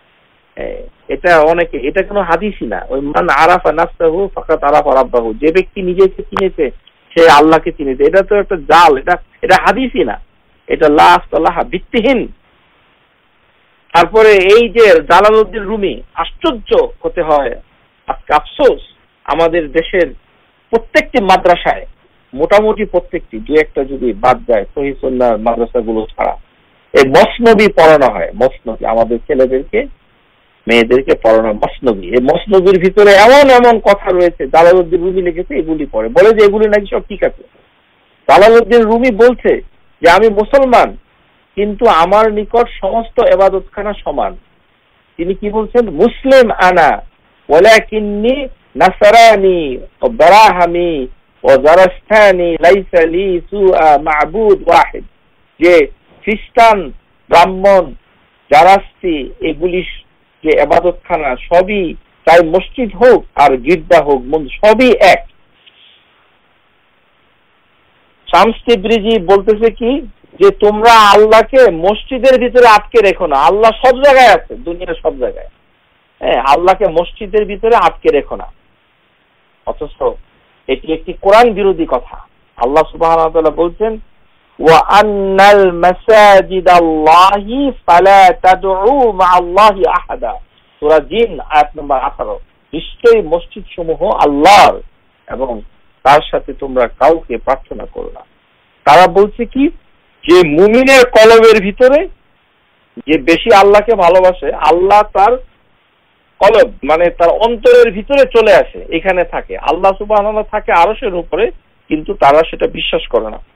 এটা অনেকে, এটা কোনো হাদিসই না। ওই মান আরাফা নাফসাহু ফাকাত আরাফা রাব্বাহু, যে ব্যক্তি নিজেকে চিনেছে সে আল্লাহকে চিনেছে। এটা তো একটা জাল, এটা এটা হাদিসই না, এটা লা আল্লাহ ভিত্তিহীন। তারপরে এই যে জালালউদ্দিন রুমি, আশ্চর্য হতে হয়, আজকে আফসোস আমাদের দেশের প্রত্যেকটি মাদ্রাসায়, মোটামুটি প্রত্যেকটি, দু একটা যদি বাদ যায় সহিহ সুন্নাহ মাদ্রাসাগুলো ছাড়া, এই মসনবি পড়ানো হয়। মসনবি আমাদের ছেলেদেরকে মেয়েদেরকে পড়ানো মসনবি। এই মসনবির ভিতরে এমন এমন কথা রয়েছে জালালউদ্দিন রুমি লিখেছে, এগুলি পড়ে, বলে যে এগুলি নাকি সব ঠিক আছে। জালালউদ্দিন রুমি বলছে যে আমি মুসলমান, কিন্তু আমার নিকট সমস্ত ইবাদতখানা সমান। তিনি কি বলছেন? মুসলিম আনা ওয়ালাকিন্নি নাসরানি ওয়া বারাহামি ওয়া জারাস্তানি লাইসা লি সুআ মা'বুদ ওয়াহিদ। যে খ্রিস্টান, ব্রাহ্মণ, জারাস্তি এগুলি যে ইবাদতখানা সবই, চাই মসজিদ হোক আর গির্জা হোক, সবই এক। শামস তিবরিজি বলতেছে কি যে তোমরা আল্লাহকে মসজিদের ভিতরে আটকে রেখো না, আল্লাহ সব জায়গায় আছে, দুনিয়ার সব জায়গায়। হ্যাঁ, আল্লাহকে মসজিদের ভিতরে আটকে রেখো না। অথচ এটি একটি কোরআন বিরোধী কথা। আল্লাহ সুবহানাহু ওয়া তাআলা বলছেন ওয়া আন্নাল মাসাজিদাল্লাহি ফালা তাদউ মা'আল্লাহি আহাদা, সূরা জিন আয়াত নম্বর আঠারো। নিশ্চয়ই মসজিদ সমূহ আল্লাহর এবং তার সাথে তোমরা কাউকে প্রার্থনা করো না। তারা বলছে কি যে মুমিনের কলবের ভিতরে যে বেশি আল্লাহকে ভালোবাসে, আল্লাহ তার কলব মানে তার অন্তরের ভিতরে চলে আসে, এখানে থাকে। আল্লাহ সুবহানাহু ওয়া তাআলা থাকে আরশের উপরে, কিন্তু তারা সেটা বিশ্বাস করে না।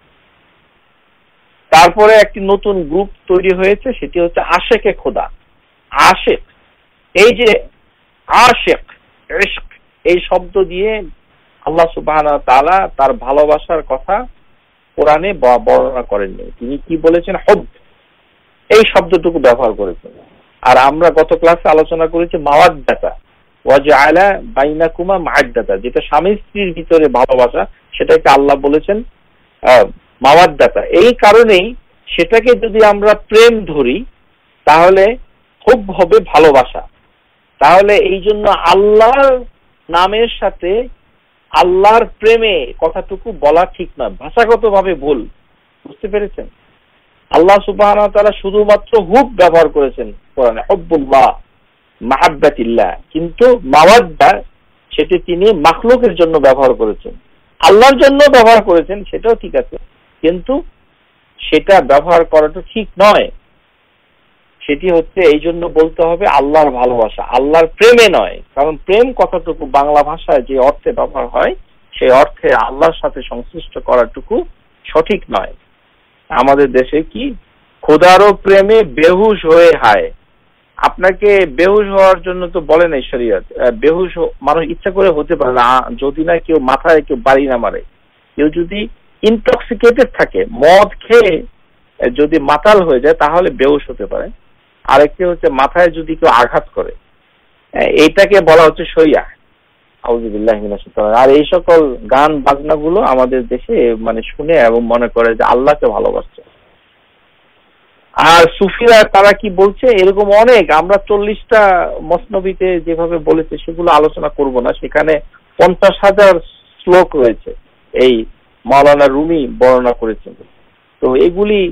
তারপরে একটি নতুন গ্রুপ তৈরি হয়েছে, সেটি হচ্ছে আশেকে খোদা। আশেক, এই যে আশেক, ইশক, এই শব্দ দিয়ে আল্লাহ সুবহানাহু ওয়া তাআলা তার ভালোবাসার কথা কোরআনে বর্ণনা করেননি। তিনি কি বলেছেন? হুব, এই শব্দটুকু ব্যবহার করেছেন। আর আমরা গত ক্লাসে আলোচনা করেছি মাওয়াদ্দাতা, ওয়াজআলা বাইনাকুমা মাওয়াদ্দাতা, যেটা স্বামী স্ত্রীর ভিতরে ভালোবাসা, সেটাকে আল্লাহ বলেছেন মাওয়াদ্দাতা। এই কারণেই সেটাকে যদি আমরা প্রেম ধরি তাহলে খুব হবে ভালোবাসা। তাহলে এই জন্য আল্লাহর নামের সাথে আল্লাহর প্রেমে কথাটুকু বলা ঠিক নয়, ভাষাগতভাবে ভুল। বুঝতে পেরেছেন? আল্লাহ সুবহানাহু ওয়া তাআলা শুধুমাত্র হুব ব্যবহার করেছেন কোরআনে, হুব্বুল্লাহ, মাহাব্বাতিল্লাহ, কিন্তু মাওয়াদ্দা সেটি তিনি মাখলুকের জন্য ব্যবহার করেছেন। আল্লাহর জন্য ব্যবহার করেছেন, সেটাও ঠিক আছে, কিন্তু সেটা ব্যবহার করাটা ঠিক নয়। সেটি হচ্ছে এই জন্য বলতে হবে আল্লাহর ভালোবাসা, আল্লাহর প্রেমে নয়। কারণ প্রেম কথাটুকু বাংলা ভাষায় যে অর্থে ব্যবহার হয়, সেই অর্থে আল্লাহর সাথে সংশ্লিষ্ট করাটুকু সঠিক নয়। আমাদের দেশে কি খোদারও প্রেমে বেহুশ হয়ে হায়। আপনাকে বেহুশ হওয়ার জন্য তো বলে নাই শরীয়ত। বেহুশ মানুষ ইচ্ছা করে হতে পারে না, যদি না কেউ মাথায় কেউ বাড়ি না মারে। কেউ যদি ইনটক্সিকেটেড থাকে, মদ খেয়ে যদি মাতাল হয়ে যায়, তাহলে বেহুশ হতে পারে। আরেকটি হচ্ছে মাথায় যদি কেউ আঘাত করে, এইটাকে বলা হচ্ছে শরিয়া। আউযুবিল্লাহি মিনাশ শাইতানির। আর এই সকল গান বাজনাগুলো আমাদের দেশে মানে শুনে এবং মনে করে যে আল্লাহকে ভালোবাসছে। আর সুফিরা তারা কি বলছে, এরকম অনেক, আমরা চল্লিশটা মসনবিতে যেভাবে বলেছে সেগুলো আলোচনা করব না, সেখানে পঞ্চাশ হাজার শ্লোক রয়েছে এই মাওলানা রুমি বর্ণনা করেছেন। তো এগুলি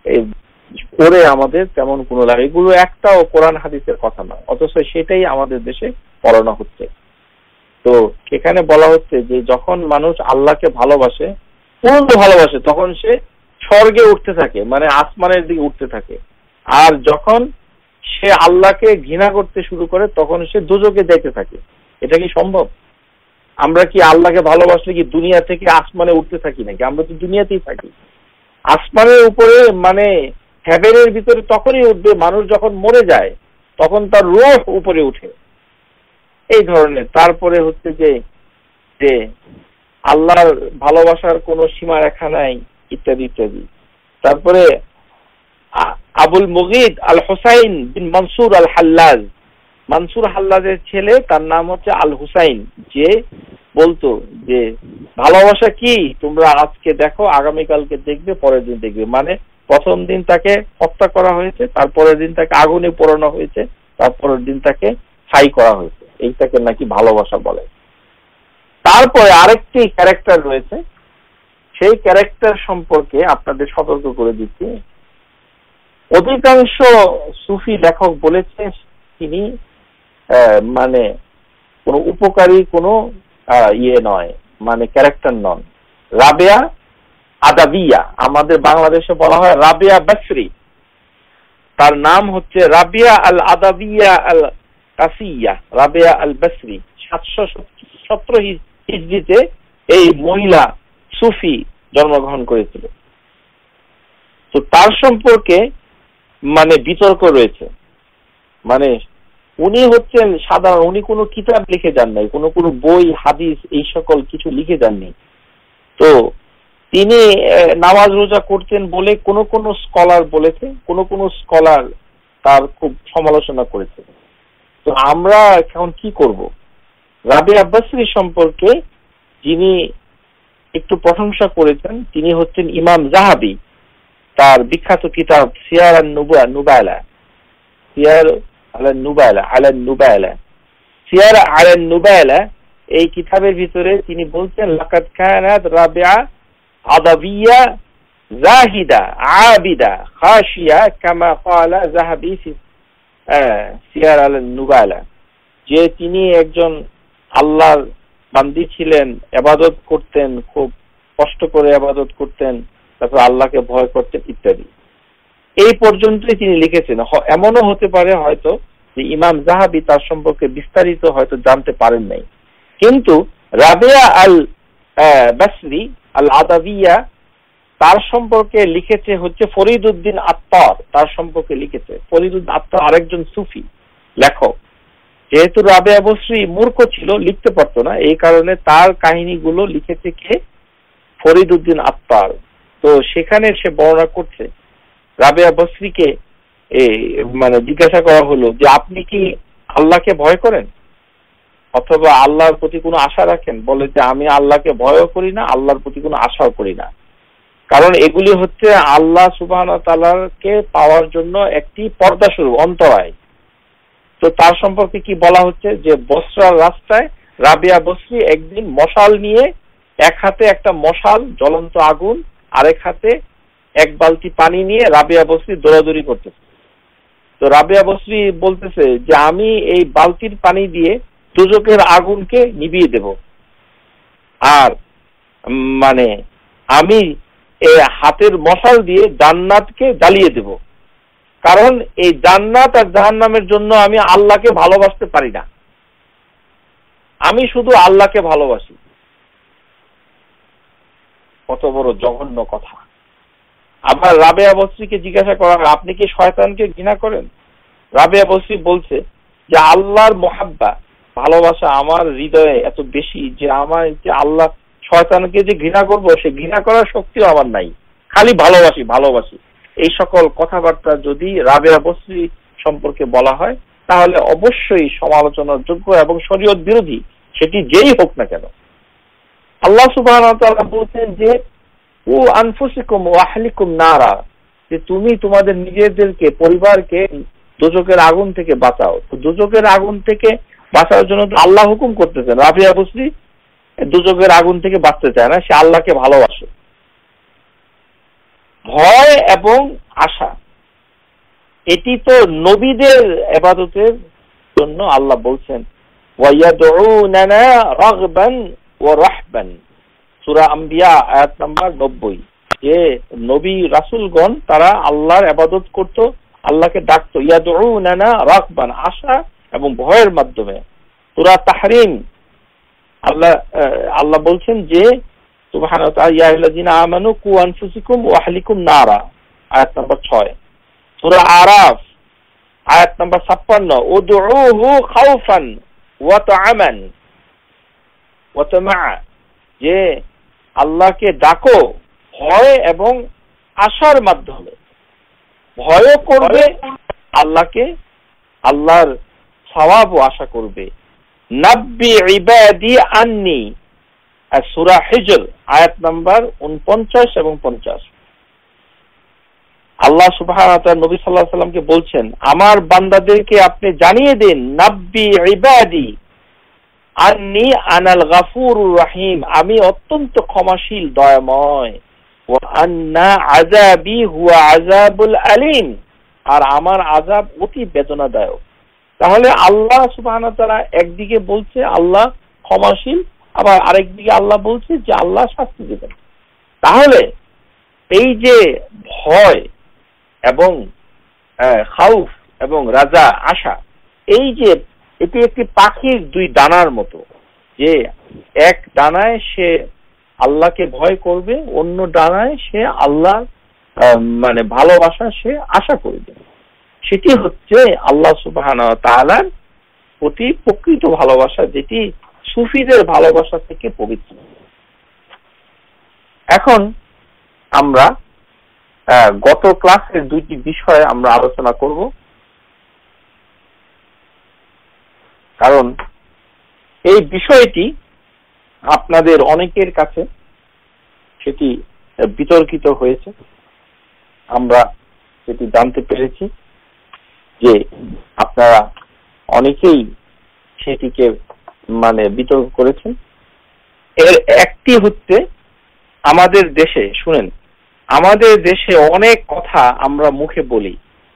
পড়ে আমাদের তেমন কোনো লাগে, এগুলো একটাও কোরআন হাদিসের কথা নয়, অথচ সেটাই আমাদের দেশে পড়ানো হচ্ছে। তো এখানে বলা হচ্ছে যে যখন মানুষ আল্লাহকে ভালোবাসে, পূর্ণ ভালোবাসে, তখন সে স্বর্গে উঠতে থাকে, মানে আসমানের দিকে উঠতে থাকে। আর যখন সে আল্লাহকে ঘৃণা করতে শুরু করে তখন সে দোজখে যাইতে থাকে। এটা কি সম্ভব? আমরা কি আল্লাহকে ভালোবাসলে কি দুনিয়া থেকে আসমানে উঠতে থাকি নাকি? আমরা তো দুনিয়াতেই থাকি। আসমানের উপরে মানে হেভেনের ভিতরে তখনই উঠবে মানুষ যখন মরে যায়, তখন তার রূহ উপরে উঠে, এই ধরনের। তারপরে হচ্ছে যে যে আল্লাহর ভালোবাসার কোনো সীমারেখা নাই, ইত্যাদি ইত্যাদি। তারপরে আবুল মুগিদ আল হুসাইন বিন মনসুর আল হাল্লাজ, মনসুর হাল্লাজের ছেলে, তার নাম হচ্ছে আল হুসাইন, যে বলতো যে ভালোবাসা কি তোমরা আজকে দেখো, আগামীকালকে দেখবে, পরের দিন দেখবে। মানে প্রথম দিন তাকে হত্যা করা হয়েছে, তারপরের দিন তাকে আগুনে পোড়ানো হয়েছে, তারপরের দিন তাকে ছাই করা হয়েছে, এইটাকে নাকি ভালোবাসা বলে। তারপরে আরেকটি ক্যারেক্টার রয়েছে, সেই ক্যারেক্টার সম্পর্কে আপনাদের সতর্ক করে দিচ্ছি। অধিকাংশ সুফি লেখক বলেছে তিনি মানে কোন উপকারী কোনো ইয়ে নয়, মানে ক্যারেক্টার নন। রাবেয়া আদাবিয়া, আমাদের বাংলাদেশে বলা হয় রাবেয়া বসরি, তার নাম হচ্ছে Rabia al Adawiyya al Qaysiyya, Rabia al Basri. সাতশো সতেরো হিজরিতে এই মহিলা সুফি জন্মগ্রহণ করেছিল। তো তার সম্পর্কে মানে বিতর্ক রয়েছে। মানে উনি হচ্ছেন সাধারণ, উনি কোনো কিতাব লিখে যান নাই, কোনো কোনো বই হাদিস এই সকল কিছু লিখে যাননি। তো তিনি নামাজ রোজা করতেন বলে কোনো কোনো স্কলার বলেছে, কোনো কোনো স্কলার তার খুব সমালোচনা করেছে। তো আমরা এখন কি করব? রাবিয়া বসরি সম্পর্কে যিনি একটু প্রশংসা করেছেন তিনি হচ্ছেন ইমাম যাহাবি। তার বিখ্যাত কিতাব সিয়ার আন-নুবায়লা, সিয়ার আল-নুবায়লা আল-নুবায়লা সিয়ার আল-নুবায়লা, এই কিতাবের ভিতরে তিনি বলছেন লাকাদ কানাত রাবিয়া আদাবিয়া জাহিদা আবিদা খাশিয়া কামা ক্বালা যাহাবি ফি সিয়ার আল-নুবায়লা, যে তিনি একজন আল্লাহর বান্দি ছিলেন, ইবাদত করতেন, খুব কষ্ট করে ইবাদত করতেন, তারপর আল্লাহকে ভয় করতেন ইত্যাদি। এই পর্যন্তই তিনি লিখেছেন। এমনও হতে পারে হয়তো যে ইমাম যাহাবি তার সম্পর্কে বিস্তারিত হয়তো জানতে পারেন নাই, কিন্তু রাবিয়া আল বসরি আল আদাবিয়া তার সম্পর্কে লিখেছে হচ্ছে ফরিদউদ্দিন আত্তার, তার সম্পর্কে লিখেছে। ফরিদউদ্দিন আত্তার আরেকজন সুফি লেখক। যেহেতু রাবিয়া বসরি মূর্খ ছিল, লিখতে পারতো না, এই কারণে তার কাহিনীগুলো লিখেছে কে? ফরিদউদ্দিন আত্তার। তো সেখানে সে বর্ণনা করছে রাবিয়া বসরিকে মানে জিজ্ঞাসা করা হলো যে আপনি কি আল্লাহকে ভয় করেন অথবা আল্লাহর প্রতি কোনো আশা রাখেন? বলে যে আমি আল্লাহকে ভয়ও করি না, আল্লাহর প্রতি কোনো আশাও করি না, কারণ এগুলি হচ্ছে আল্লাহ সুবহানাহু ওয়া তাআলাকে পাওয়ার জন্য একটি পর্দা স্বরূপ, অন্তরায়। তো তার সম্পর্কে কি বলা হচ্ছে যে বসরার রাস্তায় রাবিয়া বসরি একদিন মশাল নিয়ে, এক হাতে একটা মশাল জ্বলন্ত আগুন, আরেক হাতে এক বালতি পানি নিয়ে রাবিয়া বসরি দৌড়াদৌড়ি করতেছে। তো রাবিয়া বসরি বলতেছে যে আমি এই বালতির পানি দিয়ে দোজখের আগুনকে নিভিয়ে দেব, আর মানে আমি এই হাতের মশাল দিয়ে জান্নাতকে জ্বালিয়ে দেব, কারণ এই জান্নাত আর জাহান্নামের জন্য আমি আল্লাহকে ভালোবাসতে পারি না, আমি শুধু আল্লাহকে ভালোবাসি। কত বড় জঘন্য কথা। আবার রাবিয়া বসরিকে জিজ্ঞাসা করা হয় আপনি কি শয়তানকে ঘৃণা করেন? রাবিয়া বসরি বলছে যে আল্লাহর মোহাব্বা, ভালোবাসা আমার হৃদয়ে এত বেশি যে আমার যে আল্লাহ শয়তানকে যে ঘৃণা করব সে ঘৃণা করার শক্তিও আমার নাই, খালি ভালোবাসি ভালোবাসি। এই সকল কথাবার্তা যদি রাবিয়া বসরি সম্পর্কে বলা হয়, তাহলে অবশ্যই সমালোচনার যোগ্য এবং শরীয়ত বিরোধী সেটি যেই হোক না কেন। আল্লাহ সুবহানাহু ওয়া তাআলা বলছেন যে ও আনফুসিকুম ওয়া আহলিকুম নারা, যে তুমি তোমাদের নিজেদেরকে, পরিবারকে দোজখের আগুন থেকে বাঁচাও। তো দোজখের আগুন থেকে বাঁচার জন্য তো আল্লাহ হুকুম করতেছেন। রাবিয়া বসরি দোজখের আগুন থেকে বাঁচতে চায় না, সে আল্লাহকে ভালোবাসে। ভয় এবং আশা, এটি তো নবীদের ইবাদতের জন্য আল্লাহ বলছেন ওয়ায়াদউনানা রাগবান ওয়া রাহবান, সূরা আম্বিয়া আয়াত নাম্বার নব্বই, যে নবী রাসূলগণ তারা আল্লাহর ইবাদত করত, আল্লাহকে ডাকতো ইয়াদউনানা রাগবান, আশা এবং ভয়ের মাধ্যমে। সূরা তাহরিম আল্লাহ আল্লাহ বলছেন যে সুবহানাহু ওয়া তাআলা ইয়া আইয়ুহাল্লাযীনা আমানু কু আনফুসাকুম ওয়া আহলিকুম নারা, আয়াত নাম্বার ছয়। সূরা আরাফ আয়াত নাম্বার ছাপ্পান্ন, উদউহু খাউফান ওয়া তাআমান ওয়া তামা, যে আল্লাহকে ডাকো ভয় এবং আশার মাধ্যমে। ভয়ও করবে আল্লাহকে, আল্লাহর সওয়াবও আশা করবে। নাব্বি ইবাদি আন্নি, সূরা হিজর আয়াত নাম্বার উনপঞ্চাশ এবং পঞ্চাশ। আল্লাহ সুবহানাহু ওয়া তাআলা নবী সাল্লাল্লাহু আলাইহি ওয়াসাল্লামকে বলছেন, আমার বান্দাদেরকে আপনি জানিয়ে দিন, নাব্বি ইবাদি আন্নি আনাল গাফুরুর রহিম, আমি অত্যন্ত ক্ষমাশীল দয়াময়। ওয়া আন্না আযাবি হুয়া আযাবুল আলীম, আর আমার আযাব অতি বেদনাদায়ক। তাহলে আল্লাহ সুবহানাহু ওয়া তাআলা একদিকে বলছে আল্লাহ ক্ষমাশীল, আবার আরেকদিকে আল্লাহ বলছে যে আল্লাহ শাস্তি দেবেন। তাহলে এই যে ভয় এবং খাউফ এবং রাজা আশা, এই যে এটি একটি পাখির দুই ডানার মতো, যে এক ডানায় সে আল্লাহকে ভয় করবে, অন্য ডানায় সে আল্লাহ মানে ভালোবাসা সে আশা করবে। সেটি হচ্ছে আল্লাহ সুবহানাহু ওয়া তাআলার প্রতি প্রকৃত ভালোবাসা, যেটি সুফিদের ভালোবাসা থেকে পবিত্র। এখন আমরা গত ক্লাসের দুইটি বিষয় আমরা আলোচনা করব, কারণ এই বিষয়টি আপনাদের অনেকের কাছে সেটি বিতর্কিত হয়েছে। আমরা সেটি জানতে পেরেছি যে আপনারা অনেকেই সেটিকে মানে বিতর্ক করেছেন। এর একটি হচ্ছে আমাদের দেশে, শুনেন, আমাদের দেশে অনেক কথা আমরা মুখে বলি,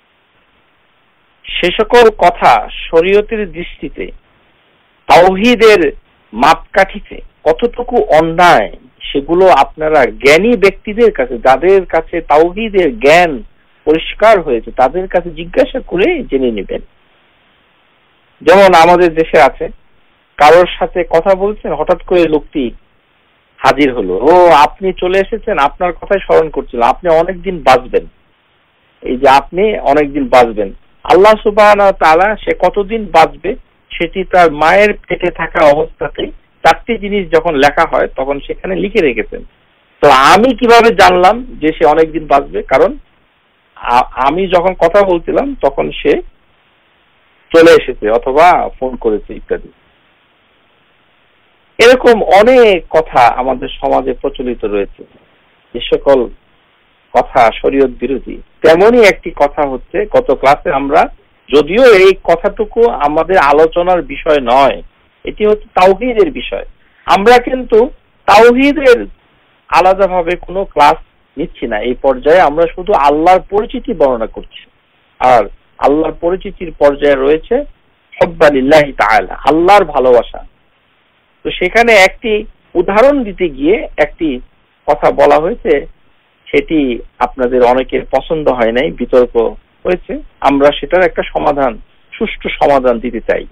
সে সকল কথা শরীয়তের দৃষ্টিতে তাওহীদের মাপকাঠিতে কতটুকু অন্যায়, সেগুলো আপনারা জ্ঞানী ব্যক্তিদের কাছে, যাদের কাছে তাওহীদের জ্ঞান পরিষ্কার হয়েছে, তাদের কাছে জিজ্ঞাসা করে জেনে নেবেন। যেমন আমাদের দেশে আছে, কারোর সাথে কথা বলছেন, হঠাৎ করে লোকটি হাজির হলো, ও আপনি চলে এসেছেন, আপনার কথাই স্মরণ করছিল, আপনি অনেকদিন বাঁচবেন। এই যে আপনি অনেকদিন বাঁচবেন, আল্লাহ সুবহানাহু ওয়া তাআলা সে কতদিন বাঁচবে সেটি তার মায়ের পেটে থাকা অবস্থাতেই চারটি জিনিস যখন লেখা হয় তখন সেখানে লিখে রেখেছেন। তো আমি কিভাবে জানলাম যে সে অনেকদিন বাঁচবে? কারণ আমি যখন কথা বলছিলাম তখন সে চলে এসেছে অথবা ফোন করেছে ইত্যাদি। এরকম অনেক কথা আমাদের সমাজে প্রচলিত রয়েছে, যে সকল কথা শরীয়ত বিরোধী। তেমনই একটি কথা হচ্ছে, গত ক্লাসে আমরা, যদিও এই কথাটুকু আমাদের আলোচনার বিষয় নয়, এটি হচ্ছে তাওহীদের বিষয়, আমরা কিন্তু তাওহীদের আলাদাভাবে কোনো ক্লাস নিচ্ছি না। এই পর্যায়ে আমরা শুধু আল্লাহর পরিচিতি বর্ণনা করছি, আর আল্লাহর পরিচিতির পর্যায়ে রয়েছে হুব্বা লিল্লাহি তাআলা, আল্লাহর ভালোবাসা। তো সেখানে একটি উদাহরণ দিতে গিয়ে একটি কথা বলা হয়েছে, সেটি আপনাদের অনেকের পছন্দ হয় নাই, বিতর্ক হয়েছে। আমরা সেটার একটা সমাধান, সুষ্ঠু সমাধান দিতে চাই।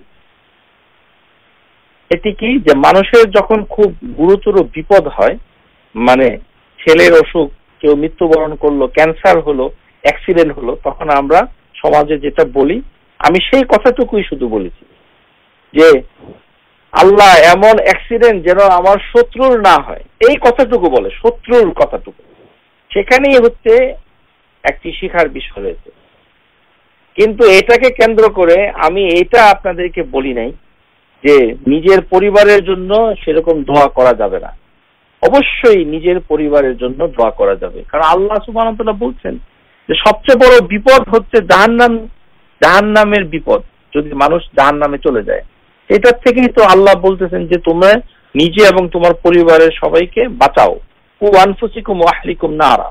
এটি কি, যে মানুষের যখন খুব গুরুতর বিপদ হয়, মানে ছেলের অসুখ, কেউ মৃত্যুবরণ করলো, ক্যান্সার হলো, অ্যাক্সিডেন্ট হলো, তখন আমরা সমাজে যেটা বলি, আমি সেই কথাটুকুই শুধু বলেছি যে আল্লাহ এমন অ্যাক্সিডেন্ট যেন আমার শত্রুর না হয়, এই কথাটুকু বলে, শত্রুর কথাটুকু। সেখানেই হচ্ছে একটি শিখার বিষয় রয়েছে। কিন্তু এটাকে কেন্দ্র করে আমি এটা আপনাদেরকে বলি নাই যে নিজের পরিবারের জন্য সেরকম দোয়া করা যাবে না। অবশ্যই নিজের পরিবারের জন্য দোয়া করা যাবে, কারণ আল্লাহ সুবহানাহু ওয়া তাআলা বলছেন যে সবচেয়ে বড় বিপদ হচ্ছে জাহান্নাম, জাহান্নামের বিপদ, যদি মানুষ জাহান্নামে চলে যায়। এটার থেকেই তো আল্লাহ বলতেছেন যে তোমরা নিজে এবং তোমার পরিবারের সবাইকে বাঁচাও, কু আনফুসিকুম ওয়া আহলিকুম নারা।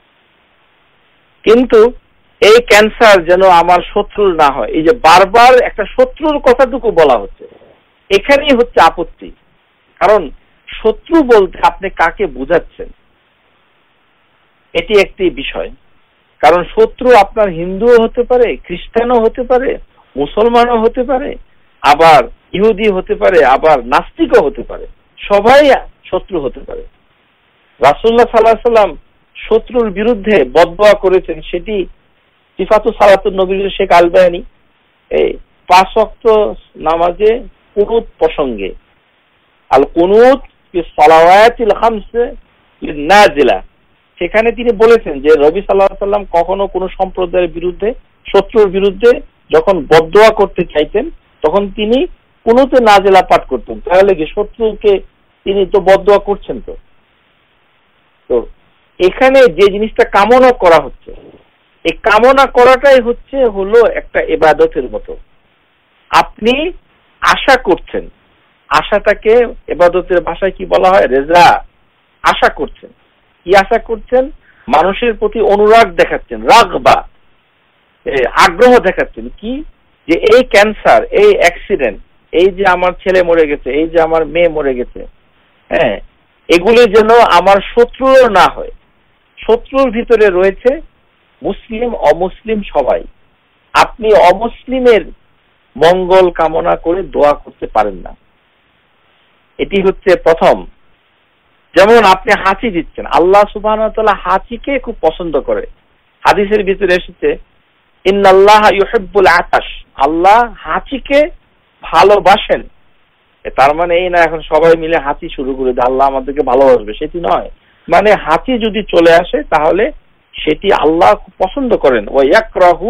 কিন্তু এই ক্যান্সার যেন আমার শত্রুর না হয়, এই যে বারবার একটা শত্রুর কথাটুকু বলা হচ্ছে, এখানেই হচ্ছে আপত্তি। কারণ শত্রু বলতে আপনি কাকে বুঝাচ্ছেন, এটি একটি বিষয়। কারণ শত্রু আপনার হিন্দুও হতে পারে, খ্রিস্টানও হতে পারে, মুসলমানও হতে পারে, আবার ইহুদি হতে পারে, আবার নাস্তিকও হতে পারে, সবাই শত্রু হতে পারে। রাসূলুল্লাহ সাল্লাল্লাহু আলাইহি ওয়াসাল্লাম শত্রুর বিরুদ্ধে বদদোয়া করেছেন, সেটি সিফাতু সালাতুন নবীর শেখ আলবানী এই পাঁচ ওয়াক্ত নামাজে কুনুত প্রসঙ্গে, আল কুনুত ফি সালাওয়াতিল খামস নাজিলা, সেখানে তিনি বলেছেন যে নবী সাল্লাল্লাহু আলাইহি ওয়াসাল্লাম কখনো কোনো সম্প্রদায়ের বিরুদ্ধে, শত্রুর বিরুদ্ধে যখন বদদোয়া করতে চাইতেন তখন তিনি কুনুতে নাজিলা পাঠ করতেন। তাহলে কি শত্রুকে তিনি তো বদদোয়া করছেন? তো তো এখানে যে জিনিসটা কামনা করা হচ্ছে, এই কামনা করাটাই হচ্ছে হলো একটা ইবাদতের মতো। আপনি আশা করছেন, আশাটাকে ইবাদতের ভাষায় কি বলা হয়? রেজা। আশা করছেন, কি আশা করছেন? মানুষের প্রতি অনুরাগ দেখাচ্ছেন, রাগবা, আগ্রহ দেখাচ্ছেন। কি? যে এই ক্যান্সার, এই অ্যাক্সিডেন্ট, এই যে আমার ছেলে মরে গেছে, এই যে আমার মেয়ে মরে গেছে, হ্যাঁ, এগুলি যেন আমার শত্রুও না হয়। শত্রুর ভিতরে রয়েছে মুসলিম, অমুসলিম সবাই। আপনি অমুসলিমের মঙ্গল কামনা করে দোয়া করতে পারেন না, এটি হচ্ছে প্রথম। যেমন আপনি হাঁচি দিচ্ছেন, আল্লাহ সুবহানাহু ওয়া তাআলা হাঁচিকে খুব পছন্দ করে। হাদিসের ভিতরে এসেছে ইন্নাল্লাহা ইউহিব্বুল আতাশ, আল্লাহ হাঁচিকে ভালোবাসেন। তার মানে এই না এখন সবাই মিলে হাঁচি শুরু করে দেয় আল্লাহ আমাদেরকে ভালোবাসবে, সেটি নয়। মানে হাঁচি যদি চলে আসে তাহলে সেটি আল্লাহ খুব পছন্দ করেন। ওয়া ইয়াকরাহু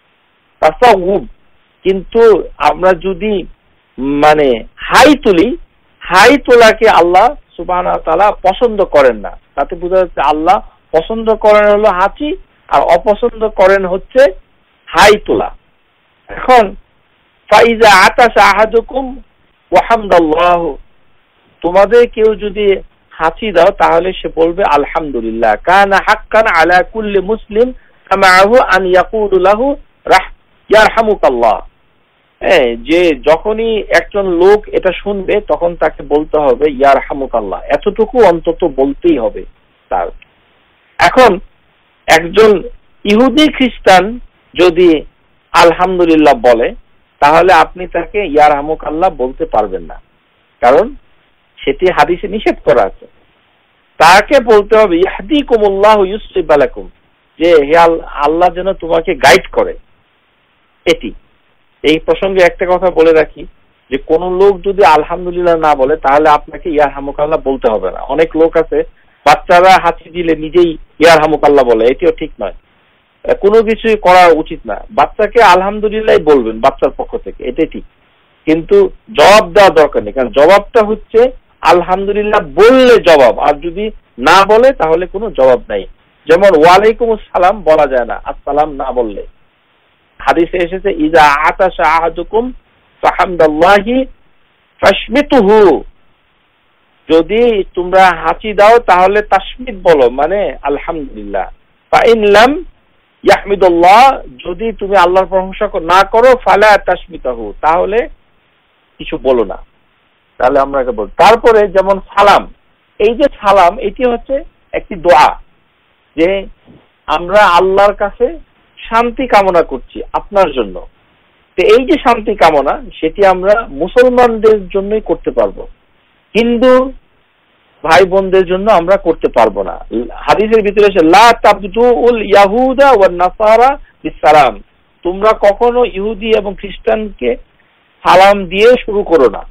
তাসাউব, কিন্তু আমরা যদি মানে হাই তুলি, হাই তোলাকে আল্লাহ সুবহানাহু ওয়া তাআলা পছন্দ করেন না। তাতে বোঝা যাচ্ছে আল্লাহ পছন্দ করেন হলো হাঁচি, আর অপছন্দ করেন হচ্ছে হাই তোলা। এখন ফাইজা আতাসা আহাদুকুম ওয়া হামদাল্লাহ, তোমাদের কেউ যদি হাঁচি দাও তাহলে সে বলবে আলহামদুলিল্লাহ। কানা হাক্কান আলা কুল্লি মুসলিম কামাহু আন ইয়াকুলু লাহু রাহ ইয়ারহামুকাল্লাহ, হ্যাঁ, যে যখনই একজন লোক এটা শুনবে তখন তাকে বলতে হবে ইয়ারহামুকাল্লাহ, এতটুকু অন্তত বলতেই হবে তার। এখন একজন ইহুদি খ্রিস্টান যদি আলহামদুলিল্লাহ বলে তাহলে আপনি তাকে ইয়ারহামুকাল্লাহ বলতে পারবেন না, কারণ সেটি হাদিসে নিষেধ করা আছে। তাকে বলতে হবে ইয়াহদিকুমুল্লাহু ইউসলিহ লাকুম, যে হে আল্লাহ যেন তোমাকে গাইড করে। এটি এই প্রসঙ্গে একটা কথা বলে রাখি যে কোন লোক যদি আলহামদুলিল্লাহ না বলে তাহলে আপনাকে ইয়ারহামুকাল্লাহ বলতে হবে না। অনেক লোক আছে বাচ্চারা হাঁচি দিলে নিজেই ইয়ারহামুকাল্লাহ বলে, এটিও ঠিক নয়, কোনো কিছুই করা উচিত না। বাচ্চাকে আলহামদুলিল্লাহ বলবেন বাচ্চার পক্ষ থেকে, এটাই ঠিক, কিন্তু জবাব দেওয়া দরকার নেই। কারণ জবাবটা হচ্ছে আলহামদুলিল্লাহ বললে জবাব, আর যদি না বলে তাহলে কোনো জবাব নাই। যেমন ওয়ালাইকুম আসসালাম বলা যায় না আসসালাম না বললে। হাদিসে এসেছে ইজা আতাশা আহাদুকুম ফাহামদাল্লাহি ফাশমিতুহু, যদি তোমরা হাঁচি দাও তাহলে তাশমিত বলো, মানে আলহামদুলিল্লাহ। ফা ইন লাম ইয়াহমিদুল্লাহ, যদি তুমি আল্লাহর প্রশংসা না করো ফালা তাশমিতাহু, তাহলে কিছু বলো না। তাহলে আমরা এটা বল। তারপরে যেমন সালাম, এই যে সালাম এটি হচ্ছে একটি দোয়া, যে আমরা আল্লাহর কাছে শান্তি কামনা করছি আপনার জন্য। তো এই যে শান্তি কামনা সেটি আমরা মুসলমানদের জন্যই করতে পারবো, হিন্দু ভাই বোনদের জন্য আমরা করতে পারবো না। হাদিসের ভিতরে এসে লা তাবদুউল ইয়াহুদা ওয়ান নাসারা বিসসালাম, তোমরা কখনো ইহুদি এবং খ্রিস্টানকে সালাম দিয়ে শুরু করো না।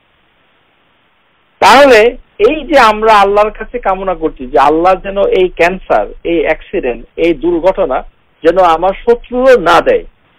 তাহলে এই যে আমরা আল্লাহর কাছে কামনা করছি যে আল্লাহ যেন এই ক্যান্সার, এই অ্যাক্সিডেন্ট, এই দুর্ঘটনা যেন আমার শত্রুও না দেয়,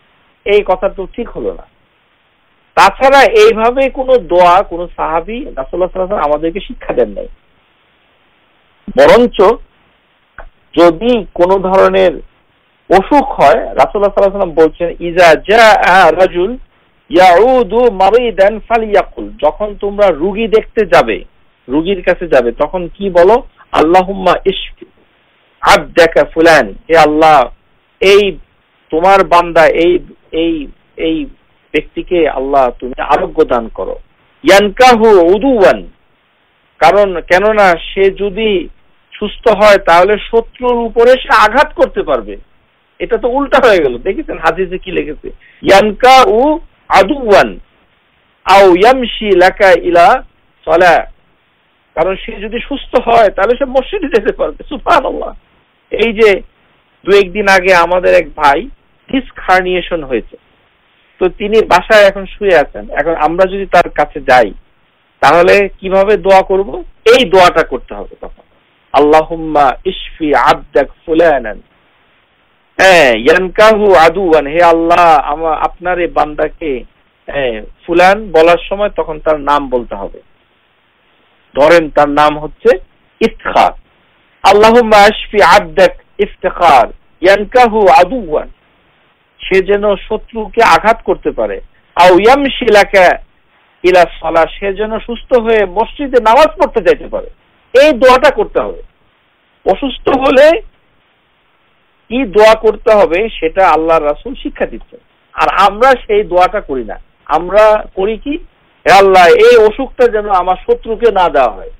এই কথা তো ঠিক হলো না। তাছাড়া এইভাবে কোনো দোয়া কোনো সাহাবী রাসূলুল্লাহ সাল্লাল্লাহু আলাইহি ওয়াসাল্লাম আমাদেরকে শিক্ষা দেন নাই। বরঞ্চ যদি কোনো ধরনের অসুখ হয়, রাসূলুল্লাহ সাল্লাল্লাহু আলাইহি ওয়াসাল্লাম বলছেন ইজা জাআ রাজুল ইয়াউদু মারিদান ফালিয়াকুল, যখন তোমরা রোগী দেখতে যাবে, রোগীর কাছে যাবে, তখন কি বলো? আল্লাহুম্মা ইশফি আবদাকা ফুলান, হে আল্লাহ এই তোমার বান্দা এই এই এই ব্যক্তিকে আল্লাহ তুমি আরোগ্য দান করো। ইয়ানকাহু উদুওয়ান, কারণ কেননা সে যদি সুস্থ হয় তাহলে শত্রুর উপরে সে আঘাত করতে পারবে। এটা তো উল্টা হয়ে গেল, দেখেছেন হাদিসে কি লিখেছে? ইয়ানকাহু আদুওয়ান আও ইয়ামশি লাকা ইলা সালাহ, কারণ সে যদি সুস্থ হয় তাহলে সে মসজিদে যেতে পারবে। সুবহানাল্লাহ। এই যে দু একদিন আগে আমাদের এক ভাই ডিস্ক হার্নিয়েশন হয়েছে, তো তিনি বাসায় এখন শুয়ে আছেন। এখন আমরা যদি তার কাছে যাই তাহলে কিভাবে দোয়া করব? এই দোয়াটা করতে হবে তখন, আল্লাহুম্মা ইশফি আবদাক ফুলানান হ্যাঁ ইয়ানকাহু আদুওয়ান, হে আল্লাহ আমার আপনার এই বান্দাকে ফুলান বলার সময় তখন তার নাম বলতে হবে। ধরেন তার নাম হচ্ছে ইফতিখার, আল্লাহুম্মা ইশফি আবদাক ইফতিখার ইয়ানকাহু আদুওয়ান, সে যেন শত্রুকে আঘাত করতে পারে। আও ইয়ামশি লাকা ইলা সালাহ, সে যেন সুস্থ হয়ে মসজিদে নামাজ পড়তে যেতে পারে। এই দোয়াটা করতে হবে। অসুস্থ হলে কি দোয়া করতে হবে সেটা আল্লাহর রাসূল শিক্ষা দিচ্ছেন, আর আমরা সেই দোয়াটা করি না। আমরা করি কি, হে আল্লাহ এই অসুখটা যেন আমার শত্রুকে না দেওয়া হয়।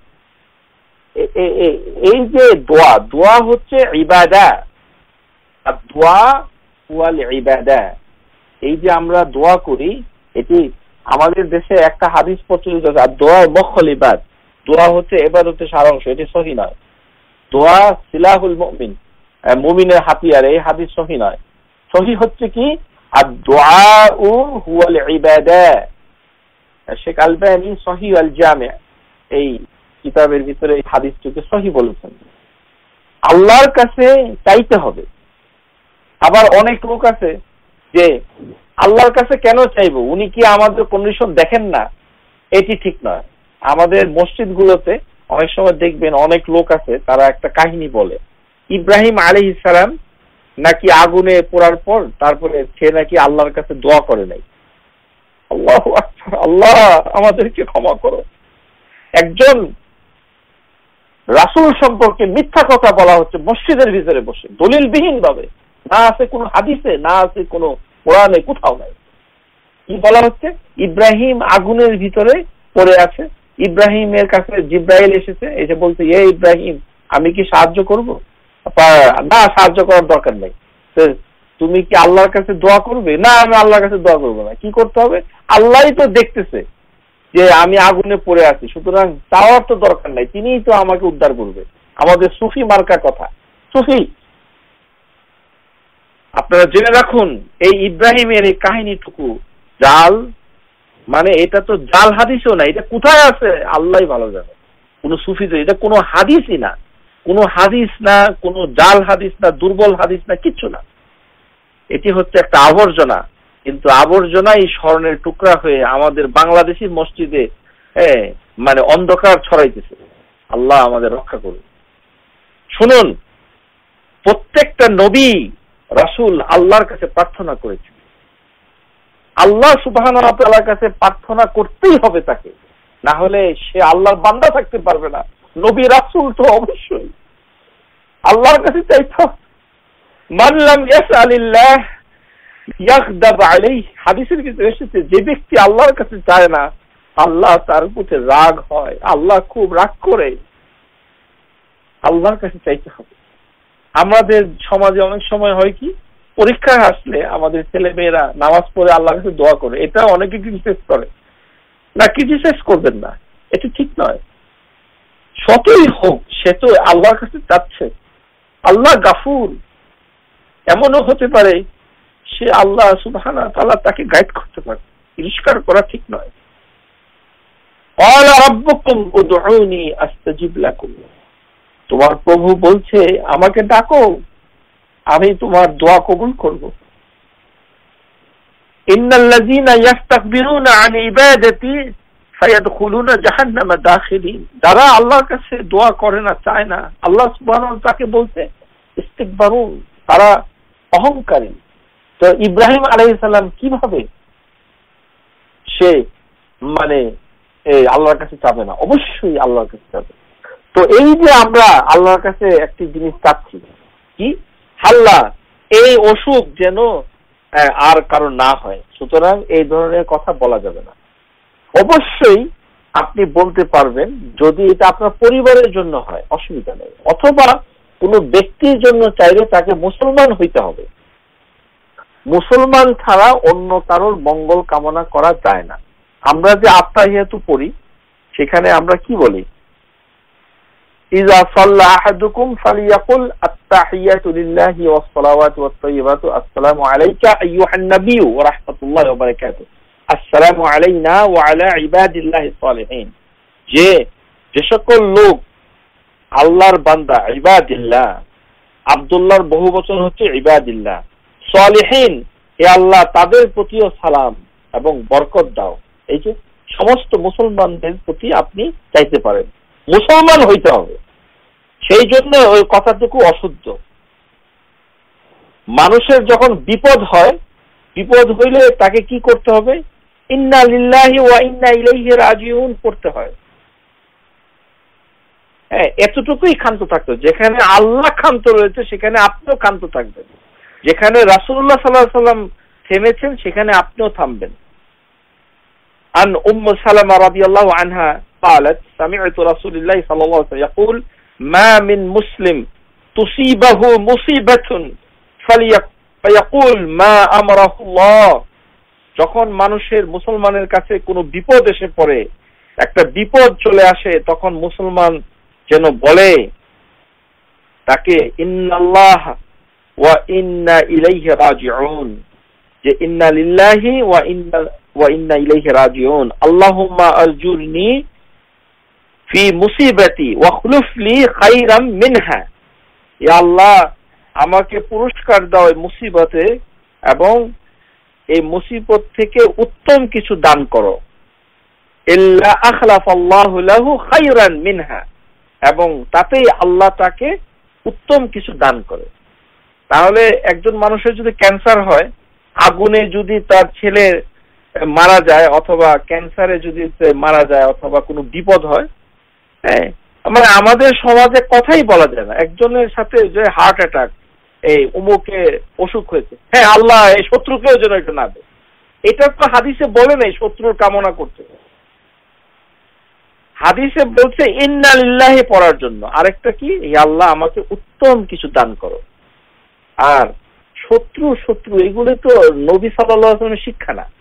এই যে দোয়া, দোয়া হচ্ছে ইবাদা, আর দোয়া ওয়াল ইবাদা, এই যে আমরা দোয়া করি, এটি আমাদের দেশে একটা হাদিস প্রচলিত আছে, আর দোয়া মুখল ইবাদ, দোয়া হচ্ছে ইবাদতের সারাংশ। এটি সহিহ নয়। দোয়া সিলাহুল মুমিন, মুমিনের হাতিয়ার, এই হাদিস সহিহ নয়। সহিহ হচ্ছে কি, আর দুআউ হুয়াল ইবাদা। শেখ আলবানী সহিহ আল জামি এই কিতাবের ভিতরে এই হাদিসটিকে সহিহ বলেছেন। আল্লাহর কাছে চাইতে হবে। আবার অনেক লোক আছে যে আল্লাহর কাছে কেন চাইবো, উনি কি আমাদের কন্ডিশন দেখেন না? এটি ঠিক নয়। আমাদের মসজিদগুলোতে অনেক সময় দেখবেন অনেক লোক আছে, তারা একটা কাহিনী বলে, ইব্রাহিম আলাইহিস সালাম নাকি আগুনে পোড়ার পর তারপরে সে নাকি আল্লাহর কাছে দোয়া করে নাই। আল্লাহু আকবার, আল্লাহ আমাদেরকে ক্ষমা করো। একজন রাসূল সম্পর্কে মিথ্যা কথা বলা হচ্ছে মসজিদের ভিতরে বসে, দলিলবিহীন ভাবে, না আছে কোনো হাদিসে, না আছে কোনো কোরআনে, কোথাও নাই। কি বলা হচ্ছে? ইব্রাহিম আগুনের ভিতরে পড়ে আছে, ইব্রাহিমের কাছে জিব্রাইল এসেছে, এসে বলছে, এ ইব্রাহিম আমি কি সাহায্য করব? না, সাহায্য করার দরকার নেই। তুমি কি আল্লাহর কাছে দোয়া করবে? না, আমি আল্লাহর কাছে দোয়া করবো না। কি করতে হবে? আল্লাহই তো দেখতেছে যে আমি আগুনে পড়ে আছি, সুতরাং চাওয়ার তো দরকার নাই, তিনিই তো আমাকে উদ্ধার করবে। আমাদের সুফি মার্কা কথা। সুফি, আপনারা জেনে রাখুন, এই ইব্রাহিমের এই কাহিনীটুকু জাল, মানে এটা তো জাল হাদিসও না, এটা কোথায় আছে আল্লাহই ভালো জানে। কোন সুফি, এটা কোনো হাদিসই না, কোনো হাদিস না, কোনো জাল হাদিস না, দুর্বল হাদিস না, কিচ্ছু না। এটি হচ্ছে একটা আবর্জনা, কিন্তু আবর্জনা এই স্বর্ণের টুকরা হয়ে আমাদের বাংলাদেশি মসজিদে মানে অন্ধকার ছড়াইতেছে। আল্লাহ আমাদের রক্ষা করুন। শুনুন, প্রত্যেকটা নবী রাসূল আল্লাহর কাছে প্রার্থনা করেছেন। আল্লাহ সুবহানাহু ওয়া তাআলার কাছে প্রার্থনা করতেই হবে তাকে, না হলে সে আল্লাহর বান্দা থাকতে পারবে না। নবী রাসূল তো অবশ্যই আল্লাহর কাছে চাইতে হবে। মান লাম ইয়াসআলিল্লাহ ইয়াগদাব আলাইহি, হাদিসের ভিতরে এসেছে, যে ব্যক্তি আল্লাহর কাছে চায় না আল্লাহ তার উপরে রাগ হয়, আল্লাহ খুব রাগ করে। আল্লাহর কাছে চাইতে হবে। আমাদের সমাজে অনেক সময় হয় কি, পরীক্ষায় আসলে আমাদের ছেলে মেয়েরা নামাজ পড়ে আল্লাহর কাছে দোয়া করে, এটা অনেকে ক্রিটিসাইজ করে। না, ক্রিটিসাইজ করবেন না, এটা ঠিক নয়। শতই হোক সে তো আল্লাহর কাছে চাচ্ছে। আল্লাহ গাফুর, এমনও হতে পারে সে আল্লাহ সুবহানাহু ওয়া তাআলা তাকে গাইড করতে পারে। তিরস্কার করা ঠিক নয়। ক্বালা রাব্বুকুম উদউনি আস্তাজিব লাকুম, তোমার প্রভু বলছে আমাকে ডাকো, আমি তোমার দোয়া কবুল করব। ইন্নাল্লাযীনা ইস্তাকবিরুনা আন ইবাদাতি ফায়াদখুলুনা জাহান্নামা দাখিলিন, যারা আল্লাহর কাছে দোয়া করে না, চায় না, আল্লাহ সুবহানাহু ওয়া তাআলা তাকে বলছে ইস্তিকবারুন, তারা অহংকারী। তো ইব্রাহিম আলাইহিস সালাম কিভাবে সে মানে এই আল্লাহর কাছে চাবে না? অবশ্যই আল্লাহর কাছে চাবে। তো এই যে আমরা আল্লাহর কাছে একটি জিনিস চাচ্ছি কি, আল্লাহ এই অসুখ যেন আর কারো না হয়, সুতরাং এই ধরনের কথা বলা যাবে না। অবশ্যই আপনি বলতে পারবেন যদি এটা আপনার পরিবারের জন্য হয়, অসুবিধা নেই, অথবা কোনো ব্যক্তির জন্য চাইলে তাকে মুসলমান হইতে হবে। মুসলমান ছাড়া অন্য কারোর মঙ্গল কামনা করা যায় না। আমরা যে আত্তাহিয়াতু পড়ি সেখানে আমরা কি বলি, ইযা সাল্লা আহাদুকুম ফালিয়াকুল আত্তাহিয়াতু লিল্লাহি ওয়াস সালাওয়াতু ওয়াত তাইয়্যিবাতু আসসালামু আলাইকা আইয়ুহান নাবিয়্যু ওয়া রাহমাতুল্লাহি ওয়া বারাকাতুহু আসসালামু আলাইনা ওয়া আলা ইবাদিল্লাহিস সালিহিন। যে যে সকল লোক আল্লাহর বান্দা, ইবাদিল্লাহ, আব্দুল্লাহর বহুবচন হচ্ছে ইবাদিল্লাহ, সালিহিন, হে আল্লাহ তাদের প্রতিও সালাম এবং বরকত দাও। এই যে সমস্ত মুসলমানদের প্রতি আপনি চাইতে পারেন, মুসলমান হইতে হবে। সেই জন্য ওই কথাটুকু অশুদ্ধ। মানুষের যখন বিপদ হয়, বিপদ হইলে তাকে কি করতে হবে, ইন্না লিল্লাহি ওয়া ইন্না ইলাইহি রাজিউন পড়তে হয়। হ্যাঁ, এতটুকুই ক্ষান্ত থাকতো। যেখানে আল্লাহ ক্ষান্ত রয়েছে সেখানে আপনিও ক্ষান্ত থাকবেন, যেখানে রাসূলুল্লাহ সাল্লাল্লাহু আলাইহি ওয়াসাল্লাম থেমেছেন সেখানে আপনিও থামবেন। আন উম্মু সালামা রাদিয়াল্লাহু আনহা قالت سمعت رسول الله صلى الله عليه وسلم يقول ما من مسلم تصيبه مصيبة فيقول ما أمره الله। যখন মানুষের মুসলমানের কাছে কোনো বিপদ এসে পড়ে, একটা বিপদ চলে আসে, তখন মুসলমান যেন বলে তাকে ইন্নাল্লাহ ওয়া ইন্না ইলাইহি রাজিউন, যে ইন্না লিল্লাহি ওয়া ইন্না ওয়া ইন্না ইলাইহি রাজিউন, আল্লাহুম্মা আরজুরনি ফি মুসিবাতি ওয়া খুলুফ লি খায়রাম মিনহা, ইয়া আল্লাহ আমাকে পুরস্কার দাও এই মুসিবতে এবং এই মুসিবত থেকে উত্তম কিছু দান করো। ইল্লা আখলাফাল্লাহু লাহু খায়রান মিনহা, এবং তাতেই আল্লাহ তাকে উত্তম কিছু দান করে। তাহলে একজন মানুষের যদি ক্যান্সার হয়, আগুনে যদি তার ছেলে মারা যায়, অথবা ক্যান্সারে যদি মারা যায়, অথবা কোনো বিপদ হয়, হ্যাঁ, মানে আমাদের সমাজে কথাই বলা যায় না। একজনের সাথে যে হার্ট অ্যাটাক, এই অমুকে অসুখ হয়েছে, হ্যাঁ আল্লাহ এই শত্রুকেও যেন এটা না দেয়, এটা তো হাদিসে বলে নাই শত্রুর কামনা করতে। হাদিসে বলছে ইন্না লিল্লাহি পড়ার জন্য, আরেকটা কি, হে আল্লাহ আমাকে উত্তম কিছু দান করো। আর শত্রু শত্রু এগুলো তো নবী সাল্লাল্লাহু আলাইহি ওয়াসাল্লামের শিক্ষা না।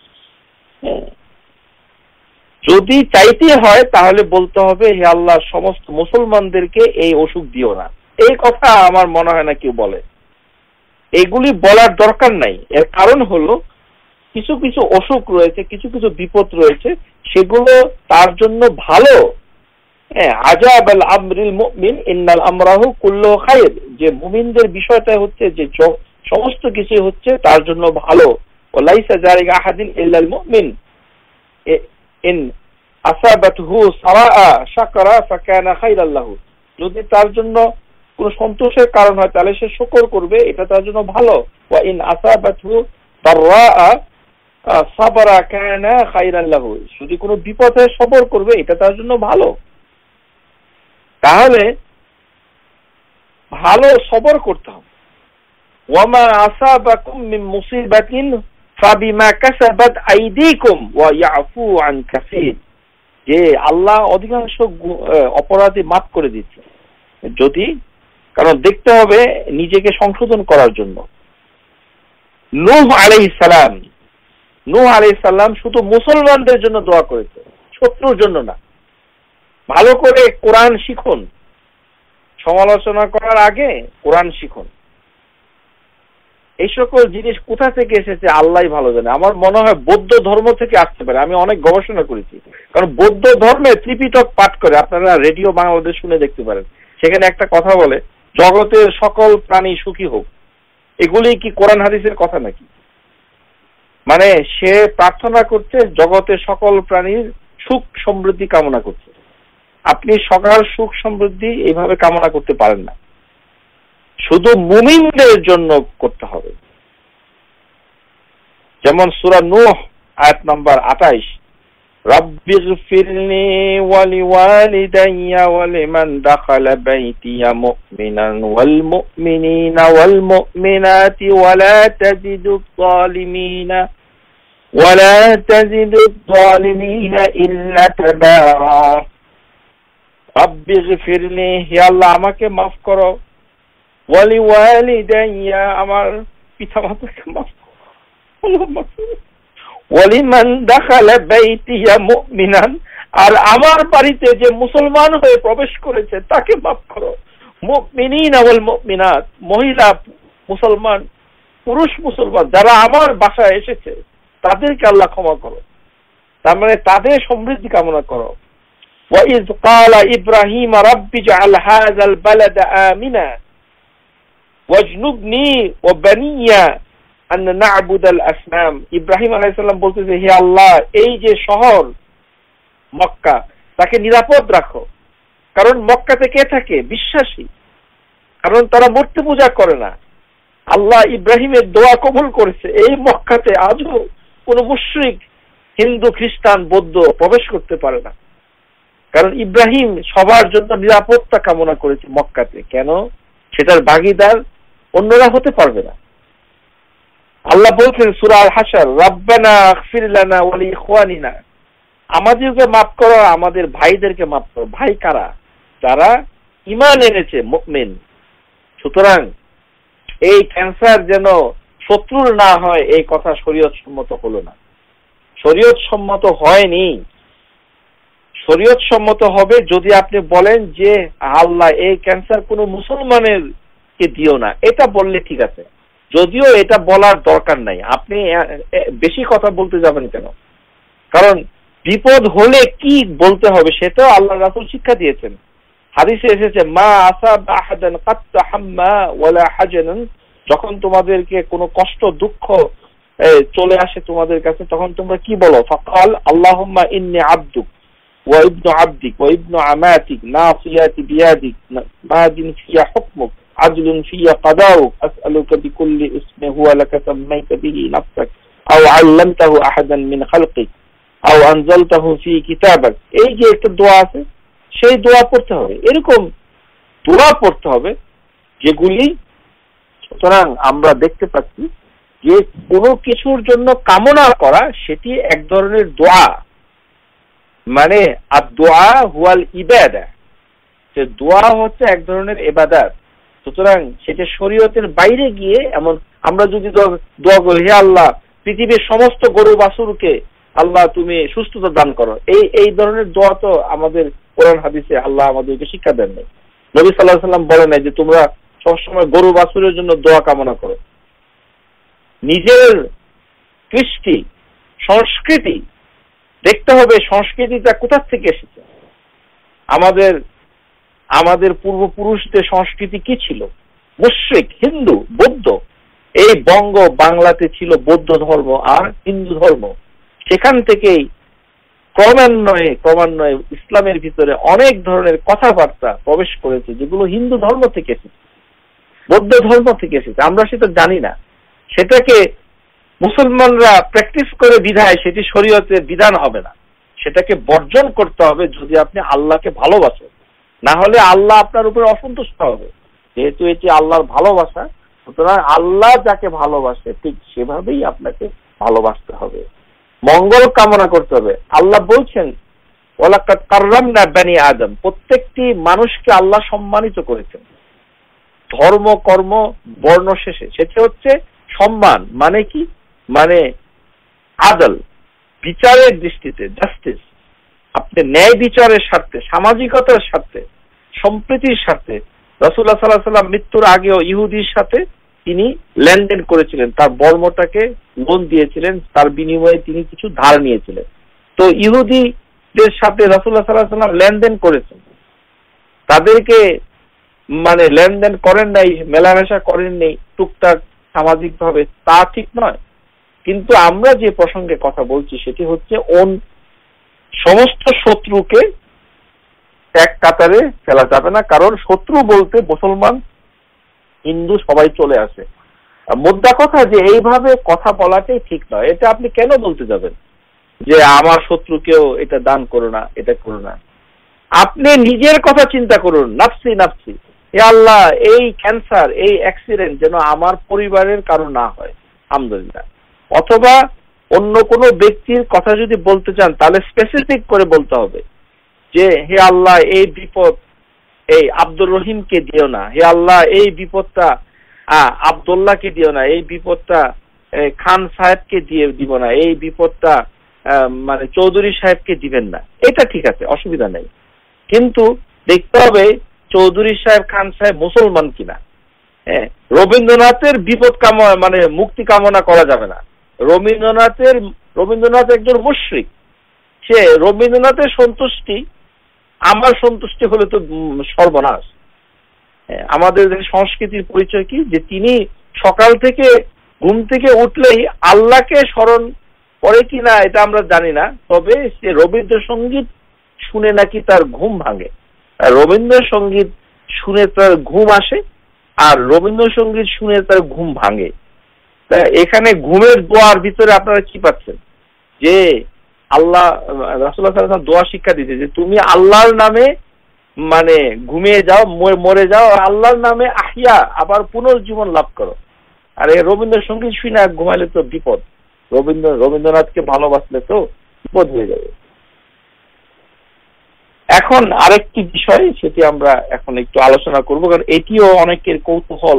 যদি চাইতে হয় তাহলে বলতে হবে হে আল্লাহ সমস্ত মুসলমানদেরকে এই অসুখ দিও না। এই কথা আমার মনে হয় না কেউ বলে। এগুলি বলার দরকার নাই। এর কারণ হলো কিছু কিছু অসুখ রয়েছে, কিছু কিছু বিপদ রয়েছে, সেগুলো তার জন্য ভালো। হ্যাঁ, আজাব আল আমরিল মুমিন ইন্নাল আমরাহু কুল্লুহু খায়র, যে মুমিনদের বিষয়টা হচ্ছে যে সমস্ত কিছু হচ্ছে তার জন্য ভালো। ওয়ালাইসা যালিকা আহাদিন ইল্লাল মুমিন ইন আসাবাতহু সারাআ শাকরা ফাকানা খায়রাল লাহু, যদি তার জন্য কোন সন্তোষের কারণ হয় তাহলে সে শুকর করবে, এটা তার জন্য ভালো। ওয়া ইন আসাবাতহু দাররাআ সাবরা কানা খায়রাল লাহু, যদি কোনো বিপদে সবর করবে এটা তার জন্য ভালো। তাহলে ভালো সবর করতে হবে। ওয়ামা আসাবাকুম মিন মুসিবাতিন ফাবিমা কাসাবাত আইদিকুম ওয়া ইয়াফু আন কাসীর, যে আল্লাহ অধিকাংশ অপরাধী মাফ করে দিচ্ছে, যদি কারণ দেখতে হবে নিজেকে সংশোধন করার জন্য। নূহ আলাইহিস সালাম নূহ আলাইহিস সালাম শুধু মুসলমানদের জন্য দোয়া করেছে, শত্রুর জন্য না। ভালো করে কোরআন শিখুন, সমালোচনা করার আগে কোরআন শিখুন। এই সকল জিনিস কোথা থেকে এসেছে আল্লাহই ভালো জানে। আমার মনে হয় বৌদ্ধ ধর্ম থেকে আসতে পারে। আমি অনেক গবেষণা করেছি, কারণ বৌদ্ধ ধর্মে ত্রিপিটক পাঠ করে, আপনারা রেডিও বাংলাদেশ শুনে দেখতে পারেন। সেখানে একটা কথা বলে, জগতের সকল প্রাণী সুখী হোক। এগুলি কি কোরআন হাদিসের কথা নাকি? মানে সে প্রার্থনা করছে জগতের সকল প্রাণীর সুখ সমৃদ্ধি কামনা করছে। আপনি সকল সুখ সমৃদ্ধি এইভাবে কামনা করতে পারেন না, শুধু মুমিনদের জন্য করতে হবে। যেমন সূরা নূহ আয়াত নাম্বার আটাইশ, রাব্বিগফিরলি ওয়া লিওয়ালিদাইয়া ওয়া লিমান দাখালা বাইতিয়া মুমিনান ওয়াল মুমিনিনা ওয়াল মুমিনাতি ওয়া লা তাজিদুয যালিমিনা ওয়া লা তাজিদুয যালিমিনা ইল্লা তাবারা। রাব্বিগফিরলি, হে আল্লাহ আমাকে মাফ করো, ওয়া লিওয়ালিদাইয়া আমার পিতামাতাকে মাফ করো, ওয়ালিমান দাখালা বাইতিয়া মুমিনান আর আমার বাড়িতে যে মুসলমান হয়ে প্রবেশ করেছে তাকে মাফ করো, মুমিনিনা ওয়াল মুমিনাত মহিলা মুসলমান পুরুষ মুসলমান যারা আমার বাসায় এসেছে তাদেরকে আল্লাহ ক্ষমা করো, তার মানে তাদের সমৃদ্ধি কামনা করো। ওয়াইজ ক্বালা ইব্রাহিম রাব্বি জাআল হাযাল বালাদা আমিনা ওয়াজনুবনি ওয়া বানিয়া আন না'বুদাল আসনাম। ইব্রাহিম আলাইহিস সালাম বলতেছে, হে আল্লাহ এই যে শহর মক্কা তাকে নিরাপদ রাখো, কারণ মক্কাতে কে থাকে? বিশ্বাসী, কারণ তারা মূর্তি পূজা করে না। আল্লাহ ইব্রাহিমের দোয়া কবুল করেছে, এই মক্কাতে আজও কোন মুশরিক হিন্দু খ্রিস্টান বৌদ্ধ প্রবেশ করতে পারে না, কারণ ইব্রাহিম সবার জন্য নিরাপত্তা কামনা করেছে মক্কাতে। কেন? সেটার ভাগীদার অন্যরা হতে পারবে না। আল্লাহ বলছেন সূরা আল হাশর, রাব্বানা ইগফির লানা ওয়া লিইখওয়ানিনা, আমাদেরকে মাফ করো, আমাদের ভাইদেরকে মাফ করো। ভাই কারা? যারা ঈমান এনেছে, মুমিন। সুতরাং এই ক্যান্সার যেন শত্রুর না হয় এই কথা শরীয়ত সম্মত হলো না, শরীয়ত সম্মত হয়নি। শরীয়ত সম্মত হবে যদি আপনি বলেন যে আল্লাহ এই ক্যান্সার কোনো মুসলমানের কে দিও না, এটা বললে ঠিক আছে, যদিও এটা বলার দরকার নাই। আপনি বেশি কথা বলতে যাবেন কেন? কারণ বিপদ হলে কি বলতে হবে সেটাও আল্লাহ রাসূল শিক্ষা দিয়েছেন। হাদিসে এসেছে, মা আসাব আহাদান কাত হাম্মা ওয়ালা হাজানান, যখন তোমাদেরকে কোনো কষ্ট দুঃখ চলে আসে তোমাদের কাছে তখন তোমরা কি বলো? ফাকাল আল্লাহুম্মা ইন্নী আবদুক ওয়া ইবনু আবদিক ওয়া ইবনু আমাতিক নাসিয়াতি বিয়াদিক মাদিন ফিয়া হুকমুক আদলুন ফিয়া কাদাউক আসআলুকা বিকুল্লি ইসমি হুয়া লাকা সাম্মাইতা বিহি নাফসাক আও আল্লামতাহু আহাদান মিন খালকিক আও আনজালতাহু ফি কিতাবাক। এই যে একটা দোয়া আছে, সেই দোয়া পড়তে হবে। এরকম দোয়া পড়তে হবে যেগুলি, সুতরাং আমরা দেখতে পাচ্ছি যে কোনো কিছুর জন্য কামনা করা সেটি এক ধরনের দোয়া, মানে আর দোয়া হুয়াল ইবাদা, যে দোয়া হচ্ছে এক ধরনের ইবাদত। সুতরাং সেটা শরীয়তের বাইরে গিয়ে, এমন আমরা যদি দোয়া করি, হে আল্লাহ পৃথিবীর সমস্ত গরু বাছুরকে আল্লাহ তুমি সুস্থতা দান করো, এই এই ধরনের দোয়া তো আমাদের কোরআন হাদিসে আল্লাহ আমাদেরকে শিক্ষা দেন নাই। নবী সাল্লাল্লাহু আলাইহি ওয়াসাল্লাম বলেন নাই যে তোমরা সবসময় গরু বাছুরের জন্য দোয়া কামনা করো। নিজের কৃষ্টি সংস্কৃতি দেখতে হবে, সংস্কৃতিটা কোথা থেকে এসেছে। আমাদের আমাদের পূর্বপুরুষদের সংস্কৃতি কি ছিল? মুশরিক, হিন্দু, বৌদ্ধ। এই বঙ্গ বাংলাতে ছিল বৌদ্ধ ধর্ম আর হিন্দু ধর্ম। সেখান থেকেই ক্রমান্বয়ে ক্রমান্বয়ে ইসলামের ভিতরে অনেক ধরনের কথাবার্তা প্রবেশ করেছে যেগুলো হিন্দু ধর্ম থেকে এসেছে, বৌদ্ধ ধর্ম থেকে এসেছে। আমরা সেটা জানি না, সেটাকে মুসলমানরা প্র্যাকটিস করে বিধায় সেটি শরীয়তের বিধান হবে না। সেটাকে বর্জন করতে হবে যদি আপনি আল্লাহকে ভালোবাসেন, না হলে আল্লাহ আপনার উপরে অসন্তুষ্ট হবে। যেহেতু এটি আল্লাহর ভালোবাসা, সুতরাং আল্লাহ যাকে ভালোবাসে ঠিক সেভাবেই আপনাকে ভালোবাসতে হবে, মঙ্গল কামনা করতে হবে। আল্লাহ বলছেন ওয়ালাকাদ কাররামনা বানি আদম, প্রত্যেকটি মানুষকে আল্লাহ সম্মানিত করেছেন। ধর্ম কর্ম বর্ণ শেষে সেটা হচ্ছে সম্মান। মানে কি? মানে আদল, বিচারের দৃষ্টিতে, জাস্টিস। আপনি ন্যায় বিচারের স্বার্থে, সামাজিকতার স্বার্থে, সম্প্রীতির স্বার্থে রাসূলুল্লাহ সাল্লাল্লাহু আলাইহি ওয়াসাল্লাম মৃত্যুর আগেও ইহুদির সাথে তিনি লেনদেন করেছিলেন, তার বর্মটাকে লোন দিয়েছিলেন, তার বিনিময়ে তিনি কিছু ধার নিয়েছিলেন। তো ইহুদিদের সাথে রাসূলুল্লাহ সাল্লাল্লাহু আলাইহি ওয়াসাল্লাম লেনদেন করেছেন, তাদেরকে মানে লেনদেন করেন নাই, মেলামেশা করেন নাই টুকটাক সামাজিক ভাবে, তা ঠিক নয়। কিন্তু আমরা যে প্রসঙ্গে কথা বলছি সেটি হচ্ছে সমস্ত শত্রুকে এক কাতারে ফেলা যাবে না, কারণ শত্রু বলতে মুসলমান হিন্দু সবাই চলে আসে। মোদ্দা কথা যে এইভাবে কথা বলাটাই ঠিক নয়। এটা আপনি কেন বলতে যাবেন যে আমার শত্রুকেও এটা দান করো না, এটা করো না? আপনি নিজের কথা চিন্তা করুন, নাফসি নাফসি, হে আল্লাহ এই ক্যান্সার, এই অ্যাক্সিডেন্ট যেন আমার পরিবারের কারো না হয়, আলহামদুলিল্লাহ। অথবা অন্য কোনো ব্যক্তির কথা যদি বলতে চান তাহলে স্পেসিফিক করে বলতে হবে যে হে আল্লাহ এই বিপদ এই আব্দুর রহিমকে দিও না, হে আল্লাহ এই বিপদটা আব্দুল্লাহকে দিও না, এই বিপদটা খান সাহেবকে দিয়ে দিব না, এই বিপদটা মানে চৌধুরী সাহেবকে দিবেন না। এটা ঠিক আছে, অসুবিধা নেই, কিন্তু দেখতে হবে চৌধুরী সাহেব খান সাহেব মুসলমান কিনা। হ্যাঁ, রবীন্দ্রনাথের বিপদ কামনা মানে মুক্তি কামনা করা যাবে না। রবীন্দ্রনাথের রবীন্দ্রনাথ একজন মুশরিক, সে রবীন্দ্রনাথের সন্তুষ্টি আমার সন্তুষ্টি হলে তো সর্বনাশ। আমাদের সংস্কৃতির পরিচয় কি যে তিনি সকাল থেকে ঘুম থেকে উঠলেই আল্লাহকে স্মরণ করে কিনা এটা আমরা জানি না, তবে সে রবীন্দ্রসঙ্গীত শুনে নাকি তার ঘুম ভাঙে, রবীন্দ্রসঙ্গীত শুনে তার ঘুম আসে আর রবীন্দ্রসঙ্গীত শুনে তার ঘুম ভাঙে। এখানে ঘুমের দোয়ার ভিতরে আপনারা কি পাচ্ছেন যে আল্লাহ রাসূলুল্লাহ সাল্লাল্লাহু আলাইহি ওয়াসাল্লাম দোয়া শিক্ষা দিতে যে তুমি আল্লাহর নামে মানে ঘুমিয়ে যাও, মরে যাও, আল্লাহর নামে আহিয়া আবার পুনর্জীবন লাভ করো। আর এই রবীন্দ্রসঙ্গীত শুনে ঘুমাইলে তো বিপদ, রবীন্দ্র রবীন্দ্রনাথকে ভালোবাসলে তো বিপদ হয়ে যাবে। এখন আরেকটি বিষয়, সেটি আমরা এখন একটু আলোচনা করব, কারণ এটিও অনেকের কৌতূহল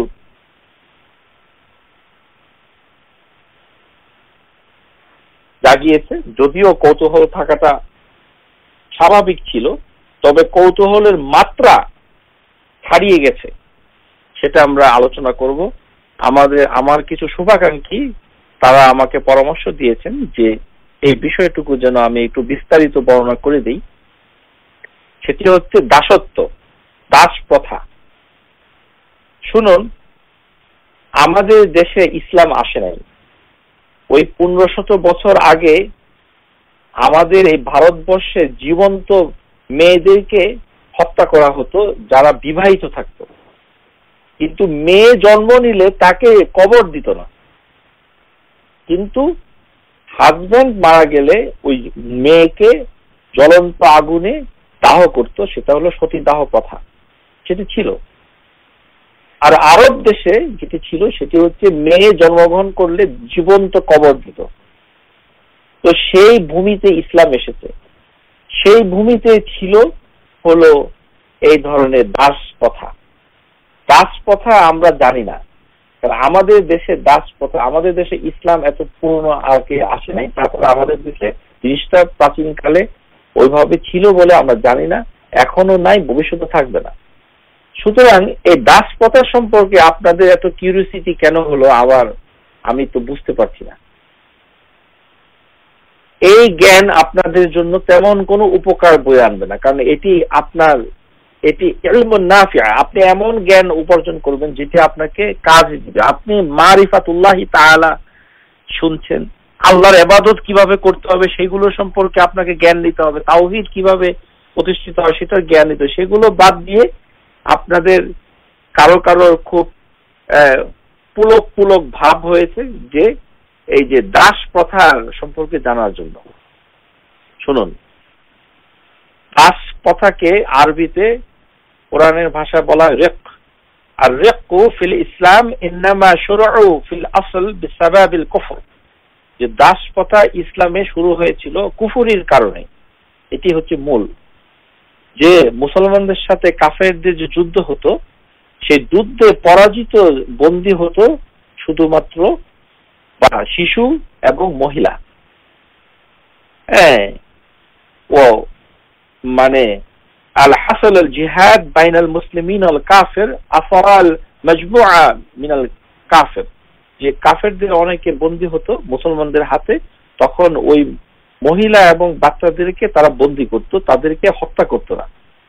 জাগিয়েছে। যদিও কৌতূহল থাকাটা স্বাভাবিক ছিল, তবে কৌতূহলের মাত্রা ছাড়িয়ে গেছে, সেটা আমরা আলোচনা করব। আমাদের আমার কিছু শুভাকাঙ্ক্ষী তারা আমাকে পরামর্শ দিয়েছেন যে এই বিষয়টুকু যেন আমি একটু বিস্তারিত বর্ণনা করে দিই। সেটি হচ্ছে দাসত্ব, দাস প্রথা। শুনুন, আমাদের দেশে ইসলাম আসে নাই। ওই পনেরো শত বছর আগে আমাদের এই ভারতবর্ষে জীবন্ত মেয়েদেরকে হত্যা করা হতো যারা বিবাহিত থাকত, কিন্তু মেয়ে জন্ম নিলে তাকে কবর দিত না, কিন্তু হাজবেন্ড মারা গেলে ওই মেয়েকে জ্বলন্ত আগুনে দাহ করত, সেটা হলো সতীদাহ প্রথা, সেটি ছিল। আর আরব দেশে যেটি ছিল সেটি হচ্ছে মেয়ে জন্মগ্রহণ করলে জীবন্ত কবর দিত। তো সেই ভূমিতে ইসলাম এসেছে, সেই ভূমিতে ছিল হলো এই ধরনের দাস প্রথা। দাস প্রথা আমরা জানি না, কারণ আমাদের দেশে দাস প্রথা, আমাদের দেশে ইসলাম এত পুরনো আগে আসে নাই, তারপরে আমাদের দেশে জিনিসটা প্রাচীনকালে ওইভাবে ছিল বলে আমরা জানি না, এখনো নাই, ভবিষ্যতে থাকবে না। সুতরাং এই দাস প্রথা সম্পর্কে আপনাদের এত কিউরিওসিটি কেন হলো আবার আমি তো বুঝতে পারছি না। এই জ্ঞান আপনাদের জন্য তেমন কোনো উপকার বয়ে আনবে না, কারণ এটি আপনার এটি ইলমুন নাফিআ, আপনি এমন জ্ঞান উপার্জন করবেন যেটি আপনাকে কাজে দিবে। আপনি মারিফাতুল্লাহি তাআলা শুনছেন, আল্লাহর ইবাদত কিভাবে করতে হবে সেগুলো সম্পর্কে আপনাকে জ্ঞান নিতে হবে, তাওহীদ কিভাবে প্রতিষ্ঠিত হয় সেটার জ্ঞান নিতে হবে। সেগুলো বাদ দিয়ে আপনাদের কারো কারো খুব পুলক পুলক ভাব হয়েছে যে এই যে দাস প্রথা সম্পর্কে জানার জন্য। শুনুন, দাস প্রথাকে আরবিতে কোরআনের ভাষায় বলা হয় রিক। আর রিকু ফিল ইসলাম ইন্নামা শুরউ ফিল আসল বিসাবাবিল কুফর, যে দাস প্রথা ইসলামে শুরু হয়েছিল কুফরির কারণে, এটি হচ্ছে মূল। যে মুসলমানদের সাথে কাফেরদের যে যুদ্ধ হতো, সেই যুদ্ধে পরাজিত বন্দী হতো শুধুমাত্র শিশু এবং মহিলা। হ্যাঁ, ও মানে আল হাসাল আল জিহাদ বাইনাল মুসলিমিন আল কাফের আফরাল মাজমুআ মিনাল কাফের, যে কাফেরদের অনেকে বন্দী হতো মুসলমানদের হাতে, তখন ওই মহিলা এবং বাচ্চাদেরকে তারা বন্দী করত, তাদেরকে হত্যা করত না।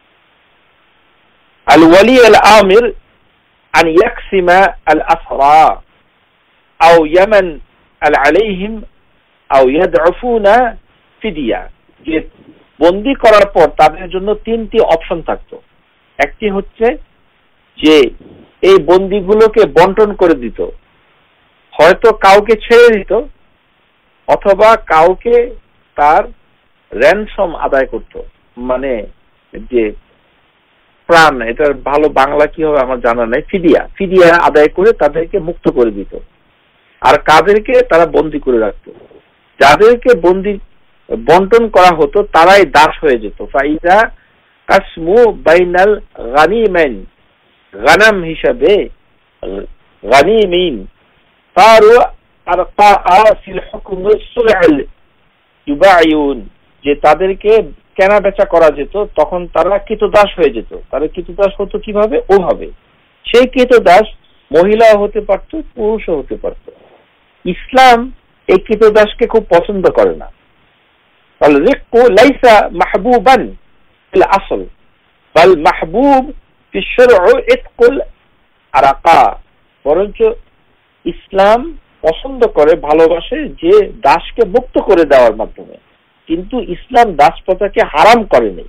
আল ওয়ালি আল আমির আন ইয়াকসিমা আল আসরা আও ইয়ামান আলাইহিম আও ইয়াদউফুনা ফিদিয়া, যে বন্দী করার পর তাদের জন্য তিনটি অপশন থাকতো। একটি হচ্ছে যে এই বন্দীগুলোকে বন্টন করে দিত, হয়তো কাউকে ছেড়ে দিত অথবা কাউকে তার র্যানসম আদায় করত, মানে যে প্রাণ, এটার ভালো বাংলা কি হবে আমার জানা নাই, ফিদিয়া ফিদিয়া আদায় করে তাদেরকে মুক্ত করে দিত। আর কাদেরকে তারা বন্দী করে রাখত, যাদেরকে বন্দী বন্টন করা হতো তারাই দাস হয়ে যেত। ফাইদা কাসমু বাইনাল গানিমাইন, গানাম হিসাবে গানিমিন তারু আরকা ফিল হুকম সুলআল ইউবাইউন, যে তাদেরকে কেনা বেচা করা যেত, তখন তারা কৃতদাস হয়ে যেত। তারা কৃতদাস হতো কিভাবে? ওভাবে। সেই কৃতদাস মহিলাও হতে পারত, পুরুষও হতে পারত। ইসলাম এই কৃতদাসকে খুব পছন্দ করে না। الرق ليس محبوبا في الأصل بل محبوب في الشرع عتق الأرقاء, বরঞ্চ ইসলাম পছন্দ করে, ভালোবাসে যে দাসকে মুক্ত করে দেওয়ার মাধ্যমে, কিন্তু ইসলাম দাসপ্রথাকে হারাম করেনি।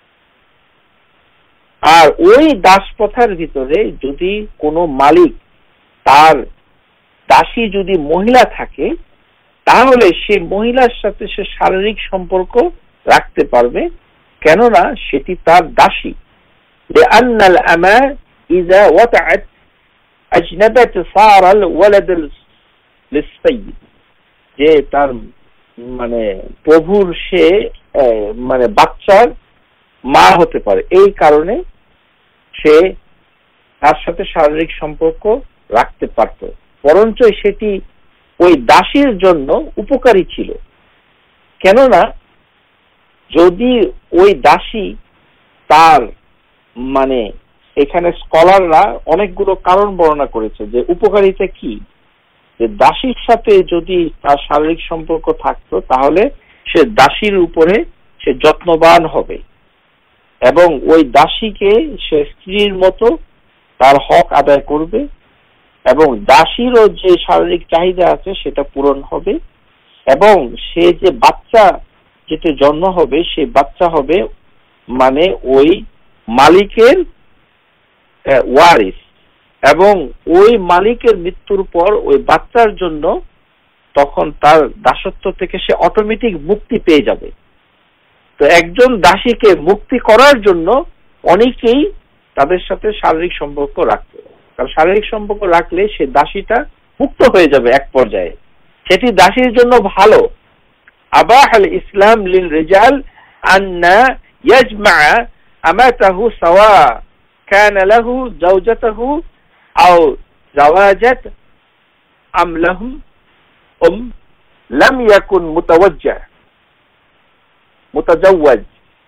আর ওই দাসপ্রথার ভিতরে যদি কোনো মালিক তার দাসী যদি মহিলা থাকে, তাহলে সে মহিলার সাথে সে শারীরিক সম্পর্ক রাখতে পারবে, কেননা সেটি তার দাসী। لأن الأمة إذا وطأت أجنبت صار الولد للسيد, যে তার মানে প্রভুর সে মানে বাচ্চার মা হতে পারে, এই কারণে সে তার সাথে শারীরিক সম্পর্ক রাখতে পারত, বরঞ্চ সেটি ওই দাসীর জন্য উপকারী ছিল। কেননা যদি ওই দাসী তার মানে এখানে স্কলাররা অনেকগুলো কারণ বর্ণনা করেছে যে উপকারিতা কি, যে দাসীর সাথে যদি তার শারীরিক সম্পর্ক থাকতো তাহলে সে দাসীর উপরে সে যত্নবান হবে এবং ওই দাসীকে সে স্ত্রীর মতো তার হক আদায় করবে এবং দাসীরও যে শারীরিক চাহিদা আছে সেটা পূরণ হবে এবং সে যে বাচ্চা যেটা জন্ম হবে সেই বাচ্চা হবে মানে ওই মালিকের ওয়ারিস, এবং ওই মালিকের মৃত্যুর পর ওই বাচ্চার জন্য তখন তার দাসত্ব থেকে সে অটোমেটিক মুক্তি পেয়ে যাবে। তো একজন দাসীকে মুক্তি করার জন্য অনেকেই তাদের সাথে শারীরিক সম্পর্ক রাখবে, কারণ শারীরিক সম্পর্ক রাখলে সে দাসীটা মুক্ত হয়ে যাবে এক পর্যায়ে, সেটি দাসীর জন্য ভালো। আবাহাল ইসলাম লিল রিজাল আন্না ইয়াজমা আমাতাহু সাওয়া কানা লাহু জাওজাতুহু আও জাওয়াজাত আম লাহুম উম লাম ইয়াকুন মুতাওয়াজ্জিহ মুতাজাওয়াজ,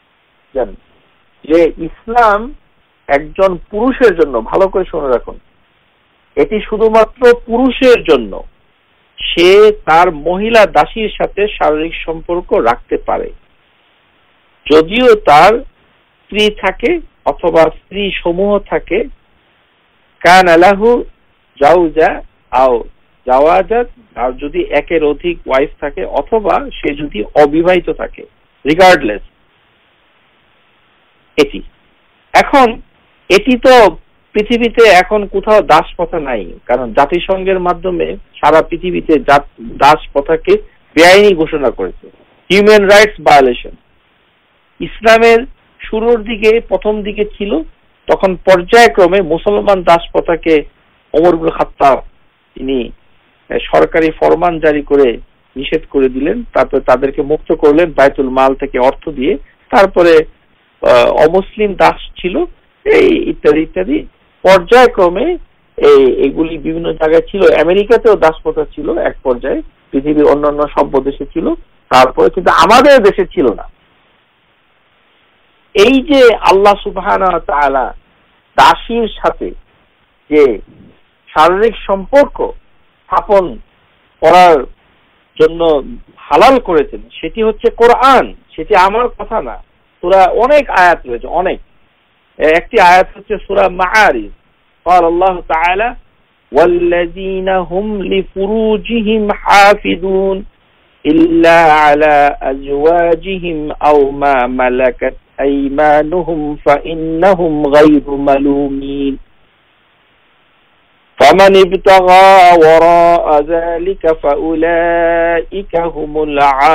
যে ইসলাম একজন পুরুষের জন্য, ভালো করে শুনে রাখুন, এটি শুধুমাত্র পুরুষের জন্য, সে তার মহিলা দাসীর সাথে শারীরিক সম্পর্ক রাখতে পারে যদিও তার স্ত্রী থাকে অথবা স্ত্রী সমূহ থাকে। কানা লাহু জাওজা আও জাওয়াজাত, আর যদি একের অধিক ওয়াইফ থাকে অথবা সে যদি অবিবাহিত থাকে, রিগার্ডলেস এটি। এখন এটি তো পৃথিবীতে এখন কোথাও দাস প্রথা নাই, কারণ জাতিসংঘের মাধ্যমে সারা পৃথিবীতে দাস প্রথাকে বেআইনি ঘোষণা করেছে, হিউম্যান রাইটস ভায়োলেশন। ইসলামের শুরুর দিকে প্রথম দিকে ছিল, তখন পর্যায়ক্রমে মুসলমান দাস প্রথাকে ওমর ইবনে খাত্তাব তিনি সরকারি ফরমান জারি করে নিষেধ করে দিলেন, তারপরে তাদেরকে মুক্ত করলেন বাইতুল মাল থেকে অর্থ দিয়ে, তারপরে অমুসলিম দাস ছিল এই ইত্যাদি ইত্যাদি পর্যায়ক্রমে এই এগুলি বিভিন্ন জায়গায় ছিল। আমেরিকাতেও দাস প্রথা ছিল এক পর্যায়ে, পৃথিবীর অন্যান্য সভ্য দেশে ছিল, তারপরে কিন্তু আমাদের দেশে ছিল না। এই যে আল্লাহ সুবহানাহু ওয়া তাআলা দাসীর সাথে যে শারীরিক সম্পর্ক স্থাপন করার জন্য হালাল করেছেন সেটি হচ্ছে কোরআন, সেটি আমার কথা না। সূরা অনেক আয়াত রয়েছে, অনেক। একটি আয়াত হচ্ছে সূরা মাআরিজ, قال الله تعالى ওয়াল্লাযীনা হুম লিফুরুজিহিম হাফিজুন ইল্লা আলা আজওয়াজিহিম আও মা মালাকাত আইমানুহুম ফাইন্নাহুম গায়রু মালুমিন ফামান ইবতাগা ওয়ারাআ যালিকা ফাউলাইকা হুমুল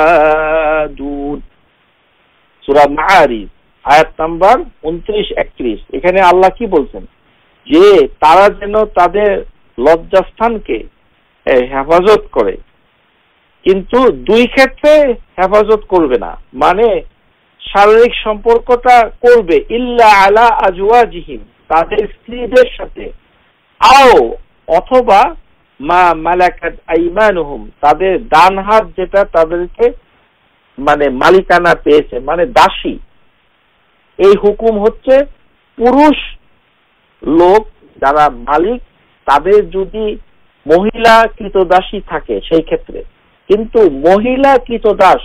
আদুন। সূরা মাআরিজ আয়াত নাম্বার উনত্রিশ একত্রিশ। এখানে আল্লাহ কি বলছেন, যে তারা যেন তাদের লজ্জাস্থানকে হেফাজত করে, কিন্তু দুই ক্ষেত্রে হেফাজত করবে না, মানে শারীরিক সম্পর্কটা করবে ইল্লা আলা আজওয়াজিহিম, তাদের স্ত্রীদের সাথে, আও অথবা মা মালাকাত আইমানুহুম, তাদের ডান হাত যেটা তাদেরকে মানে মালিকানা পেয়েছে, মানে দাসী। এই হুকুম হচ্ছে পুরুষ লোক যারা মালিক তাদের যদি মহিলা কৃতদাসী থাকে সেই ক্ষেত্রে, কিন্তু মহিলা কৃতদাস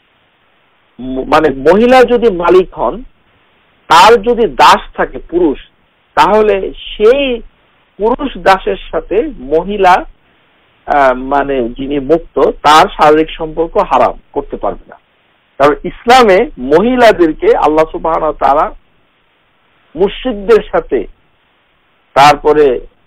মানে মহিলা যদি মালিক হন, তার যদি দাস থাকে পুরুষ, তাহলে সেই পুরুষ দাসের সাথে মহিলা মানে যিনি মুক্ত তার শারীরিক সম্পর্ক হারাম করতে পারবে না। কারণ ইসলামে মহিলাদেরকে আল্লাহ সুবহানাহু ওয়া তাআলা মুশরিকদের সাথে, তারপরে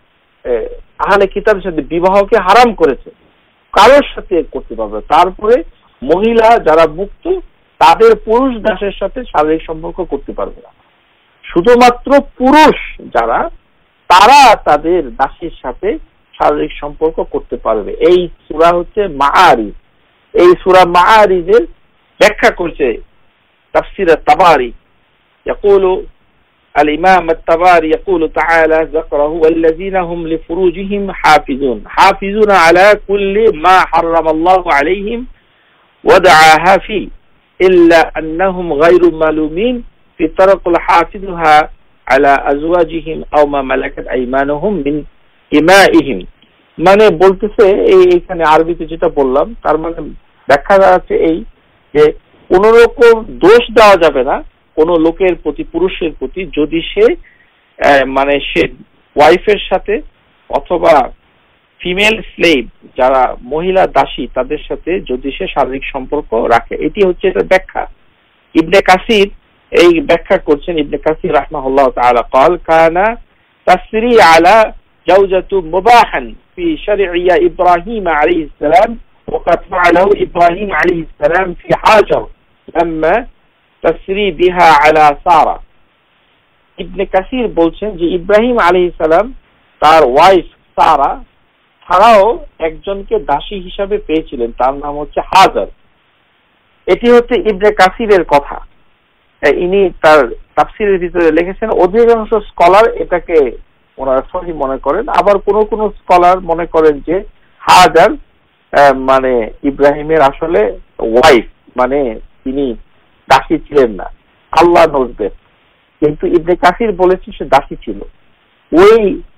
আহলে কিতাবের সাথে বিবাহকে হারাম করেছে, কারোর সাথে করতে পারবে। তারপরে মহিলা যারা মুক্ত তাদের পুরুষ দাসের সাথে শারীরিক সম্পর্ক করতে পারবে না। শুধুমাত্র পুরুষ যারা, তারা তাদের দাসীর সাথে শারীরিক সম্পর্ক করতে পারবে। এই সূরা হচ্ছে মাআরিজ। এই সূরা মাআরিজের ব্যাখ্যা করছে তাফসীর আত-তাবারি। يقول الإمام الطبري يقول تعالى ذكره والذين هم لفروجهم حافظون حافظون على كل ما حرم الله عليهم ودعاها فيه إلا أنهم غير ملومين في طرق حافظها على أزواجهم أو ما ملكت أيمانهم من إمائهم। মানে বলতেছে এইখানে আরবিতে যেটা বললাম তার মানে ব্যাখ্যা আছে এই যে কোন রকম দোষ দেওয়া যাবে না কোন লোকের প্রতি, পুরুষের প্রতি, যদি সে মানে সে ওয়াইফের সাথে অথবা ফিমেল স্লেভ যারা মহিলা দাসী তাদের সাথে যদি সে শারীরিক সম্পর্ক রাখে। এটি হচ্ছে এর ব্যাখ্যা। ইবনে কাসির এই ব্যাখ্যা করছেন, ইবনে কাসির রাহমাহুল্লাহ তাআলা قال كان تسري على زوجة مباحا في شرعية إبراهيم عليه السلام وقد فعله إبراهيم عليه السلام في حاجر لما تسري بها على سارة। ইবনে কাসির বলছেন যে ইব্রাহিম আলাইহিস সালাম তার ওয়াইফ সারা ছাড়াও একজনকে দাসী হিসাবে পেয়েছিলেন, তার নাম হচ্ছে হাজার। এটি হচ্ছে ইবনে কাসিরের কথা। ইনি তার তাফসীরের ভিতরে লিখেছেন। অধিকাংশ স্কলার এটাকে ওনারা সহিহ মনে করেন, আবার কোন কোন স্কলার মনে করেন যে হাজার মানে ইব্রাহিমের আসলে ওয়াইফ, মানে তিনি দাসী ছিলেন না, আল্লাহ নজবে। কিন্তু ইবনে কাসির বলেছে সে দাসী ছিল। ওই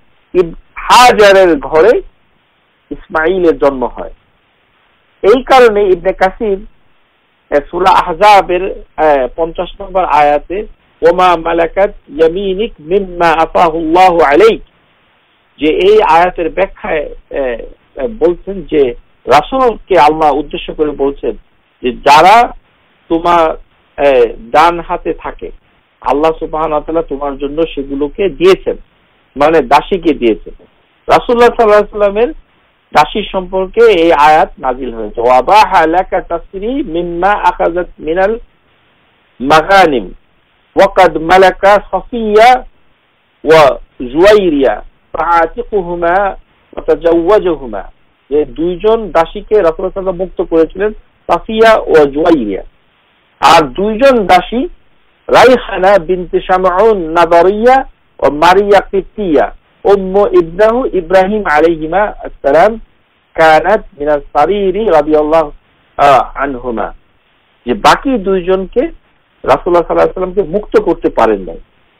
হাজারের ঘরে ইসমাইলের জন্ম হয়। এই কারণে ইবনে কাসির সূরা আহজাবের পঞ্চাশ নম্বর আয়াতে ওমা মালাকাত ইয়ামিনিক মিম্মা আফাহুল্লাহু আলাইক, যে এই আয়াতের ব্যাখ্যায় বলছেন যে রাসূলকে আল্লাহ উদ্দেশ্য করে বলছেন যে যারা তোমার ডান হাতে থাকে আল্লাহ সুবহানাহু ওয়া তাআলা তোমার জন্য সেগুলোকে দিয়েছেন, মানে দাসীকে দিয়েছেন। রাসূলুল্লাহ সাল্লাল্লাহু আলাইহি ওয়াসাল্লামের দাসী সম্পর্কে এই আয়াত নাজিল হয়েছে। ওয়াবাহা লাকা তাসরি মিম্মা আখাযাত মিনাল মাগানিম ওয়াকাদ মালাকা সাফিয়া ওয়া জুয়াইরিয়া ফাআতিকুহুমা ওয়া তাজাওয়াজুহুমা, যে দুইজন দাসীকে রাসূলুল্লাহ সাল্লাল্লাহু আলাইহি ওয়াসাল্লাম মুক্ত করেছিলেন, সাফিয়া ও জুয়াইরিয়া। আর দুইজন দাসী রাইহানা বিনতে শামউন নাদারিয়া ও মারিয়া কিতিয়া উম্মু ইবনাহু ইব্রাহিম আলাইহিমা আসসালাম কানাত মিনাস সারিরি রাদিয়াল্লাহু আনহুমা, যে বাকি দুইজনকে রাসূলুল্লাহ সাল্লাল্লাহু আলাইহি ওয়াসাল্লামকে মুক্ত করতে পারেন নাই।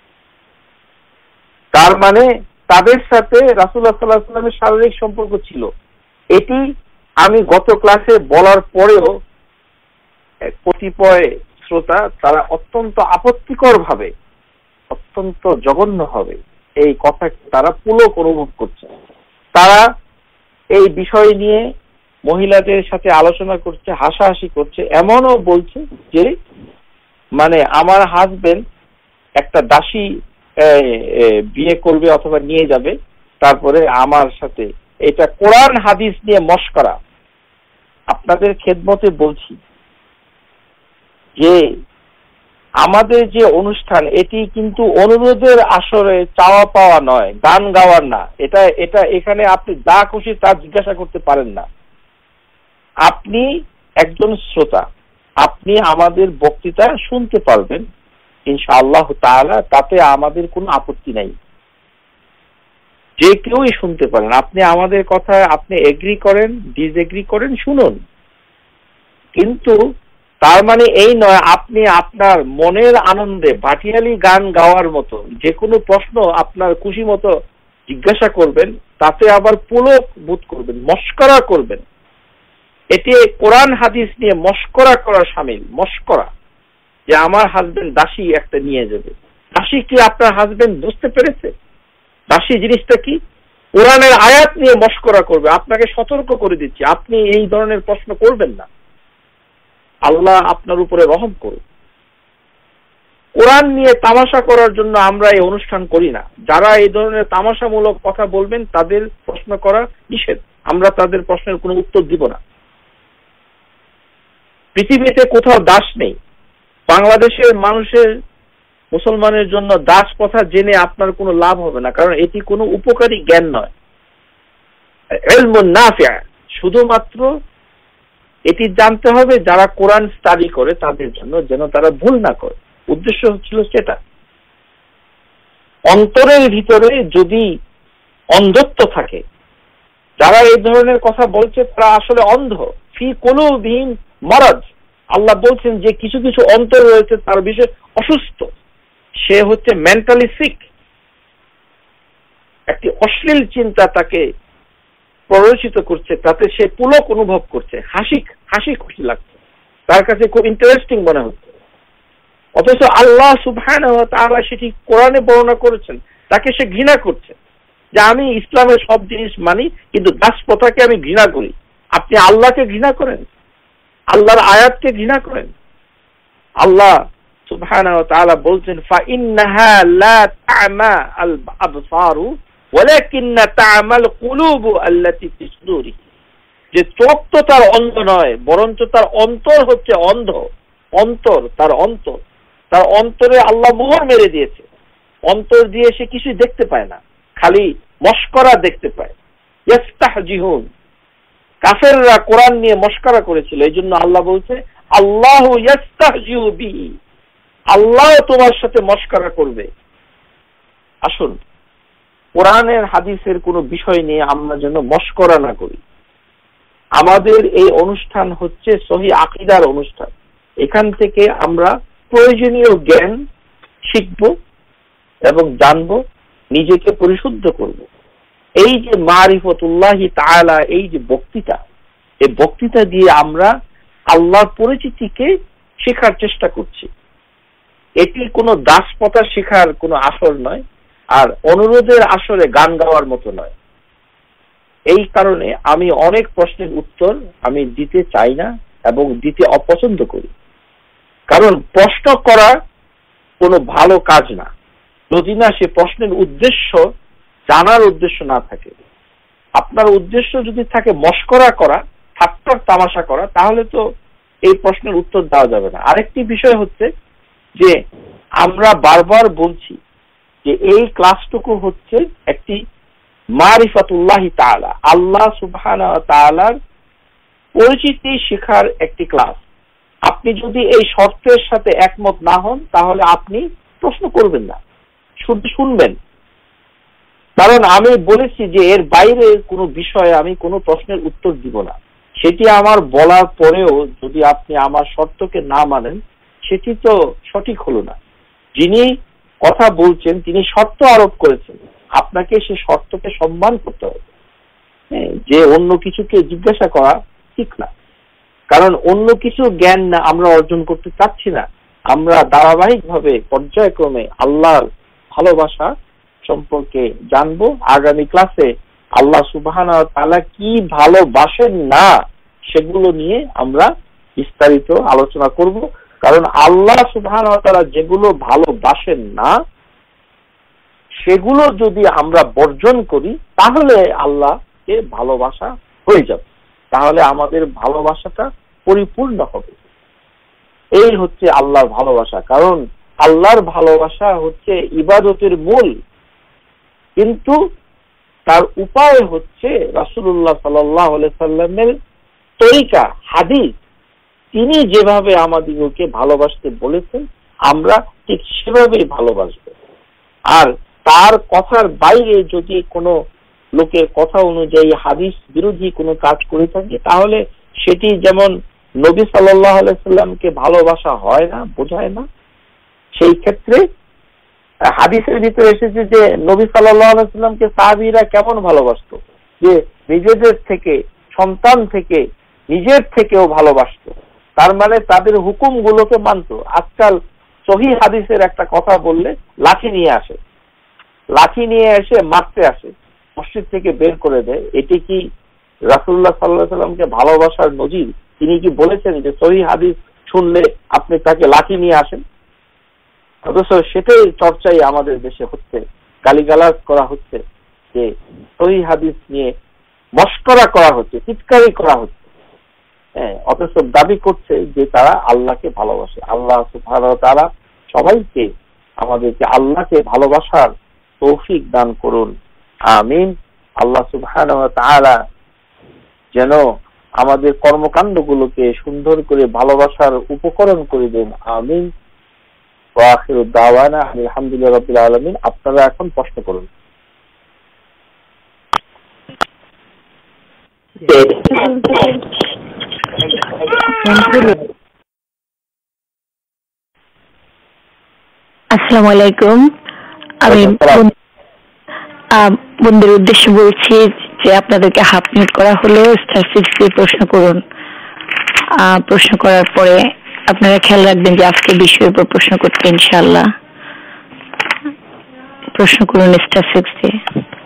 তার মানে তাদের সাথে রাসূলুল্লাহ সাল্লাল্লাহু আলাইহি ওয়াসাল্লামের শারীরিক সম্পর্ক ছিল। এটি আমি গত ক্লাসে বলার পরেও কতিপয় শ্রোতা তারা অত্যন্ত আপত্তিকর ভাবে, অত্যন্ত জঘন্য হবে এই কথাকে তারা পুলক অনুভব করছে। তারা এই বিষয় নিয়ে মহিলাদের সাথে আলোচনা করছে, হাসাহাসি করছে, এমনও বলছে যে মানে আমার হাজবেন্ড একটা দাসী বিয়ে করবে অথবা নিয়ে যাবে, তারপরে আমার সাথে, এটা কোরআন হাদিস নিয়ে মশকরা। আপনাদের খেদমতে বলছি যে আমাদের যে অনুষ্ঠান, এটি কিন্তু অনুরোধের আসরে চাওয়া পাওয়া নয়, গান গাওয়ার না। এটা এটা এখানে আপনি যা খুশি তা জিজ্ঞাসা করতে পারেন না। আপনি একজন শ্রোতা, আপনি আমাদের বক্তৃতা শুনতে পারবেন ইনশাআল্লাহ তাআলা, তাতে আমাদের কোনো আপত্তি নাই। যে কেউই শুনতে পারেন, আপনি আমাদের কথা আপনি এগ্রি করেন, ডিসএগ্রি করেন, শুনুন। কিন্তু তার মানে এই নয় আপনি আপনার মনের আনন্দে ভাটিয়ালি গান গাওয়ার মতো যে কোনো প্রশ্ন আপনার খুশি মতো জিজ্ঞাসা করবেন, তাতে আবার পুলক বোধ করবেন, মশকরা করবেন। এটি কোরআন হাদিস নিয়ে মশকরা করা শামিল। মশকরা যে আমার হাজবেন্ড দাসী একটা নিয়ে যাবে। দাসী কি আপনার হাজবেন্ড বুঝতে পেরেছে? দাসী জিনিসটা কি? কোরআনের আয়াত নিয়ে মশকরা করবে। আপনাকে সতর্ক করে দিচ্ছি, আপনি এই ধরনের প্রশ্ন করবেন না। আল্লাহ আপনার উপরে রহম করুন। কোরআন নিয়ে তামাশা করার জন্য আমরা এই অনুষ্ঠান করি না। যারা এই ধরনের তামাশামূলক কথা বলবেন তাদের প্রশ্ন করা নিষেধ। আমরা তাদের প্রশ্নের কোনো উত্তর দিব না। পৃথিবীতে কোথাও দাস নেই। বাংলাদেশের মানুষের, মুসলমানের জন্য দাস কথা জেনে আপনার কোনো লাভ হবে না, কারণ এটি কোনো উপকারী জ্ঞান নয়। ইলমুন নাফিআ, শুধুমাত্র এটি জানতে হবে যারা কোরআন স্টাডি করে তাদের জন্য, যেন তারা ভুল না করে। উদ্দেশ্য হচ্ছিল সেটা। অন্তরের ভিতরে যদি অন্ধত্ব থাকে, যারা এই ধরনের কথা বলছে তারা আসলে অন্ধ। ফি কুলুবিহিম মারাদ, আল্লাহ বলছেন যে কিছু কিছু অন্তর রয়েছে তার বিষয়ে অসুস্থ, সে হচ্ছে মেন্টালি সিক। একটি অশ্লীল চিন্তা তাকে প্ররোচিত করছে, তাতে সে পুলক অনুভব করছে, হাসি হাসি খুশি লাগছে, তার কাছে খুব ইন্টারেস্টিং মনে হচ্ছে। অথচ আল্লাহ সুবহানাহু ওয়া তাআলা সেটি কোরআনে বর্ণনা করেছেন, তাকে সে ঘৃণা করছে যে আমি ইসলামের সব জিনিস মানি কিন্তু দাস প্রথাকে আমি ঘৃণা করি। আপনি আল্লাহকে ঘৃণা করেন, আল্লাহর আয়াতকে ঘৃণা করেন। আল্লাহ সুবহানাহু ওয়া তাআলা বলছেন ফাইন্নাহা লা তা'মা আল আবসারু ওয়ালাকিন্না তা'মাল কুলুবু আল্লাতী ফি সুদুরি, যে চোখ তো তার অন্ধ নয়, বরঞ্চ তার অন্তর হচ্ছে অন্ধ। অন্তর, তার অন্তর, তার অন্তরে আল্লাহ মোহর মেরে দিয়েছে। অন্তর দিয়ে সে কিছুই দেখতে পায় না, খালি মশকরা দেখতে পায়। ইস্তাহজিহুন, কাফেররা কোরআন নিয়ে মশকরা করেছিল, এই জন্য আল্লাহ বলছে আল্লাহু ইস্তাহজিউ বিহি, আল্লাহ তোমার সাথে মশকরা করবে। আসুন, কোরআনের হাদিসের কোনো বিষয় নিয়ে আমরা যেন মশকরা না করি। আমাদের এই অনুষ্ঠান হচ্ছে সহি আকীদার অনুষ্ঠান। এখান থেকে আমরা প্রয়োজনীয় জ্ঞান শিখব এবং জানব, নিজেকে পরিশুদ্ধ করব। এই যে মারিফতুল্লাহি তাআলা, এই যে বক্তৃতা, এই বক্তৃতা দিয়ে আমরা আল্লাহর পরিচিতিকে শেখার চেষ্টা করছি। এটি কোনো দাসপ্রথা শেখার কোনো আসর নয়, আর অনুরোধের আসরে গান গাওয়ার মতো নয়। এই কারণে আমি অনেক প্রশ্নের উত্তর আমি দিতে চাই না এবং দিতে অপছন্দ করি। কারণ প্রশ্ন করা কোনো ভালো কাজ না, যদি না সে প্রশ্নের উদ্দেশ্য জানার উদ্দেশ্য না থাকে। আপনার উদ্দেশ্য যদি থাকে মশকরা করা, ঠাট্টা তামাশা করা, তাহলে তো এই প্রশ্নের উত্তর দেওয়া যাবে না। আরেকটি বিষয় হচ্ছে যে আমরা বারবার বলছি যে এই ক্লাসটুকু হচ্ছে একটি মারিফাতুল্লাহি তাআলা, আল্লাহ সুবহানাহু ওয়া তাআলার পরিচিতি শেখার একটি ক্লাস। আপনি যদি এই শর্তের সাথে একমত না হন তাহলে আপনি প্রশ্ন করবেন না, শুধু শুনবেন। কারণ আমি বলেছি যে এর বাইরে কোনো বিষয়ে আমি কোনো প্রশ্নের উত্তর দিব না। সেটি আমার বলার পরেও যদি আপনি আমার শর্তকে না মানেন, সেটি তো সঠিক হলো না। যিনি কথা বলছেন তিনি শর্ত আরোপ করেছেন, আপনাকে সে শর্তকে সম্মান করতে হবে। যে অন্য কিছুকে জিজ্ঞাসা করা ঠিক না, কারণ অন্য কিছু জ্ঞান না আমরা অর্জন করতে চাচ্ছি না। আমরা ধারাবাহিকভাবে পর্যায়ক্রমে আল্লাহর ভালোবাসা সম্পর্কে জানবো। আগামী ক্লাসে আল্লাহ সুবহানাহু ওয়া তাআলা কি ভালোবাসেন না সেগুলো নিয়ে আমরা বিস্তারিত আলোচনা করব। কারণ আল্লাহ সুবহানাহু ওয়া তাআলা যেগুলো ভালোবাসেন না সেগুলো যদি আমরা বর্জন করি তাহলে আল্লাহকে ভালোবাসা হয়ে যাবে, তাহলে আমাদের ভালোবাসাটা পরিপূর্ণ হবে। এই হচ্ছে আল্লাহর ভালোবাসা। কারণ আল্লাহর ভালোবাসা হচ্ছে ইবাদতের মূল, কিন্তু তার উপায় হচ্ছে রাসূলুল্লাহ সাল্লাল্লাহু আলাইহি সাল্লামের তরিকা, হাদিস। তিনি যেভাবে আমাদেরকে ভালোবাসতে বলেছেন আমরা ঠিক সেভাবেই ভালোবাসবো। আর তার কথার বাইরে যদি কোনো লোকের কথা অনুযায়ী হাদিস বিরোধী কোনো কাজ করে থাকে তাহলে সেটি যেমন নবী সাল্লাল্লাহু আলাইহি সাল্লামকে ভালোবাসা হয় না, বোঝায় না। সেই ক্ষেত্রে হাদিসের ভিতরে এসেছে যে নবী সাল্লাল্লাহু আলাইহি সাল্লামকে সাহাবীরা কেমন ভালোবাসতো, যে নিজেদের থেকে, সন্তান থেকে, নিজের থেকেও ভালোবাসতো। তার মানে তাদের হুকুমগুলোকে মানতো। আজকাল সহিহ হাদিসের একটা কথা বললে লাঠি নিয়ে আসে, লাঠি নিয়ে এসে মারতে আসে, মসজিদ থেকে বের করে দেয়। এটি কি রাসূলুল্লাহ সাল্লাল্লাহু আলাইহি সাল্লামকে ভালোবাসার নজির? তিনি কি বলেছেন যে সহিহ হাদিস শুনলে আপনি তাকে লাঠি নিয়ে আসেন? অথচ সেটাই চর্চাই আমাদের দেশে হচ্ছে, গালিগালাজ করা হচ্ছে, যে সহিহ হাদিস নিয়ে মশকরা করা হচ্ছে, চিৎকারি করা হচ্ছে। হ্যাঁ, অথচ দাবি করছে যে তারা আল্লাহকে ভালোবাসে। আল্লাহ সুবহানাহু ওয়া তাআলা সবাইকে, আমাদেরকে আল্লাহকে ভালোবাসার তৌফিক দান করুন, আমিন। আল্লাহ সুবহানাহু ওয়া তাআলা যেন আমাদের কর্মকাণ্ডগুলোকে সুন্দর করে ভালোবাসার উপকরণ করে দেন, আমিন। ওয়া আখিরু দাওয়ানা আলহামদুলিল্লাহি রাব্বিল আলামিন। আপনারা এখন প্রশ্ন করুন। আসসালামু আলাইকুম। আমি বন্ধুর উদ্দেশ্যে বলছি যে আপনাদেরকে হাফ মিনিট করা হলো, স্টার সিক্স দিয়ে প্রশ্ন করুন। প্রশ্ন করার পরে আপনারা খেয়াল রাখবেন যে আজকে বিষয়ের উপর প্রশ্ন করতে, ইনশাআল্লাহ। প্রশ্ন করুন স্টার সিক্স দিয়ে।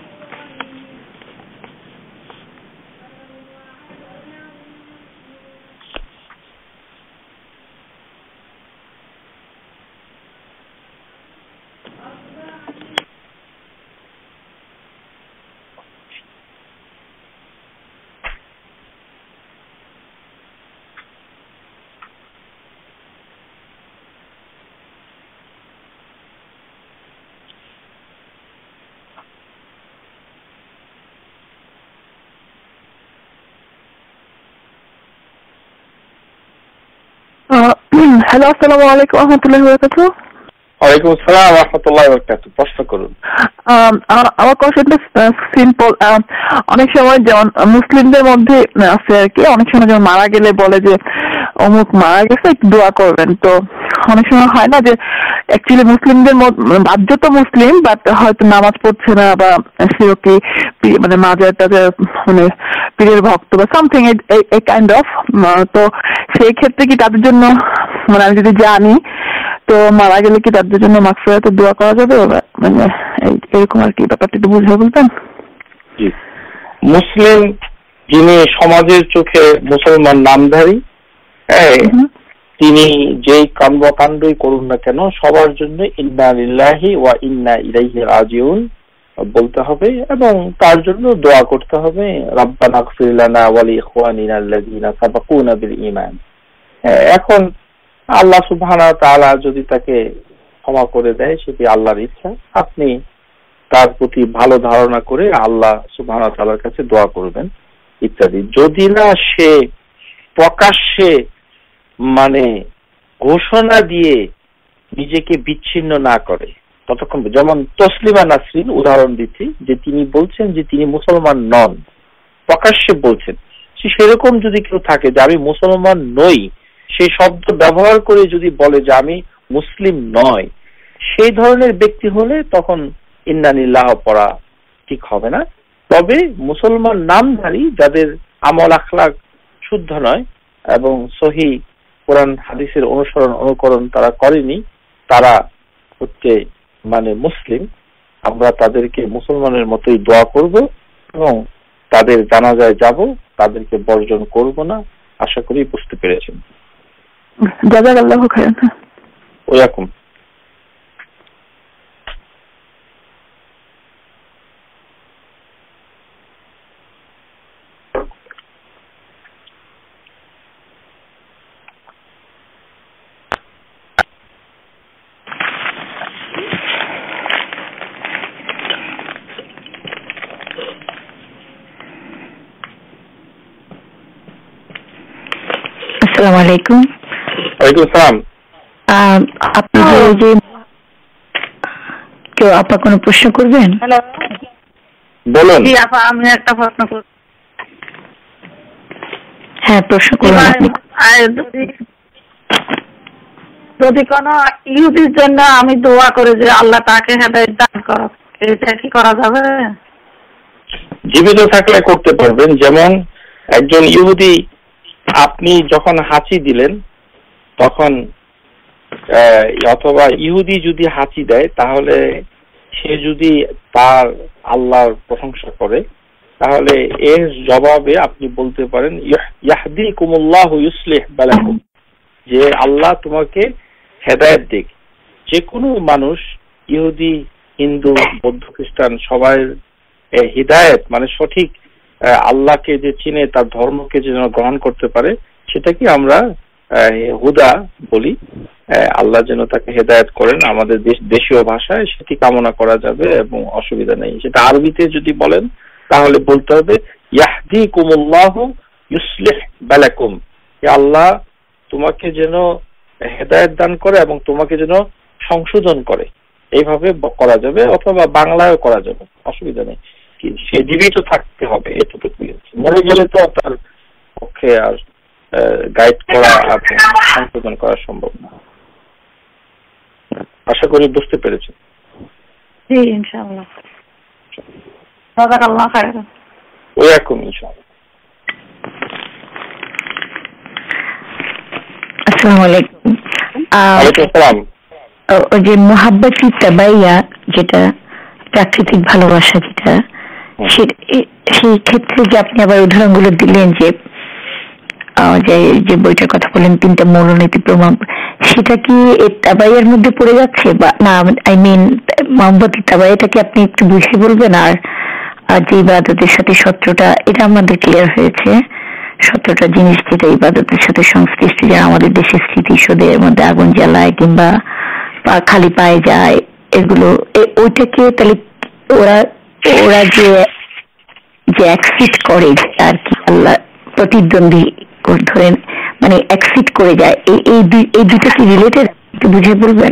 হ্যালো, আসসালামু আলাইকুম ওয়া রাহমাতুল্লাহি ওয়া বারাকাতুহু। ওয়ালাইকুম আসসালাম ওয়া রাহমাতুল্লাহি ওয়া বারাকাতুহু। প্রশ্ন করুন। আমার কোশ্চেনটা সিম্পল। অনেক সময় যেমন মুসলিমদের মধ্যে আছে আর কি, অনেক সময় যেমন মারা গেলে বলে যে অমুক মারা গেছে, একটু দোয়া করবেন। তো অনেক সময় হয় না যে অ্যাকচুয়ালি মুসলিমদের বাহ্য তো মুসলিম, বাট হয়তো নামাজ পড়ছে না, বা সেও কি মানে মাজার টাজার মানে পীরের ভক্ত বা সামথিং এই কাইন্ড অফ। তো সেই ক্ষেত্রে কি তাদের জন্য, মানে আমি যদি জানি তো মারা গেলে কি তাদের জন্য মাগফিরাতের দোয়া করা যাবে? মানে এরকম আর কি, ব্যাপারটা একটু বুঝে বলতেন। মুসলিম যিনি সমাজের চোখে মুসলমান নামধারী, তিনি যেই কর্মকাণ্ডই করুন না কেন সবার জন্য ইন্না লিল্লাহি ওয়া ইন্না ইলাইহি রাজিউন বলতে হবে এবং তার জন্য দোয়া করতে হবে, রাব্বানা ইগফির লানা ওয়া লিইখওয়ানিনা আল্লাযীনা সাবাকুনা বিল ঈমান। এখন আল্লাহ সুবহানাহু ওয়া তাআলা যদি তাকে ক্ষমা করে দেয় সেটি আল্লাহর ইচ্ছা। আপনি তার প্রতি ভালো ধারণা করে আল্লাহ সুবহানাহু ওয়া তাআলার কাছে দোয়া করবেন ইত্যাদি। যদি না সে প্রকাশ্যে মানে ঘোষণা দিয়ে নিজেকে বিচ্ছিন্ন না করে ততক্ষণ, যেমন তসলিমা নাসরিন উদাহরণ দিচ্ছি, যে তিনি বলছেন যে তিনি মুসলমান নন, প্রকাশ্যে বলছেন। সেরকম যদি কেউ থাকে যে আমি মুসলমান নই, সেই শব্দ ব্যবহার করে যদি বলে যে আমি মুসলিম নয়, সেই ধরনের ব্যক্তি হলে তখন ইন্না লিল্লাহ পড়া ঠিক হবে না। তবে মুসলমান নামধারী যাদের আমল আখলাক শুদ্ধ নয় এবং সহি কোরআন হাদিসের অনুসরণ অনুকরণ তারা করেনি, তারা হচ্ছে মানে মুসলিম, আমরা তাদেরকে মুসলমানের মতোই দোয়া করব এবং তাদের জানাজায় যাব, তাদেরকে বর্জন করব না। আশা করি বুঝতে পেরেছেন। জাযাকাল্লাহু খায়রান। ওয়ালাইকুম। আসসালামু আলাইকুম। ওয়ালাইকুম আসসালাম। আপনি যে কেউ আপা কোনো প্রশ্ন করবেন? হ্যালো, বলুন। জি আপা, আমি একটা প্রশ্ন করব। হ্যাঁ, প্রশ্ন করুন। যদি যদি কোনো ইহুদির জন্য আমি দোয়া করে যে আল্লাহ তাকে হেদায়েত দান করো, এটা কি করা যাবে? জীবিত থাকলে করতে পারবেন। যেমন একজন ইহুদি, আপনি যখন হাঁচি দিলেন তখন অথবা ইহুদি যদি হাঁচি দেয়, তাহলে সে যদি তার আল্লাহর প্রশংসা করে, তাহলে এর জবাবে আপনি বলতে পারেন ইয়াহদিকুমুল্লাহু ইউসলিহ বালাকুম, যে আল্লাহ তোমাকে হেদায়েত দিক। যে কোনো মানুষ, ইহুদি, হিন্দু, বৌদ্ধ, খ্রিস্টান, সবাই হিদায়েত মানে সঠিক আল্লাহকে যে চিনে, তার ধর্মকে যে গ্রহণ করতে পারে, সেটাকে আমরা হুদা বলি। আল্লাহ যেন তাকে হেদায়েত করেন, আমাদের দেশীয় ভাষায় সেটি কামনা করা যাবে এবং অসুবিধা নেই। সেটা আরবিতে যদি বলেন তাহলে বলতে হবে ইয়াহদিকুমুল্লাহু ইউসলিহ বালাকুম, আল্লাহ তোমাকে যেন হেদায়েত দান করে এবং তোমাকে যেন সংশোধন করে, এইভাবে করা যাবে। অথবা বাংলায়ও করা যাবে, অসুবিধা নেই। সে জীবিত থাকতে হবে, এতটুকুই। মরে গেলে তো তার পক্ষে আর গাইড করা আর সংশোধন করা সম্ভব না। আশা করি বুঝতে পেরেছেন। জি ইনশাআল্লাহ। জাযাকাল্লাহু খায়রান। ওয়ালাইকুম ইনশাআল্লাহ। আসসালামু আলাইকুম। ওয়ালাইকুম আসসালাম। ওই যে মুহাব্বতি তাবাইয়া, যেটা প্রাকৃতিক ভালোবাসা, যেটা সেই ক্ষেত্রে যে আপনি আবার উদাহরণগুলো দিলেন, যে যে বইটার কথা বলেন তিনটা মৌলনীতি প্রমাণ, সেটা কি তাবাইয়ার মধ্যে পড়ে যাচ্ছে বা না? আই মিন মুহাব্বতি তাবাইয়াটা কি আপনি একটু বুঝিয়ে বলবেন? আর আর যে ইবাদতের সাথে সত্যটা, এটা আমাদের ক্লিয়ার হয়েছে। সত্যটা জিনিস যেটা ইবাদতের সাথে সংশ্লিষ্ট, যা আমাদের দেশের স্মৃতিসৌধের মধ্যে আগুন জ্বালায় কিংবা খালি পায়ে যায়, এগুলো ওইটাকে তাহলে ওরা ওরা যে যে অ্যাকসিট করে আর কি, আল্লাহ প্রতিদ্বন্দ্বী ধরেন মানে অ্যাকসিট করে যায়, এই এই দুটো কি রিলেটেড, একটু বুঝিয়ে বলবেন?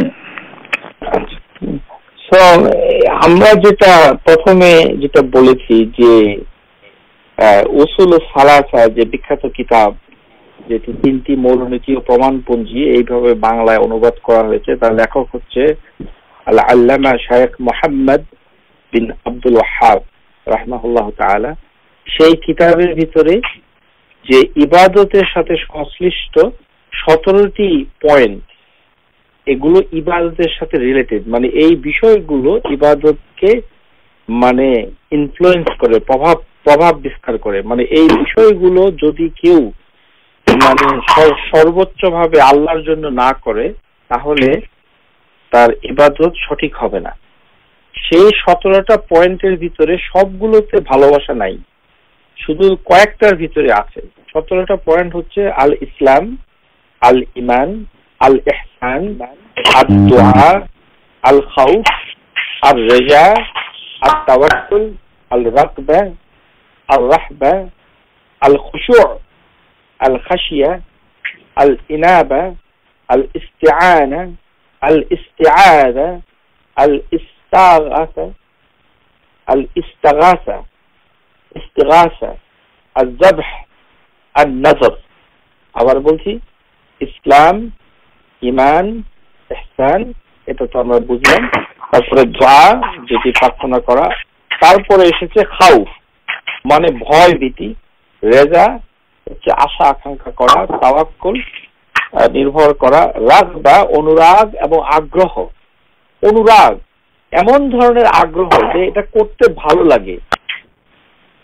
আমরা যেটা প্রথমে যেটা বলেছি যে উসুল সালাসা, যে বিখ্যাত কিতাব, যেটি তিনটি মৌলনীতি ও প্রমাণপঞ্জি এইভাবে বাংলায় অনুবাদ করা হয়েছে, তার লেখক হচ্ছে আল আল্লামা শাইখ মুহাম্মদ বিন আব্দুল ওয়াহ্হাব রাহিমাহুল্লাহ তাআলা। সেই কিতাবের ভিতরে যে ইবাদতের সাথে সংশ্লিষ্ট সতেরোটি পয়েন্ট, এগুলো ইবাদতের সাথে রিলেটেড, মানে এই বিষয়গুলো ইবাদতকে মানে ইনফ্লুয়েন্স করে, প্রভাব প্রভাব বিস্তার করে। মানে এই বিষয়গুলো যদি কেউ মানে সর্বোচ্চ ভাবে আল্লাহর জন্য না করে, তাহলে তার ইবাদত সঠিক হবে না। সেই সতেরোটা পয়েন্টের ভিতরে সবগুলোতে ভালোবাসা নাই, শুধু কয়েকটার ভিতরে আছে। সতেরোটা পয়েন্ট হচ্ছে আল ইসলাম, আল ইমান, আল ইহসান, আল দুআ, আল খাউফ, আর রেজা, আল তাওয়াক্কুল, আল রাগবা, আল রাহবা, আল খুশু', আল খাশিয়া, আল ইনাবা, আল ইস্তিআনা, আল ইস্তিআযা, আল ইস্তাগাসা, আল ইস্তাগাসা, ইস্তিগাসা, আল যাবহ, আল নজর। আবার বলছি, ইসলাম, ইমান, ইহসান, এটা তো আমরা বুঝলাম। তারপরে দোয়া, যেটি প্রার্থনা করা। তারপরে এসেছে খাউফ, মানে ভয় ভীতি। রেজা হচ্ছে আশা আকাঙ্ক্ষা করা। তাওয়াক্কুল, নির্ভর করা। রাগবা, অনুরাগ এবং আগ্রহ। অনুরাগ এমন ধরনের আগ্রহ যে এটা করতে ভালো লাগে,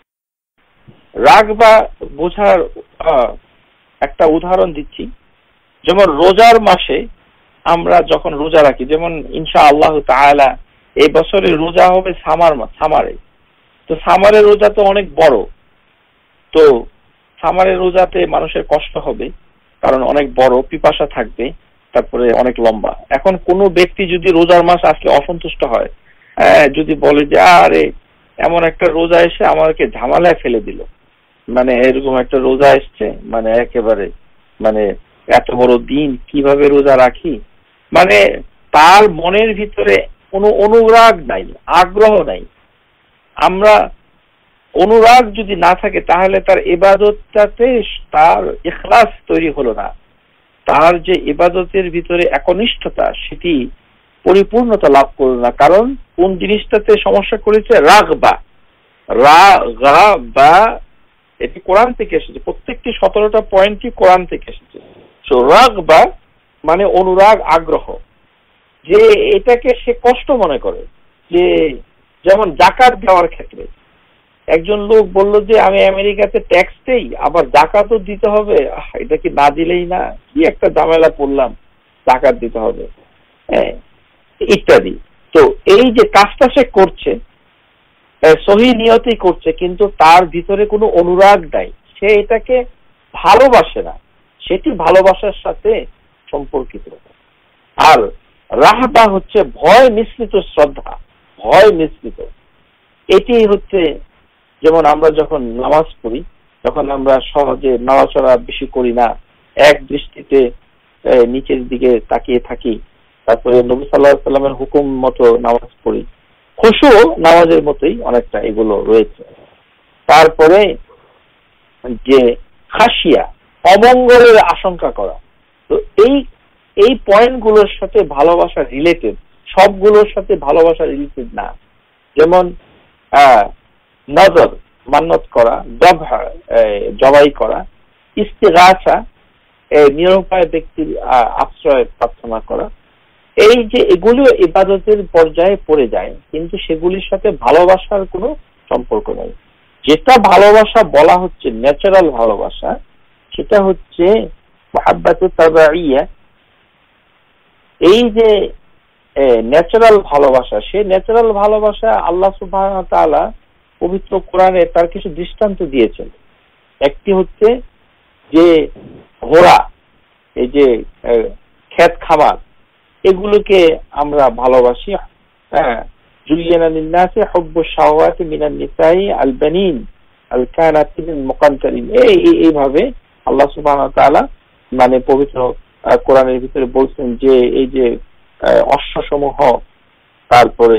রাগ বা বোঝার একটা উদাহরণ দিচ্ছি। যেমন রোজার মাসে আমরা যখন রোজা রাখি, যেমন ইনশাআল্লাহ তাআলা এই বছরে রোজা হবে সামার সামারে, তো সামারের রোজা তো অনেক বড়, তো সামারের রোজাতে মানুষের কষ্ট হবে, কারণ অনেক বড়, পিপাসা থাকবে, তারপরে অনেক লম্বা। এখন কোনো ব্যক্তি যদি রোজার মাস আসলে অসন্তুষ্ট হয়, হ্যাঁ, যদি বলে যে আরে এমন একটা রোজা এসে আমাকে ঝামেলায় ফেলে দিল, মানে এরকম একটা রোজা এসছে, মানে একেবারে মানে এত বড় দিন কিভাবে রোজা রাখি, মানে তার মনের ভিতরে কোনো অনুরাগ নাই, আগ্রহ নাই। আমরা অনুরাগ যদি না থাকে তাহলে তার ইবাদতটাতে তার ইখলাস তৈরি হলো না, তার যে ইবাদতের ভিতরে একনিষ্ঠতা সেটি পরিপূর্ণতা লাভ করলো না। কারণ কোন জিনিসটাতে সমস্যা করেছে? রাগবা, রাগবা, এটি কোরআন থেকে এসেছে, প্রত্যেকটি সতেরোটা পয়েন্টই কোরআন থেকে এসেছে। সো রাগবা মানে অনুরাগ, আগ্রহ, যে এটাকে সে কষ্ট মনে করে। যে যেমন জাকাত দেওয়ার ক্ষেত্রে একজন লোক বলল যে আমি আমেরিকাতে ট্যাক্স দেই, আবার জাকাতও দিতে হবে, এটা কি না দিলেই না, কি একটা ঝামেলা পড়লাম, জাকাত দিতে হবে, হ্যাঁ, ইত্যাদি। তো এই যে কাজটা সে করছে সহি নিয়তেই করছে, কিন্তু তার ভিতরে কোনো অনুরাগ নাই, সে এটাকে ভালোবাসে না, সেটি ভালোবাসার সাথে সম্পর্কিত। আর রাহবা হচ্ছে ভয় মিশ্রিত শ্রদ্ধা, ভয় মিশ্রিত। এটি হচ্ছে যেমন আমরা যখন নামাজ পড়ি, তখন আমরা সহজে নড়াচড়া বেশি করি না, এক দৃষ্টিতে নিচের দিকে তাকিয়ে থাকি, তারপরে নবী সাল্লাল্লাহু আলাইহি ওয়াসাল্লামের হুকুম মতো নামাজ পড়ি, খুশু নামাজের মতোই অনেকটা এগুলো রয়েছে। তারপরে যে খাশিয়া, অমঙ্গলের আশঙ্কা করা, তো এই এই পয়েন্টগুলোর সাথে ভালোবাসা রিলেটেড, সবগুলোর সাথে ভালোবাসা রিলেটেড না। যেমন নজর, মান্নত করা, জবহা, জবাই করা, ইস্তিগাসা, নিরুপায় ব্যক্তির আশ্রয় প্রার্থনা করা, এই যে এগুলো ইবাদতের পর্যায়ে পড়ে যায়, কিন্তু সেগুলির সাথে ভালোবাসার কোনো সম্পর্ক নেই। যেটা ভালোবাসা বলা হচ্ছে ন্যাচারাল ভালোবাসা, সেটা হচ্ছে মুহাব্বাতু তাবাইয়া। এই যে ন্যাচারাল ভালোবাসা, সে ন্যাচারাল ভালোবাসা আল্লাহ সুবহানাহু ওয়া তাআলা পবিত্র কোরআনে তার কিছু দৃষ্টান্ত দিয়েছেন। একটি হচ্ছে যে ঘোড়া, এই যে ক্ষেত খামার, এগুলোকে আমরা ভালোবাসি। হ্যাঁ, জুয়িনা লিন-নাসি হুব্বুশ শাহাওয়াতি মিনান নিসাই আল বানিন আল কানাতিল মুকান্তারিন, এই এইভাবে আল্লাহ সুবহানাহু ওয়া তাআলা মানে পবিত্র কোরআনের ভিতরে বলছেন যে এই যে অশ্বসমূহ, তারপরে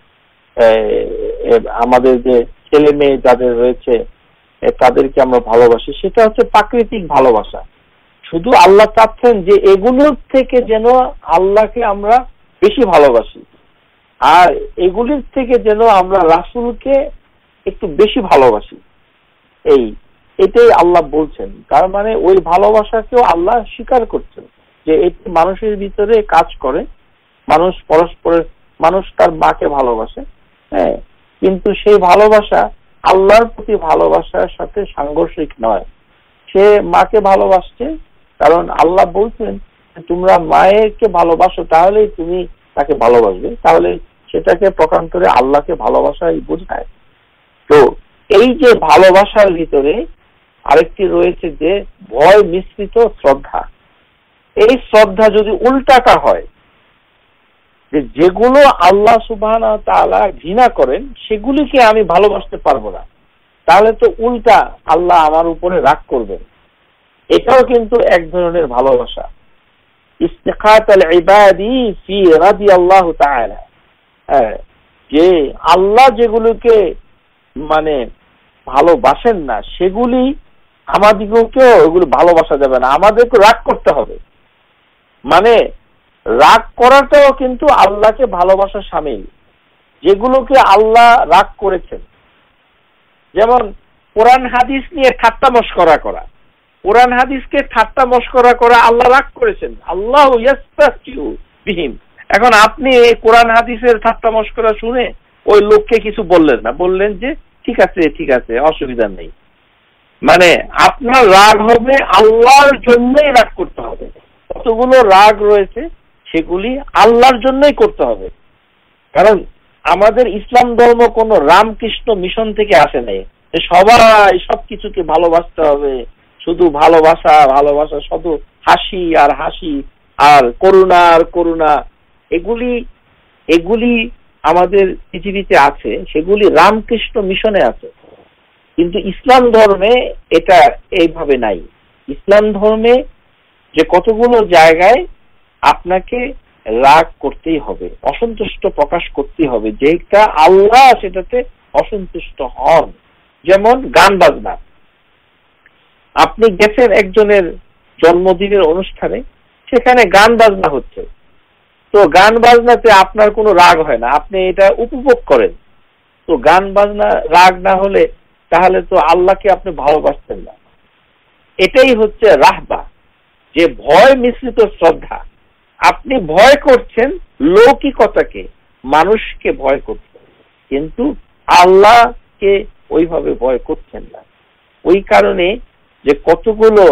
আমাদের যে ছেলে মেয়ে যাদের রয়েছে তাদেরকে আমরা ভালোবাসি, সেটা হচ্ছে প্রাকৃতিক ভালোবাসা। শুধু আল্লাহ চাচ্ছেন যে এগুলোর থেকে যেন আল্লাহকে আমরা বেশি ভালোবাসি, আর এগুলির থেকে যেন আমরা রাসূলকে একটু বেশি ভালোবাসি। এই এটাই আল্লাহ বলছেন। তার মানে ওই ভালোবাসাকেও আল্লাহ স্বীকার করছেন যে এটি মানুষের ভিতরে কাজ করে। মানুষ পরস্পরের, মানুষ তার মাকে ভালোবাসে, হ্যাঁ, কিন্তু সেই ভালোবাসা আল্লাহর প্রতি ভালোবাসার সাথে সাংঘর্ষিক নয়। সে মাকে ভালোবাসছে কারণ আল্লাহ বলছেন তোমরা মায়েরকে ভালোবাসো, তাহলেই তুমি তাকে ভালোবাসবে, তাহলে সেটাকে প্রকান্তরে আল্লাহকে ভালোবাসাই বোঝায়। তো এই যে ভালোবাসার ভিতরে আরেকটি রয়েছে যে ভয় মিশ্রিত শ্রদ্ধা। এই শ্রদ্ধা যদি উল্টাটা হয়, যে যেগুলো আল্লাহ সুবহানাহু ওয়া তাআলা ঘৃণা করেন সেগুলিকে আমি ভালোবাসতে পারবো না, তাহলে তো উল্টা আল্লাহ আমার উপরে রাগ করবেন। এটাও কিন্তু এক ধরনের ভালোবাসা। ইস্তিকাতাল ইবাদি ফি রাদিয়াল্লাহু তাআলা, যে আল্লাহ যেগুলোকে মানে ভালোবাসেন না সেগুলি আমাদেরকেও ওগুলো ভালোবাসা যাবে না, আমাদেরকে রাগ করতে হবে। মানে রাগ করাটাও কিন্তু আল্লাহকে ভালোবাসার শামিল। যেগুলোকে আল্লাহ রাগ করেছেন, যেমন কোরআন হাদিস নিয়ে ঠাট্টা মশকরা করা, কোরআন হাদিসকে ঠাট্টা মশকরা করা আল্লাহ রাগ করেছেন। আল্লাহ ইয়াস্তাহজিউ বিহিম। এখন আপনি এই কোরআন হাদিসের ঠাট্টা মশকরা শুনে ওই লোককে কিছু বললেন না, বললেন যে ঠিক আছে ঠিক আছে অসুবিধা নেই, মানে আপনার রাগ হবে আল্লাহর জন্যই রাগ করতে হবে। কতগুলো রাগ রয়েছে সেগুলি আল্লাহর জন্যই করতে হবে। কারণ আমাদের ইসলাম ধর্ম কোন রামকৃষ্ণ মিশন থেকে আসে নাই সবাই সবকিছুকে ভালোবাসতে হবে, শুধু ভালোবাসা ভালোবাসা, শুধু হাসি আর হাসি আর করুণা আর করুণা। এগুলি এগুলি আমাদের পৃথিবীতে আছে, সেগুলি রামকৃষ্ণ মিশনে আছে, কিন্তু ইসলাম ধর্মে এটা এইভাবে নাই। ইসলাম ধর্মে যে কতগুলো জায়গায় আপনাকে রাগ করতেই হবে, অসন্তুষ্ট প্রকাশ করতেই হবে, যেটা আল্লাহ সেটাতে অসন্তুষ্ট হন। যেমন গান বাজনা, আপনি গেছেন একজনের জন্মদিনের অনুষ্ঠানে, সেখানে গান বাজনা হচ্ছে, তো গান বাজনাতে আপনার কোনো রাগ হয় না, আপনি এটা উপভোগ করেন। তো গান বাজনা রাগ না হলে তাহলে তো আল্লাহকে আপনি ভালোবাসতেন না। এটাই হচ্ছে রাহবা, যে ভয় মিশ্রিত শ্রদ্ধা। আপনি ভয় করছেন লৌকিকতাকে, মানুষকে ভয় করছেন, কিন্তু আল্লাহকে ওইভাবে ভয় করছেন না। ওই কারণে যে কতগুলো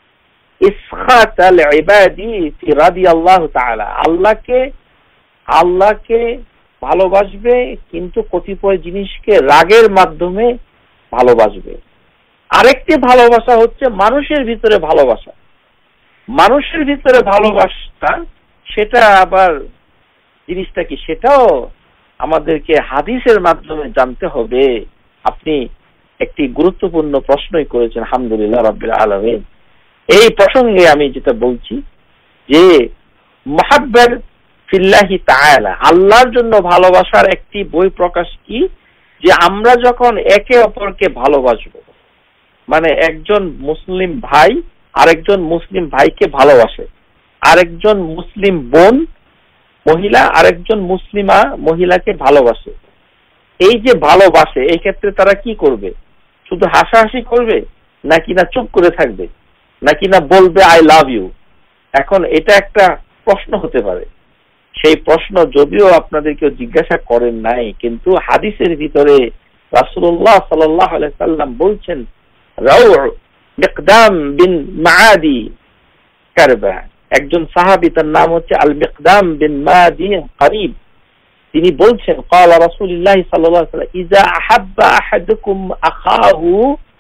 ইসখাত আল ইবাদি ফি রাদিয়াল্লাহু তাআলা, আল্লাহকে আল্লাহকে ভালোবাসবে কিন্তু কতিপয় জিনিসকে রাগের মাধ্যমে ভালোবাসবে। আরেকটি ভালোবাসা হচ্ছে মানুষের ভিতরে ভালোবাসা। মানুষের ভিতরে ভালোবাসা সেটা আবার জিনিসটা কি, সেটাও আমাদেরকে হাদিসের মাধ্যমে জানতে হবে। আপনি একটি গুরুত্বপূর্ণ প্রশ্নই করেছেন, আলহামদুলিল্লাহ রাব্বিল আলামিন। এই প্রসঙ্গে আমি যেটা বলছি যে মুহাব্বত ফিল্লাহি তাআলা, আল্লাহর জন্য ভালোবাসার একটি বই প্রকাশ কি, যে আমরা যখন একে অপরকে ভালোবাসবো, মানে একজন মুসলিম ভাই আরেকজন মুসলিম ভাইকে ভালোবাসে, আরেকজন মুসলিম বোন মহিলা আরেকজন মুসলিমা মহিলাকে ভালোবাসে, এই যে ভালোবাসে এই ক্ষেত্রে তারা কি করবে? শুধু হাসাহাসি করবে, নাকি না চুপ করে থাকবে, নাকি না বলবে আই লাভ ইউ? এখন এটা একটা প্রশ্ন হতে পারে। সেই প্রশ্ন যদিও আপনাদের কেউ জিজ্ঞাসা করেন নাই, কিন্তু হাদিসের ভিতরে রাসূলুল্লাহ সাল্লাল্লাহু আলাইহি সাল্লাম বলছেন, রাউ' মিকদাম বিন মাআদি কারবা, একজন সাহাবী, তার নাম হচ্ছে আল মিকদাম বিন মাআদি করিব, তিনি বলছেন ক্বালা রাসূলুল্লাহ সাল্লাল্লাহু আলাইহি ওয়াসাল্লাম ইযা আহাব্বা আহাদুকুম আখাহু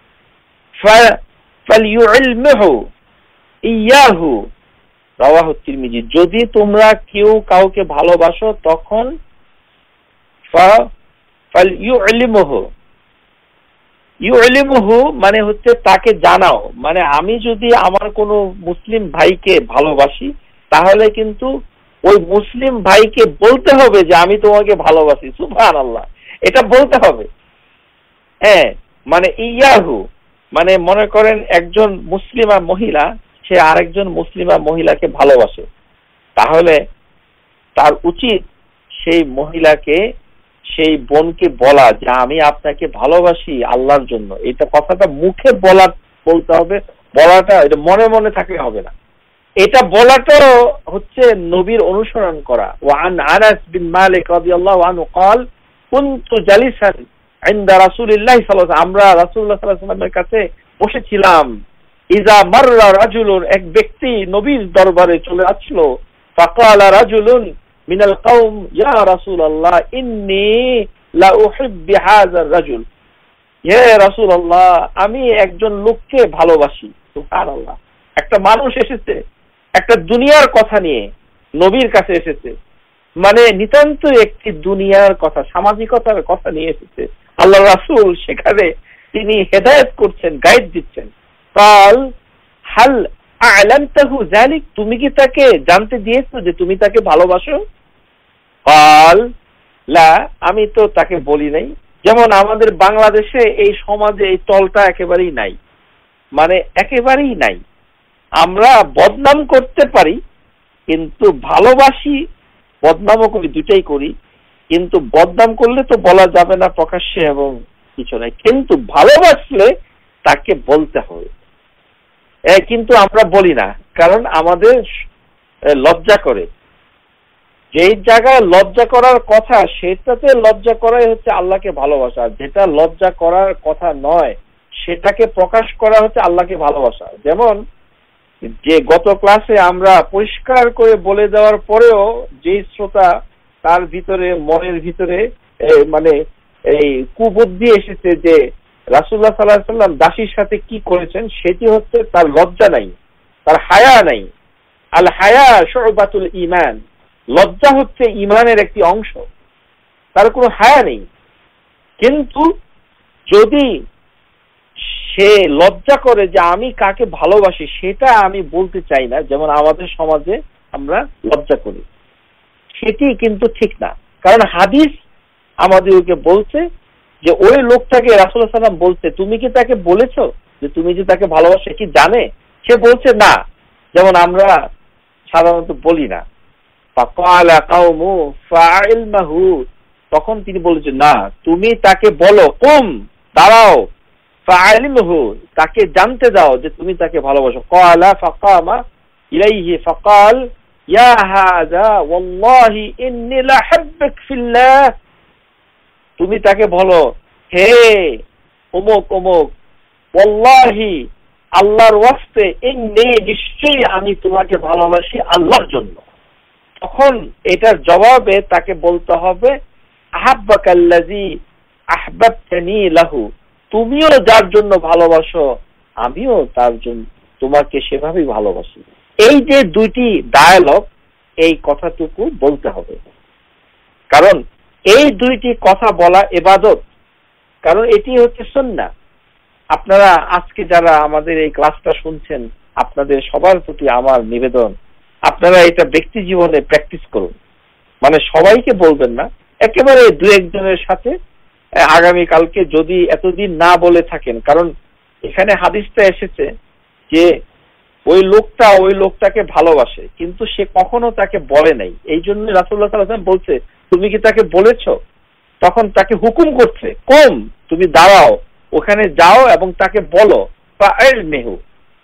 ফালইউলমিহু ইয়াহু, রাওয়াহু তিরমিজি, যদি তোমরা কেউ কাউকে ভালোবাসো তখন ফালইউলমিহু, ইউলমিহু মানে হচ্ছে তাকে জানাও। মানে আমি যদি আমার কোনো মুসলিম ভাইকে ভালোবাসি তাহলে কিন্তু ওই মুসলিম ভাইকে বলতে হবে যে আমি তোমাকে ভালোবাসি, সুবহানাল্লাহ, এটা বলতে হবে। হ্যাঁ, মানে ইয়াহু মানে মনে করেন একজন মুসলিমা মহিলা সে আরেকজন মুসলিমা মহিলাকে ভালোবাসে, তাহলে তার উচিত সেই মহিলাকে, সেই বোনকে বলা যে আমি আপনাকে ভালোবাসি আল্লাহর জন্য। এটা কথাটা মুখে বলা বলতে হবে, বলাটা এটা মনে মনে থাকলে হবে না, এটা বলাটাও হচ্ছে নবীর অনুসরণ করা। ওয়ান আনাস বিন মালিক রাদিয়াল্লাহু আনহু قال كنت جالسا عند رسول الله صلى الله عليه وسلم, আমরা রাসূলুল্লাহ সাল্লাল্লাহু আলাইহি ওয়াসাল্লামের কাছে বসেছিলাম। ইজা মাররা রাজুলুন, এক ব্যক্তি নবীর দরবারে চলে আসলো। ফাকালা রাজুলুন মিনাল কওম ইয়া রাসূলুল্লাহ ইন্নী লা উহিব্বু হাযা রাজুল, হে রাসূলুল্লাহ আমি একজন লোককে ভালোবাসি। সুবহানাল্লাহ, একটা মানুষ এসেছে একটা দুনিয়ার কথা নিয়ে নবীর কাছে এসেছে, মানে নিতান্ত একটি দুনিয়ার কথা, সামাজিকতার কথা নিয়ে এসেছে। আল্লাহ রাসূল সেখানে তিনি হেদায়েত করছেন, গাইড দিচ্ছেন। কাল হাল আ'লামতাহু যালিক, তুমি কি তাকে জানতে দিয়েছো যে তুমি তাকে ভালোবাসো? কাল লা, আমি তো তাকে বলি নাই। যেমন আমাদের বাংলাদেশে এই সমাজে এই তলটা একেবারেই নাই, মানে একেবারেই নাই। আমরা বদনাম করতে পারি কিন্তু ভালোবাসি, বদনামও করি, দুটাই করি, কিন্তু বদনাম করলে তো বলা যাবে না প্রকাশ্যে এবং কিছু নাই, কিন্তু ভালোবাসলে তাকে বলতে হবে। কিন্তু আমরা বলি না, কারণ আমাদের লজ্জা করে। যেই জায়গায় লজ্জা করার কথা সেটাতে লজ্জা করাই হচ্ছে আল্লাহকে ভালোবাসা, যেটা লজ্জা করার কথা নয় সেটাকে প্রকাশ করা হচ্ছে আল্লাহকে ভালোবাসা। যেমন যে গত ক্লাসে আমরা পরিষ্কার করে বলে দেওয়ার পরেও যে শ্রোতা তার ভিতরে মনের ভিতরে মানে এই কুবুদ্ধি এসেছে যে রাসূলুল্লাহ সাল্লাল্লাহু আলাইহি ওয়াসাল্লাম দাসীর সাথে কি করেছেন, সেটি হচ্ছে তার লজ্জা নাই, তার হায়া নাই। আল হায়া শুবাতুল ঈমান, লজ্জা হচ্ছে ঈমানের একটি অংশ, তার কোনো হায়া নেই। কিন্তু যদি সে লজ্জা করে যে আমি কাকে ভালোবাসি সেটা আমি বলতে চাই না, যেমন আমাদের সমাজে আমরা লজ্জা করি, সেটি কিন্তু ঠিক না। কারণ হাদিস আমাদেরকে বলছে যে ওই লোকটাকে রাসূলুল্লাহ সাল্লাল্লাহু আলাইহি ওয়াসাল্লাম বলছে তুমি কি তাকে বলেছো যে তুমি যে তাকে ভালোবাসো, কি জানে? সে বলছে না, যেমন আমরা সাধারণত বলি না। ফাকালা কাওমু ফাইলমাহু, তখন তিনি বলেছেন না তুমি তাকে বলো, কুম দাঁড়াও, ফাইলমাহু তাকে জানতে দাও যে তুমি তাকে ভালোবাসো। ক্বালা ফাকামা ইলাইহি ফাকাল ইয়া হাযা ওয়াল্লাহি ইন্নী লাহাব্বুক ফিল্লাহ, তুমি তাকে বলো হে অমুক অমুক, ওয়াল্লাহি আল্লাহর ওয়াস্তে, ইন্নী নিশ্চয়ই আমি তোমাকে ভালোবাসি আল্লাহর জন্য। তখন এটার জবাবে তাকে বলতে হবে আহাব্বাকাল্লাযী আহবাবতানি লাহু, তুমিও যার জন্য ভালোবাসো আমিও তার জন্য তোমাকে সেভাবেই ভালোবাসি। এই যে দুইটি ডায়ালগ, এই কথাটুকু বলতে হবে, কারণ এই দুইটি কথা বলা ইবাদত, কারণ এটি হচ্ছে সুন্নাহ। আপনারা আজকে যারা আমাদের এই ক্লাসটা শুনছেন, আপনাদের সবার প্রতি আমার নিবেদন, আপনারা এটা ব্যক্তি জীবনে প্র্যাকটিস করুন। মানে সবাইকে বলবেন না, একেবারে দু একজনের সাথে আগামী কালকে যদি এতদিন না বলে থাকেন, কারণ এখানে হাদিসটা এসেছে যে ওই লোকটা ওই লোকটাকে ভালোবাসে কিন্তু সে কখনো তাকে বলে নাই, এই জন্য রাসূলুল্লাহ সাল্লাল্লাহু আলাইহি ওয়াসাল্লাম বলছে তুমি কি তাকে বলেছো? তখন তাকে হুকুম করছে কম তুমি দাঁড়াও, ওখানে যাও এবং তাকে বলো ফাইলমিহু,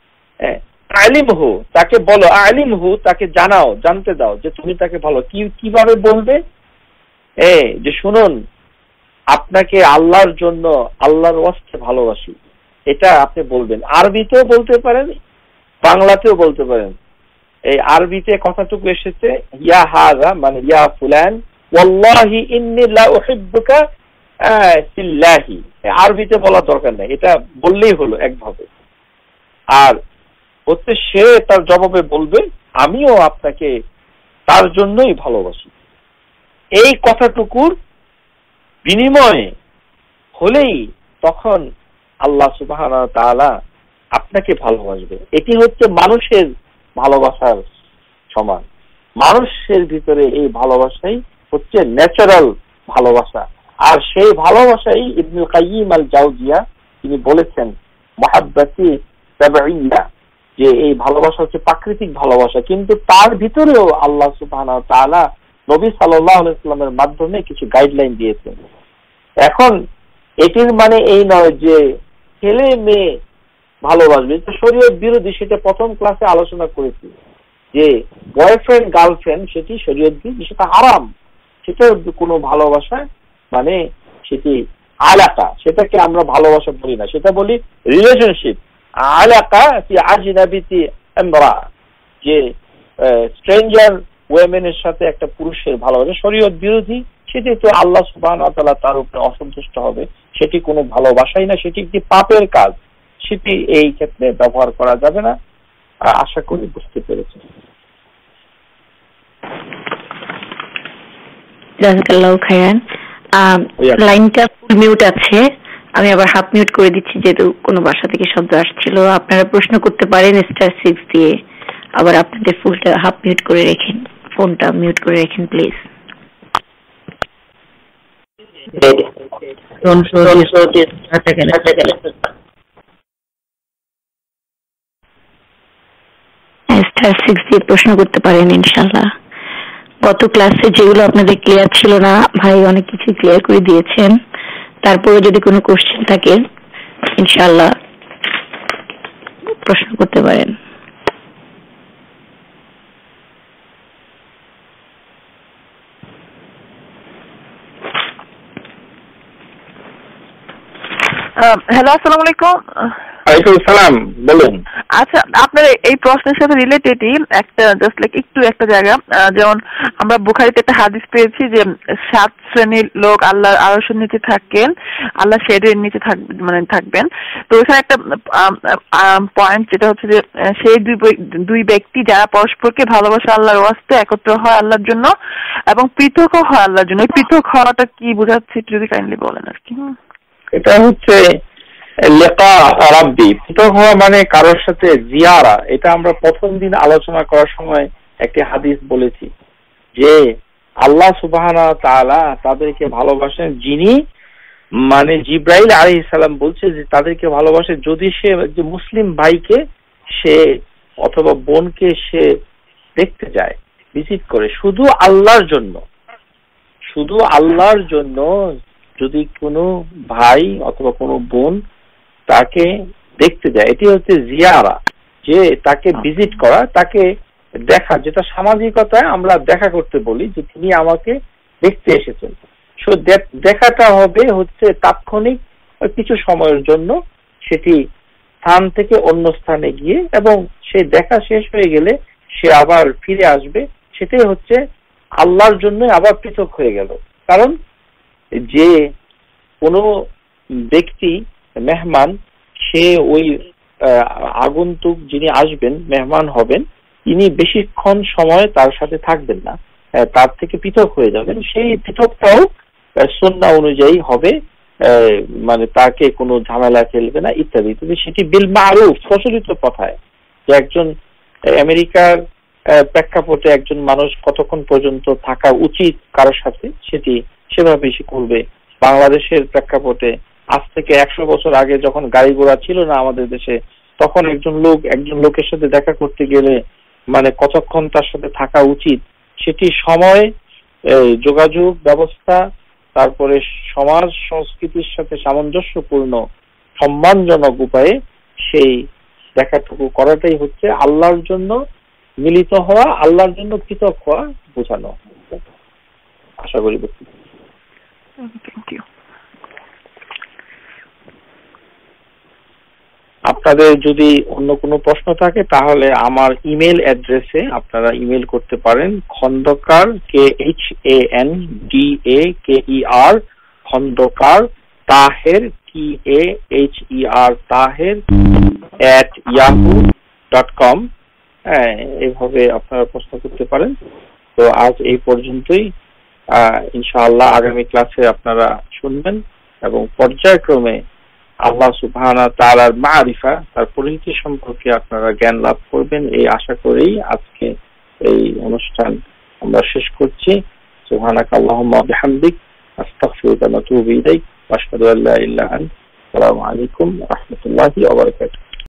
আলিমহু তাকে বলো, আলিমহু তাকে জানাও, জানতে দাও যে তুমি তাকে ভালো। কি কিভাবে বলবে? এ যে শুনুন, আপনাকে আল্লাহর জন্য আল্লাহর ওয়াস্তে ভালোবাসি, এটা আপনি বলবেন। আরবিতেও বলতে পারেন, বাংলাতেও বলতে পারেন। এই আরবিতে কথাটুকু এসেছে ইয়া হাযা মানে ইয়া ফুলান ওয়াল্লাহি ইন্নী লা উহিব্বুকা ফিল্লাহি, আরবিতে বলা দরকার নাই, এটা বললেই হলো একভাবে। আর হচ্ছে সে তার জবাবে বলবে আমিও আপনাকে তার জন্যই ভালোবাসি। এই কথাটুকুর বিনিময়ে হলেই তখন আল্লাহ সুবহানাহু ওয়া তাআলা আপনাকে ভালোবাসবে। এটি হচ্ছে মানুষের ভালোবাসার সমান। মানুষের ভিতরে এই ভালোবাসাই হচ্ছে ন্যাচারাল ভালোবাসা। আর সেই ভালোবাসাই ইবনুল কাইয়িম আল জাওজিয়া তিনি বলেছেন মুহাব্বতি তাবঈয়া, যে এই ভালোবাসা হচ্ছে প্রাকৃতিক ভালোবাসা, কিন্তু তার ভিতরেও আল্লাহ সুবহানাহু ওয়া তাআলা নবী সাল্লাল্লাহু আলাইহি ওয়াসাল্লামের মাধ্যমে কিছু গাইডলাইন দিয়েছেন। এখন এটির মানে এই নয় যে ছেলে মেয়ে ভালোবাসবে, এটা শরীয়ত বিরোধী, সেটা প্রথম ক্লাসে আলোচনা করেছি যে বয়ফ্রেন্ড গার্লফ্রেন্ড সেটি শরীয়ত বিরোধী, সেটা হারাম। সেটা কোনো ভালোবাসা মানে সেটি আলাকা, সেটাকে আমরা ভালোবাসা বলি না, সেটা বলি রিলেশনশিপ। আলাকা ফি আজনাবিতি ইমরা, যে স্ট্রেঞ্জার ওয়েমেনের সাথে একটা পুরুষের ভালোবাসা শরীয়ত বিরোধী, সেটি তো আল্লাহ সুবহানাহু ওয়া তাআলা তার উপরে অসন্তুষ্ট হবে, সেটি কোনো ভালোবাসাই না, সেটি একটি পাপের কাজ, সেটি এই ক্ষেত্রে ব্যবহার করা যাবে না। আশা করি বুঝতে পেরেছেন। জাযাকাল্লাহু খাইরান। লাইনটা ফুল মিউট আছে, আমি আবার হাফ মিউট করে দিচ্ছি যেহেতু কোনো বাসা থেকে শব্দ আসছিল। আপনারা প্রশ্ন করতে পারেন স্টার সিক্স দিয়ে, আবার আপনাদের ফুলটা হাফ মিউট করে রেখেন, ফোনটা মিউট করে রেখেন প্লিজ। স্টার সিক্স দিয়ে প্রশ্ন করতে পারেন ইনশাআল্লাহ। গত ক্লাসে যেগুলো আপনাদের ক্লিয়ার ছিল না, ভাই অনেক কিছু ক্লিয়ার করে দিয়েছেন। তারপরে যদি কোনো কোশ্চেন থাকে ইনশাআল্লাহ প্রশ্ন করতে পারেন। হ্যালো, আসসালামু আলাইকুম। ওয়ালাইকুম আসসালাম, বলুন। আচ্ছা, আপনার এই প্রশ্নের সাথে রিলেটেডই একটা জাস্ট লাইক একটু একটা জায়গা, যেমন আমরা বুখারীতে একটা হাদিস পেয়েছি যে সাত শ্রেণীর লোক আল্লাহর আরশের নিচে থাকেন, আল্লাহ শেডের নিচে থাক মানে থাকবেন। তো ওখানে একটা পয়েন্ট যেটা হচ্ছে যে সেই দুই দুই ব্যক্তি যারা পরস্পরকে ভালোবাসে আল্লাহর ওয়াস্তে, একত্র হয় আল্লাহর জন্য এবং পৃথকও হয় আল্লাহর জন্য। পৃথক হওয়াটা কি বোঝাচ্ছে একটু যদি কাইন্ডলি বলেন আর কি। এটা হচ্ছে লিকা রাব্বি, পৃথক হওয়া মানে কারোর সাথে জিয়ারা। এটা আমরা প্রথম দিন আলোচনা করার সময় একটি হাদিস বলেছি যে আল্লাহ সুবহানাহু ওয়া তাআলা তাদেরকে ভালোবাসেন, যিনি মানে জিব্রাইল আলাইহিস সালাম বলছে যে তাদেরকে ভালোবাসে যদি সে যে মুসলিম ভাইকে সে অথবা বোনকে সে দেখতে যায়, ভিজিট করে, শুধু আল্লাহর জন্য, শুধু আল্লাহর জন্য যদি কোনো ভাই অথবা কোনো বোন তাকে দেখতে যায়, এটি হচ্ছে জিয়ারা, যে তাকে ভিজিট করা, তাকে দেখা, যেটা সামাজিকতায় আমরা দেখা করতে বলি যে তিনি আমাকে দেখতে এসেছেন। সো দেখাটা হবে হচ্ছে তাৎক্ষণিক কিছু সময়ের জন্য, সেটি স্থান থেকে অন্য স্থানে গিয়ে, এবং সেই দেখা শেষ হয়ে গেলে সে আবার ফিরে আসবে। সেটাই হচ্ছে আল্লাহর জন্য আবার পৃথক হয়ে গেল। কারণ যে কোনো ব্যক্তি মেহমান, সে ওই আগন্তুক যিনি আসবেন, মেহমান হবেন, তিনি বেশিক্ষণ সময় তার সাথে থাকবেন না, তার থেকে পৃথক হয়ে যাবেন। সেই পৃথকটাও সুন্নাহ অনুযায়ী হবে, মানে তাকে কোনো ঝামেলা ফেলবে না ইত্যাদি ইত্যাদি। সেটি বিল মারুফ, প্রচলিত কথায়, যে একজন আমেরিকার প্রেক্ষাপটে একজন মানুষ কতক্ষণ পর্যন্ত থাকা উচিত কারোর সাথে, সেটি সেভাবে সে করবে। বাংলাদেশের প্রেক্ষাপটে আজ থেকে একশো বছর আগে যখন গাড়ি ঘোড়া ছিল না আমাদের দেশে, তখন একজন লোক একজন লোকের সাথে দেখা করতে গেলে মানে কতক্ষণ তার সাথে থাকা উচিত, সেটি সময়, যোগাযোগ ব্যবস্থা, তারপরে সমাজ সংস্কৃতির সাথে সামঞ্জস্যপূর্ণ সম্মানজনক উপায়ে সেই দেখাটুকু করাটাই হচ্ছে আল্লাহর জন্য মিলিত হওয়া, আল্লাহর জন্য পৃথক হওয়া বোঝানো। আশা করি বুঝতে। Thank you. আপনাদের যদি অন্য কোনো প্রশ্ন থাকে তাহলে আমার ইমেল অ্যাড্রেসে আপনারা ইমেল করতে পারেন, Khandaker, K H A N D A K E R, Khandaker Taher, T A H E R, Taher at Yahoo dot com. হ্যাঁ, এইভাবে আপনারা প্রশ্ন করতে পারেন। তো আজ এই পর্যন্তই। ইনশাআল্লাহ আগামী ক্লাসে আপনারা শুনবেন এবং পর্যায়ক্রমে আল্লাহ সুবহানাহু ওয়া তাআলার মারিফা, তার পরিচিতি সম্পর্কে আপনারা জ্ঞান লাভ করবেন, এই আশা করেই আজকে এই অনুষ্ঠান আমরা শেষ করছি। সুবহানাকা আল্লাহুম্মা ওয়া বিহামদিক, আস্তাগফিরুকা ওয়া আতুবু ইলাইক, ওয়া আশহাদু আল্লা ইলাহা ইল্লা আনতা, আসসালামু আলাইকুম ওয়া রাহমাতুল্লাহি ওয়া বারাকাতুহু।